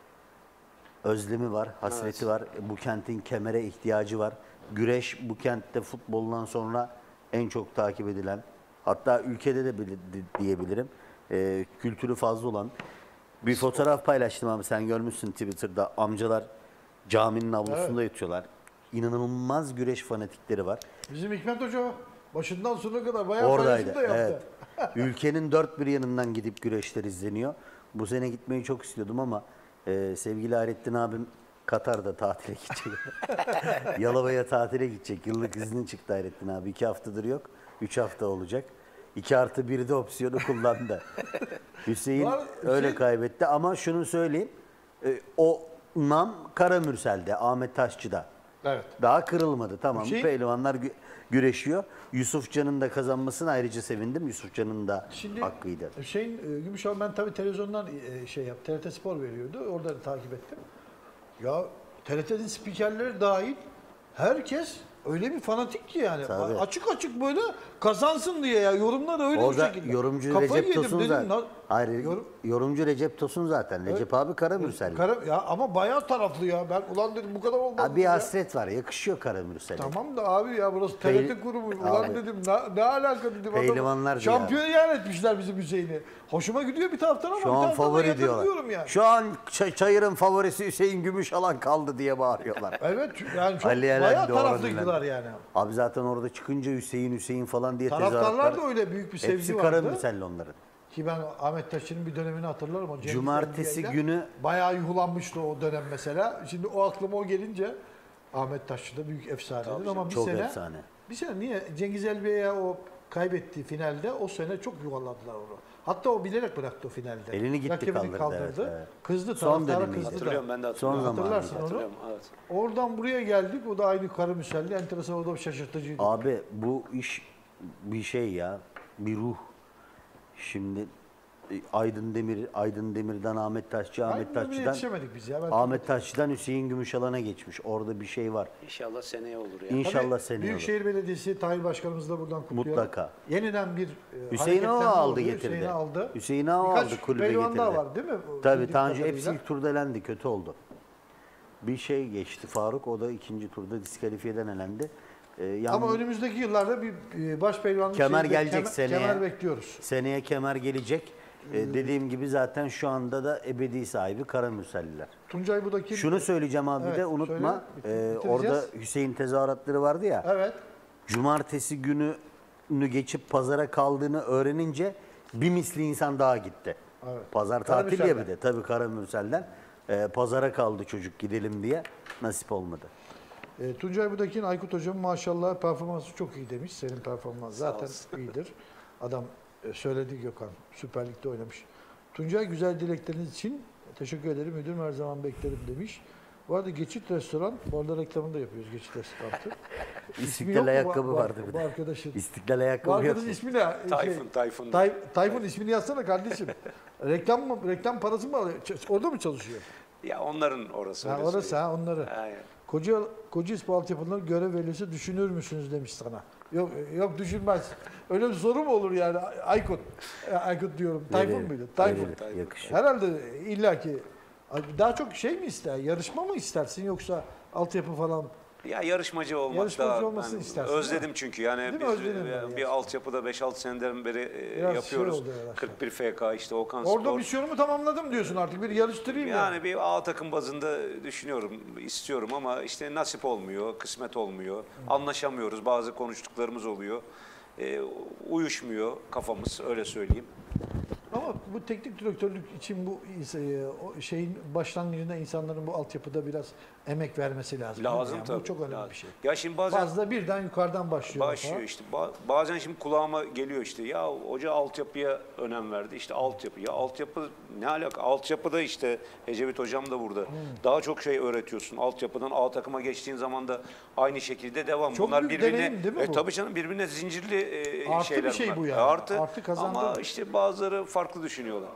özlemi var, hasreti var. Bu kentin kemere ihtiyacı var. Güreş bu kentte futboldan sonra en çok takip edilen, hatta ülkede de diyebilirim, kültürü fazla olan bir fotoğraf paylaştım abi, sen görmüşsün Twitter'da. Amcalar caminin avlusunda yatıyorlar. İnanılmaz güreş fanatikleri var.
Bizim Hikmet Hoca başından sonuna kadar bayağı
Oradaydı.
paylaşım da yaptı.
Evet. Ülkenin dört bir yanından gidip güreşler izleniyor. Bu sene gitmeyi çok istiyordum ama sevgili Hayrettin abim Katar'da tatile gidecek. Yalova'ya tatile gidecek. Yıllık izni çıktı Hayrettin abi. 2 haftadır yok. 3 hafta olacak. 2+1'de opsiyonu kullandı. Hüseyin öyle kaybetti ama şunu söyleyeyim. O nam Karamürsel'de, Ahmet Taşçı'da.
Evet.
Daha kırılmadı. Tamam.
Hüseyin-
Pehlivanlar güreşiyor. Yusufcan'ın da kazanmasına ayrıca sevindim. Yusufcan'ın da
Şimdi
hakkıydı.
Hüseyin Gümüşal, ben tabii televizyondan TRT Spor veriyordu. Orada da takip ettim. Ya TRT'nin spikerleri dahil herkes öyle bir fanatik ki yani.
Tabii.
Açık açık böyle kazansın diye ya, yorumlar öyle bir
Orada
şekilde.
yorumcu
Kafayı
Recep
yedim
Tosun
dedim,
zaten. Hayır, yorumcu Recep Tosun zaten. Recep abi Karamürsel'li.
Ya ama bayağı taraflı ya. Ben ulan dedim bu kadar olmaz.
Abi bir
ya.
hasret var. Yakışıyor Karamürsel'e.
Tamam da abi ya burası
Pehli-
TRT kurumu. Ulan
Abi.
dedim ne alaka dedim.
Pehlivanlar diyor
şampiyon ilan etmişler bizim Hüseyin'i. Hoşuma gidiyor bir taraftan ama
Şu
bir
an
taraftan da
favori
yadırgıyorum
diyorlar.
yani.
Şu an Çayır'ın favorisi Hüseyin Gümüşalan kaldı diye bağırıyorlar.
Evet yani çok
Ali Eren
bayağı
doğru
taraflıydılar
dinlendi.
yani.
Abi zaten orada çıkınca Hüseyin falan diye
Taraftarlar
tezahüratlar.
da öyle büyük bir sevgi
Hepsi
vardı.
Karamürselli onların.
Ki ben Ahmet Taşçı'nın bir dönemini hatırlarım. O Cengiz
Cumartesi
Erbiye'yle
günü-
bayağı yuhulanmıştı o dönem mesela. Şimdi o aklıma o gelince Ahmet Taşçı da büyük efsanedir ama bir
Çok
sene
efsane.
niye Cengiz Elbiye'ye o kaybettiği finalde o sene çok yuvarladılar onu. Hatta o bilerek bıraktı o finalde.
Elini gitti,
Rakibini
kaldırdı, evet, evet.
Kızdı,
Son
taraftara
dönemiydi.
kızdı da.
Hatırlıyorum, ben de
Son
hatırlıyorum.
zamanı.
Hatırlarsın onu.
Hatırlıyorum, evet.
Oradan buraya geldik. O da aynı Karamürsel'li. Enteresan, o da şaşırtıcıydı.
Abi bu iş bir şey ya. Bir ruh. Şimdi Aydın Demir'den Ahmet Taşçı, Ahmet
Aynı bölümde
Taşçı'dan
yetişemedik biz ya. Ben
Ahmet Taşçı'dan Hüseyin Gümüşalan'a geçmiş. Orada bir şey var.
İnşallah seneye olur ya.
İnşallah
Tabii
seneye olur.
Büyükşehir Belediyesi Tahir Başkanımızı da buradan kutluyorum.
Mutlaka.
Yeniden bir
Hüseyin Ağa
hareketlenme
aldı
oldu.
getirdi.
Hüseyin aldı.
Hüseyin Ağa
Birkaç
aldı kulübe
pehlivan
getirdi.
daha var değil mi?
Tabii
Bildiğim
Tanju
kadarıyla.
hepsi ilk turda elendi. Kötü oldu. Bir şey geçti Faruk. O da ikinci turda diskalifiyeden elendi.
Ama önümüzdeki yıllarda bir baş pehlivanlık
Kemer
şeyinde
gelecek seneye.
Kemer bekliyoruz.
Seneye kemer gelecek. Dediğim gibi zaten şu anda da ebedi sahibi Karamürselliler.
Tuncay Budak'ın...
Şunu söyleyeceğim abi,
Evet,
de unutma.
söyle. Bitireceğiz.
Orada Hüseyin tezahüratları vardı ya.
Evet.
Cumartesi günü geçip pazara kaldığını öğrenince bir misli insan daha gitti.
Evet.
Pazar tatil ya
Karamürsel'den.
bir de. Tabii Karamürsel'den. Pazara kaldı çocuk, gidelim diye. Nasip olmadı.
Tuncay Budak'ın Aykut Hocam maşallah performansı çok iyi demiş. Senin performans zaten iyidir. Adam söyledi Gökhan. Süper Lig'de oynamış. Tuncay, güzel dilekleriniz için teşekkür ederim. Müdürüm, her zaman beklerim demiş. Bu arada Geçit Restoran, bu arada reklamını da yapıyoruz Geçit Restoran'ı.
İstiklal ayakkabı vardı bir
Bu
de.
arkadaşın.
İstiklal
Bu
ayakkabı yok.
arkadaşın ismi ne?
Tayfun.
Tayfun ismini yazsana kardeşim. Reklam parası mı alıyor? Orada mı çalışıyor?
Ya onların orası.
Ha,
öyle
orası
söyleyeyim.
ha onları.
Aynen.
Kocaeli altyapılarına görev verilirse düşünür müsünüz demiş sana. Yok düşünmez. Öyle bir soru mu olur yani Aykut? Aykut diyorum. Tayfun
Verilir,
muydu? Tayfun.
verilir, yakışır.
Herhalde illaki daha çok şey mi ister? Yarışma mı istersin yoksa altyapı falan?
Ya yarışmacı olmak
Yarışmacı
daha
olmasını
ben
istersin,
özledim
değil mi?
çünkü yani
Değil mi?
biz
Özledim ben
bir
ya.
altyapıda 5-6 seneden beri
Biraz
yapıyoruz.
şey oldu herhalde.
41 FK işte Okan
Orada
Spor.
misyonumu tamamladım diyorsun artık bir yarıştırayım ya.
Yani bir A takım bazında düşünüyorum, istiyorum ama işte nasip olmuyor, kısmet olmuyor. Anlaşamıyoruz, bazı konuştuklarımız oluyor. Uyuşmuyor kafamız, öyle söyleyeyim.
Ama bu teknik direktörlük için bu o şeyin başlangıcında insanların bu altyapıda biraz emek vermesi lazım.
Lazım
Yani
tabii.
Bu çok önemli
lazım.
bir şey.
Ya şimdi bazen
Fazla birden yukarıdan başlıyor.
başlıyor işte. Bazen şimdi kulağıma geliyor işte ya hoca altyapıya önem verdi. İşte altyapı. Ya altyapı ne alaka? Altyapıda işte Ecevit hocam da burada. Daha çok şey öğretiyorsun. Altyapıdan A takıma geçtiğin zaman da aynı şekilde devam.
Çok
Bunlar
büyük
birbirine
deneyim değil mi bu?
tabii canım birbirine zincirli
Artı
şeyler
bir şey
bunlar.
bu yani. Artı kazandırma.
ama işte bazıları farklı düşünüyorlar.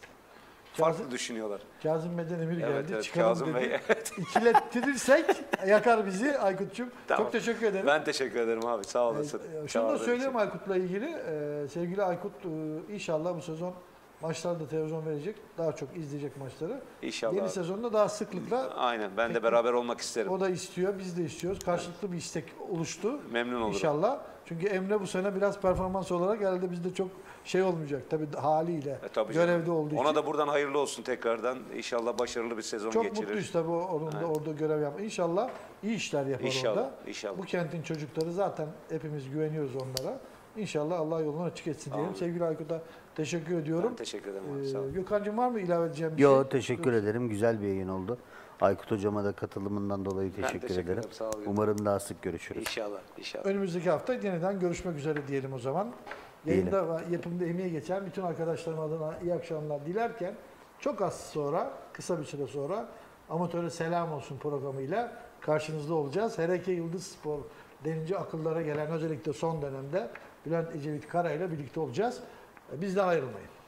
Farklı düşünüyorlar.
Kazım Bey'den emir
Evet,
geldi.
evet,
Çıkalım
Kazım
dedi.
Bey, evet.
İkilettirirsek yakar bizi Aykut'cum.
Tamam.
Çok teşekkür ederim.
Ben teşekkür ederim abi. Sağ olasın.
Şunu da
Çağırdığın
söyleyeyim
için.
Aykut'la ilgili. Sevgili Aykut inşallah bu sezon maçlarda televizyon verecek. Daha çok izleyecek maçları.
İnşallah.
Yeni
abi.
sezonda daha sıklıkla
Aynen. Ben de beraber olmak isterim.
o da istiyor, biz de istiyoruz. Karşılıklı bir istek oluştu.
Memnun olurum.
İnşallah. Çünkü Emre bu sene biraz performans olarak herhalde bizde çok şey olmayacak. Tabii haliyle
Tabii canım.
görevde olduğu
Ona
için.
da buradan hayırlı olsun tekrardan. İnşallah başarılı bir sezon
Çok
geçirir.
mutluyuz tabii orada görev yapma. İnşallah iyi işler yapar
İnşallah,
orada.
inşallah.
Bu kentin çocukları zaten hepimiz güveniyoruz onlara. İnşallah Allah yolunu açık etsin diyelim.
Amin.
Sevgili Aykut'a teşekkür ediyorum.
Ben teşekkür ederim abi. Sağ ol.
Gökhan'cığım var mı ilave edeceğim bir
Yo
şey?
teşekkür ederim. Güzel bir yayın oldu. Aykut hocama da katılımından dolayı
Ben
teşekkür
teşekkür
ederim.
ederim, sağ ol.
Umarım daha sık görüşürüz.
İnşallah. İnşallah.
Önümüzdeki hafta yeniden görüşmek üzere diyelim o zaman. Yayında ve yapımda emeği geçen bütün arkadaşlarım adına iyi akşamlar dilerken çok az sonra, kısa bir süre sonra Amatöre Selam Olsun programıyla karşınızda olacağız. Hereke Yıldız Spor denince akıllara gelen özellikle son dönemde Bülent Ecevit Kara ile birlikte olacağız. Bizden ayrılmayın.